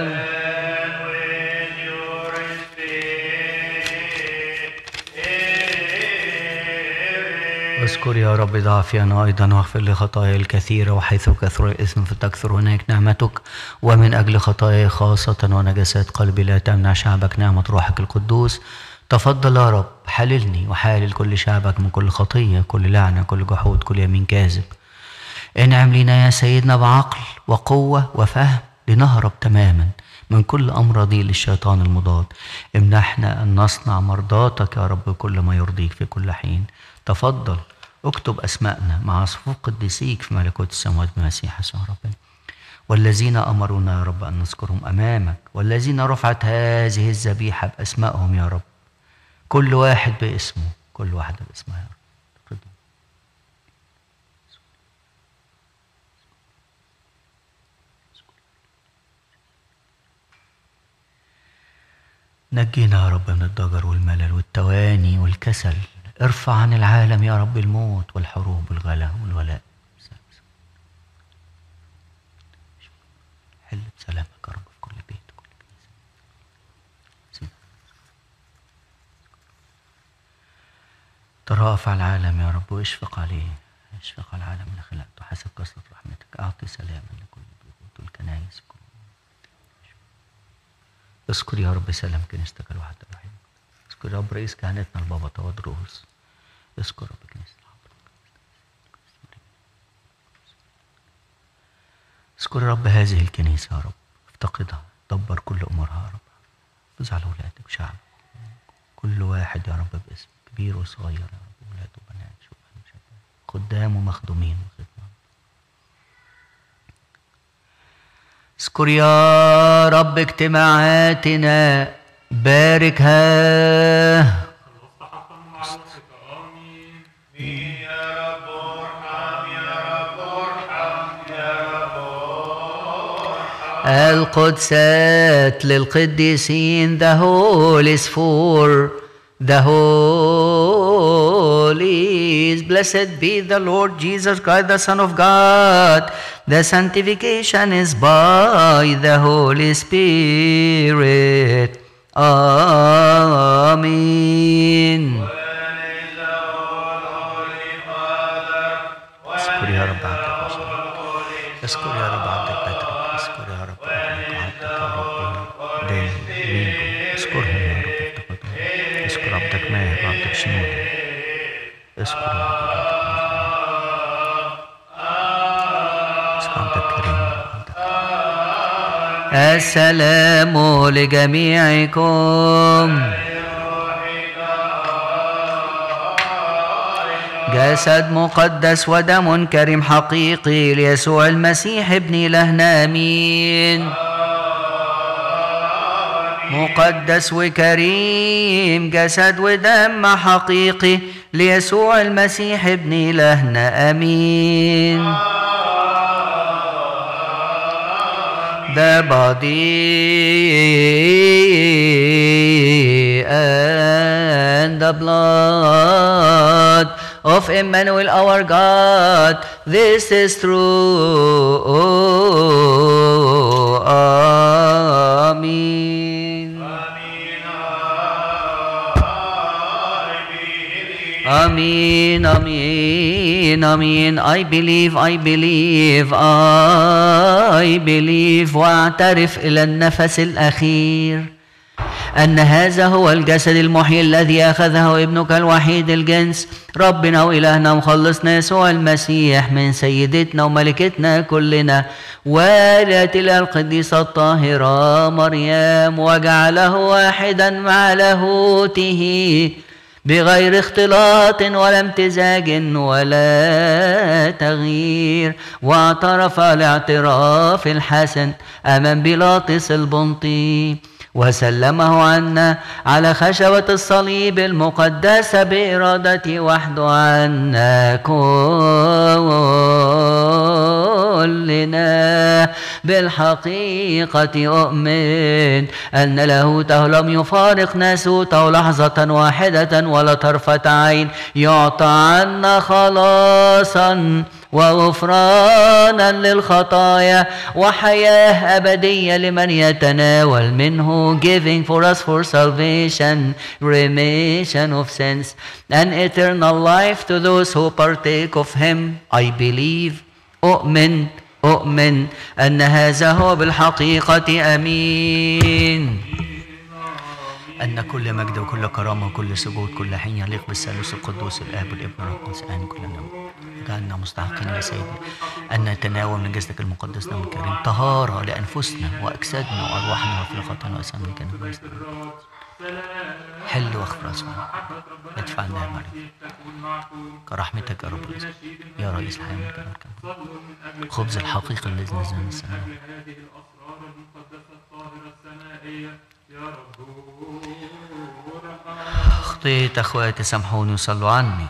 اذكر يا رب ضعفي أنا أيضا، واغفر لي خطاياي الكثيرة، وحيث كثر الإثم فتكثر هناك نعمتك، ومن أجل خطاياي خاصة ونجاسات قلبي لا تمنع شعبك نعمة روحك القدوس. تفضل يا رب حللني وحالل كل شعبك من كل خطية، كل لعنة، كل جحود، كل يمين كاذب. انعم لنا يا سيدنا بعقل وقوة وفهم لنهرب تماما من كل أمراضي للشيطان المضاد. امنحنا أن نصنع مرضاتك يا رب كل ما يرضيك في كل حين. تفضل اكتب أسماءنا مع صفوف قديسيك في ملكوت السماوات بمسيح يسوع ربنا. والذين أمرونا يا رب أن نذكرهم أمامك، والذين رفعت هذه الذبيحة بأسمائهم يا رب، كل واحد باسمه، كل واحدة باسمها يا رب. نجينا يا رب من الضجر والملل والتواني والكسل. ارفع عن العالم يا رب الموت والحروب والغلا والولاء. حل بسلامك يا رب في كل بيت وكل كنيسة. ترافع العالم يا رب واشفق عليه، اشفق على العالم اللي خلقته حسب كثرة رحمتك. اعطي سلاما لكل البيوت والكنائس. اذكر يا رب سلام كنيستك الواحدة الوحيدة. اذكر يا رب رئيس كهنتنا البابا تودروس. اذكر رب كنيستنا. اذكر يا رب هذه الكنيسة يا رب، افتقدها، دبر كل امورها يا رب. فز على اولادك وشعبك، كل واحد يا رب باسم، كبير وصغير يا رب، اولاد وبنات، شبان وشباب، خدام ومخدومين وخدمة. اذكر يا رب اجتماعاتنا، باركها. القدسات للقديسين، the holies for the holies. Blessed be the Lord Jesus Christ, the Son of God. The sanctification is by the Holy Spirit. Amen. اذكر يا رب عبدك وشعبك، اذكر يا رب عبدك باترك، اذكر يا رب عبدك يا رب دايما، اذكرهم يا رب افتقدهم. اذكر عبدك ماهر وعبدك شنودة، اذكر يا رب عبدك كريم. السلام لجميعكم. جسد مقدس ودم كريم حقيقي ليسوع المسيح ابن إلهنا. آمين. مقدس وكريم، جسد ودم حقيقي ليسوع المسيح ابن إلهنا. آمين. The body and the blood of Emmanuel our God, this is true. Amen. Amen, amen, amen. I believe, I believe, I believe. واعترف إلى النفس الأخير أن هذا هو الجسد المحيي الذي أخذه ابنك الوحيد الجنس، ربنا وإلهنا ومخلصنا يسوع المسيح، من سيدتنا وملكتنا كلنا والدة القديسة الطاهرة مريم، وجعله واحدا مع لاهوته بغير اختلاط ولا امتزاج ولا تغيير، واعترف الاعتراف الحسن أمام بيلاطس البنطي، وسلمه عنا على خشبة الصليب المقدسة بإرادته وحده عنا كلنا. بالحقيقة أؤمن أن لاهوته لم يفارق ناسوته لحظة واحدة ولا طرفة عين، يعطى عنا خلاصا وغفرانا للخطايا وحياة أبدية لمن يتناول منه، giving for us for salvation, remission of sins, and eternal life to those who partake of him. I believe, أؤمن أن هذا هو بالحقيقة. أمين. أن كل مجد وكل كرامة وكل سجود كل حين يليق بالثالوث القدوس الآب والابن والروح القدس الآن كل يوم. جعلنا مستحقين يا سيدي أن نتناول من جسدك المقدس دم الكريم طهارة لأنفسنا وأجسادنا وأرواحنا وفي خطايانا وأثامنا كان حل واغفر أسمائنا، ادفع عنا المرض كرحمتك يا رب العزة. يا رئيس الحياة من كلام خبز الحقيقة الذي نزل من السماء. أخطيت أخواتي سامحوني وصلوا عني،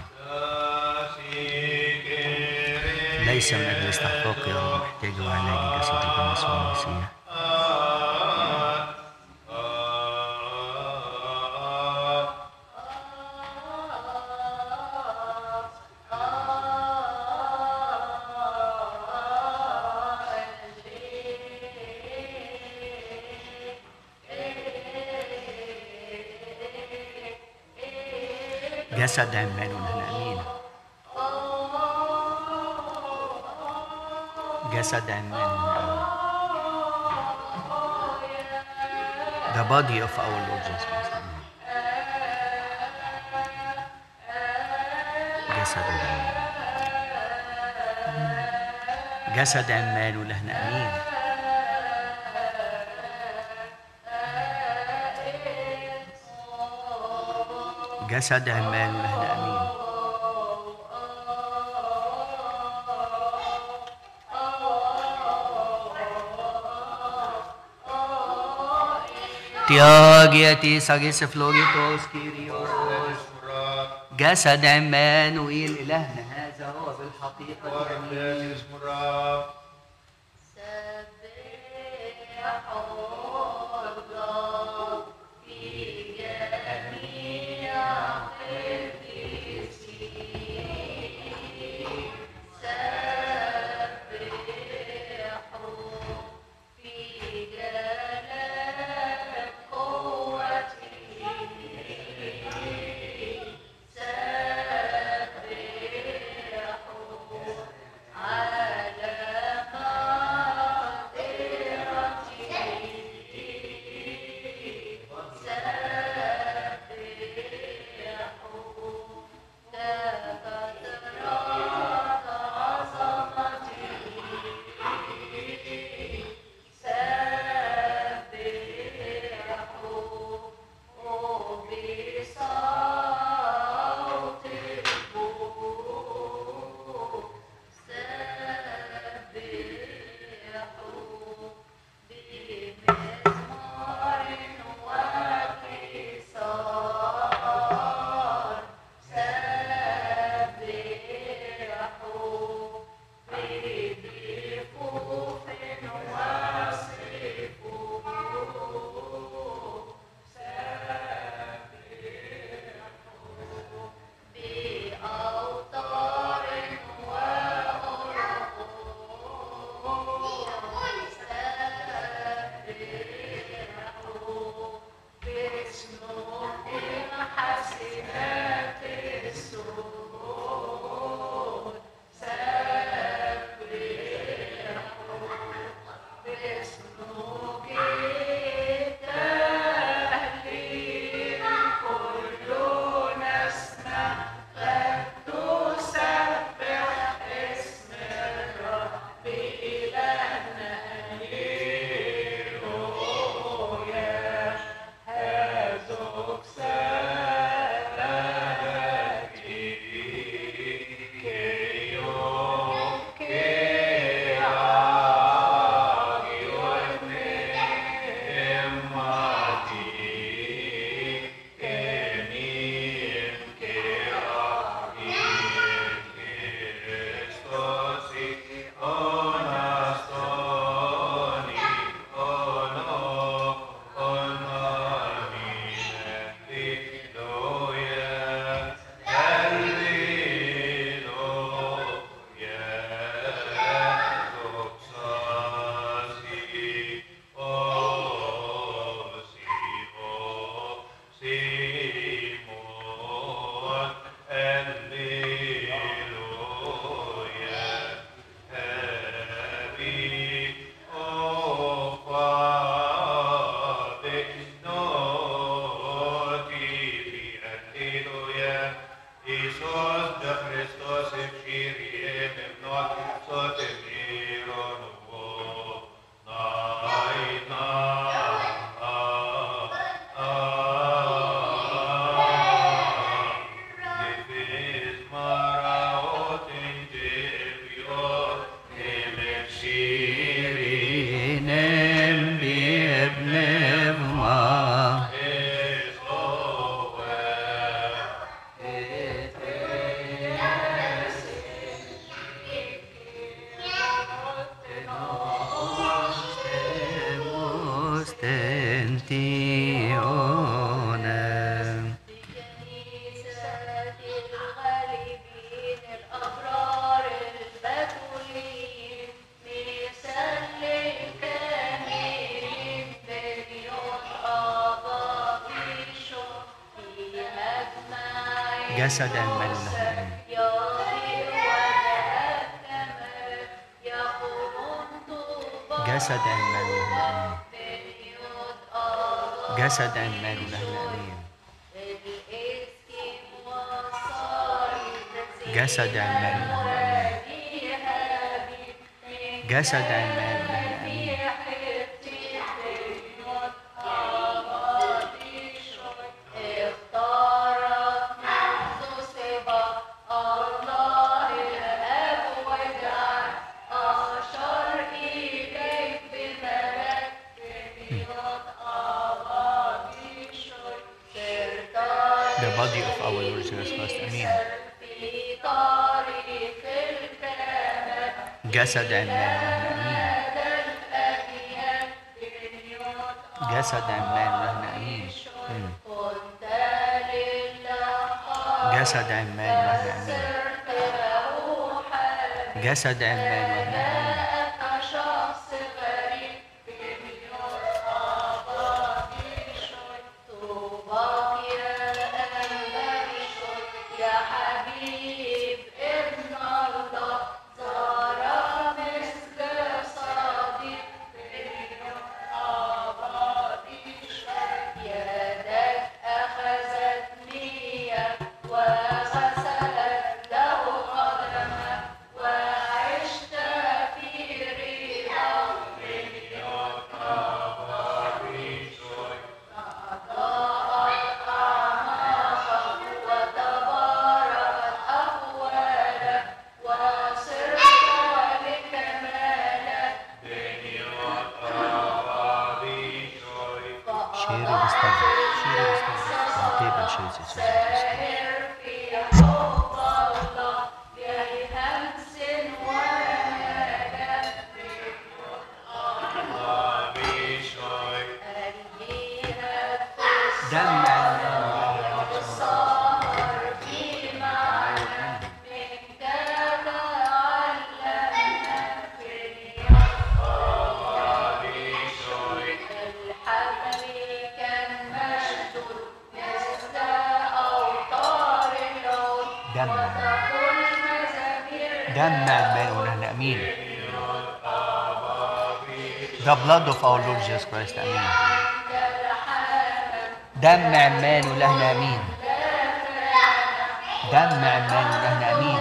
ليس من أجل استحقاقي يا رب، محتاج وعلاجي جسدك المسيح المسيح. جسد عمان ونحن أمين، جسد عمان ونحن أمين. The body of our Lord Jesus Christ. جسد عمان ونحن أمين. جسد عمان ونحن أمين. تياجيتي ساجيس فلوريتوس كيريوس. جسد عمانوئيل إلهنا هذا هو بالحقيقة أمين. سنتيونا بكنيسة الغالبين الأبرار البتولين مثل الكاملين بنيوت أباطيشو في مجمع جسد الملك جسد المال جسد المال له الأمين جسد المال له الأمين جسد المال له الأمين The body of our Lord Jesus Christ. Amen. جسد المال له الأمين جسد المال له الأمين جسد المال له الأمين جسد المال له الأمين The blood of our Lord Jesus Christ. Amen. دم عمان ولهنا أمين. دم عمان ولهنا أمين.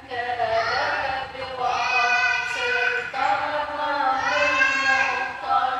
على من كان بوقت صرت من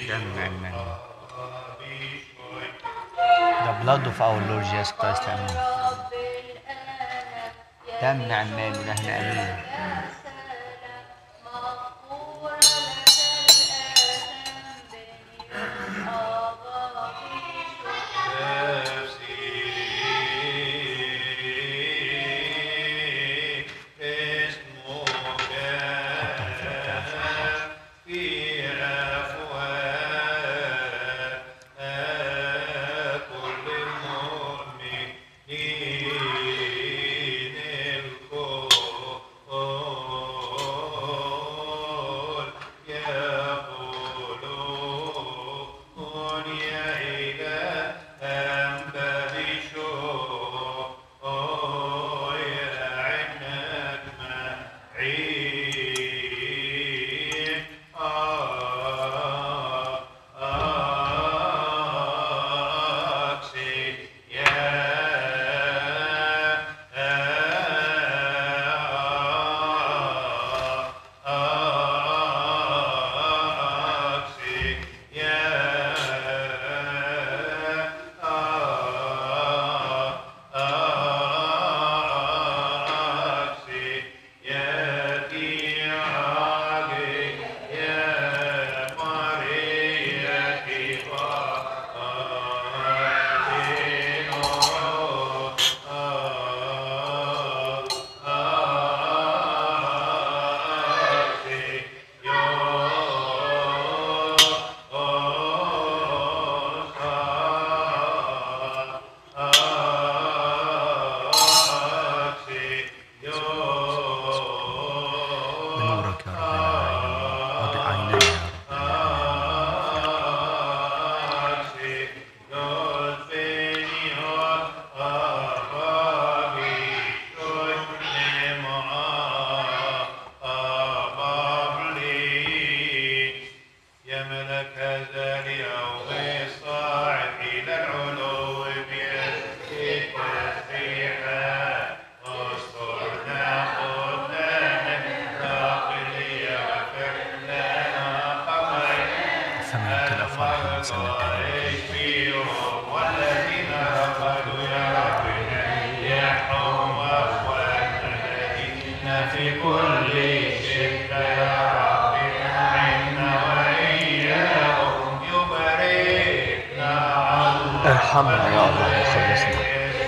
The blood of our Lord Jesus Christ, amen. دم عمان ونحن امين. ارحمنا يا الله وخلصنا.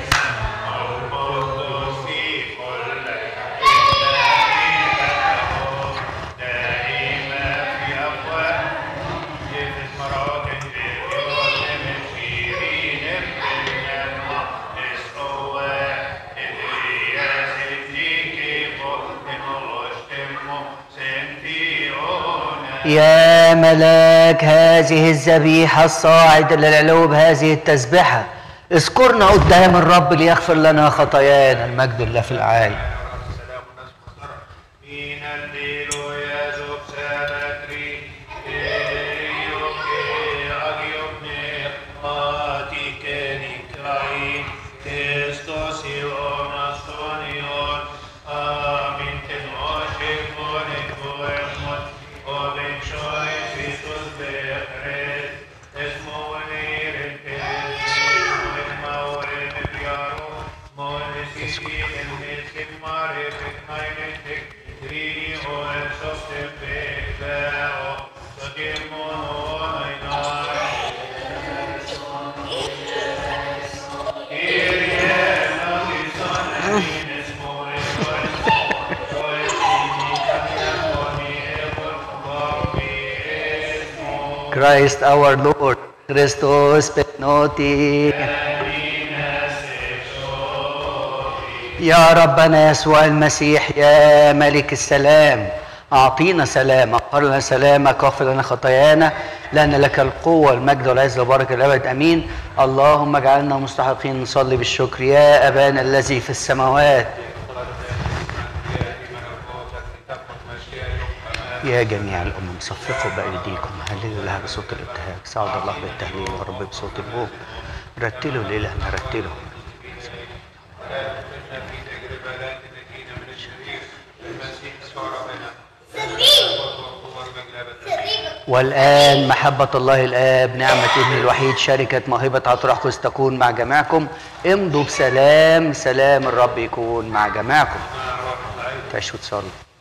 يا ملاك هذه الذبيحة الصاعدة للعلو بهذه التسبحة، اذكرنا قدام الرب ليغفر لنا خطايانا. المجد لله في العالي. Christ our Lord, Christos Penoti. يا ربنا يسوع المسيح يا ملك السلام، أعطينا سلام، أغفر لنا سلامك واغفر لنا خطايانا، لأن لك القوة والمجد والعز والبركة الأبد أمين. اللهم اجعلنا مستحقين نصلي بالشكر. يا أبانا الذي في السماوات، يا جميع الأمم صفقوا بأيديكم، هللوا لها بصوت الابتهاج، سعد الله بالتهليل والرب بصوت البوق. رتلوا لإلهنا رتلوا. سرير والآن محبة الله الآب، نعمة ابن الوحيد، شركة موهبة عطاء الروح القدس تكون مع جميعكم. امضوا بسلام، سلام الرب يكون مع جميعكم. تعيشوا وتصلوا.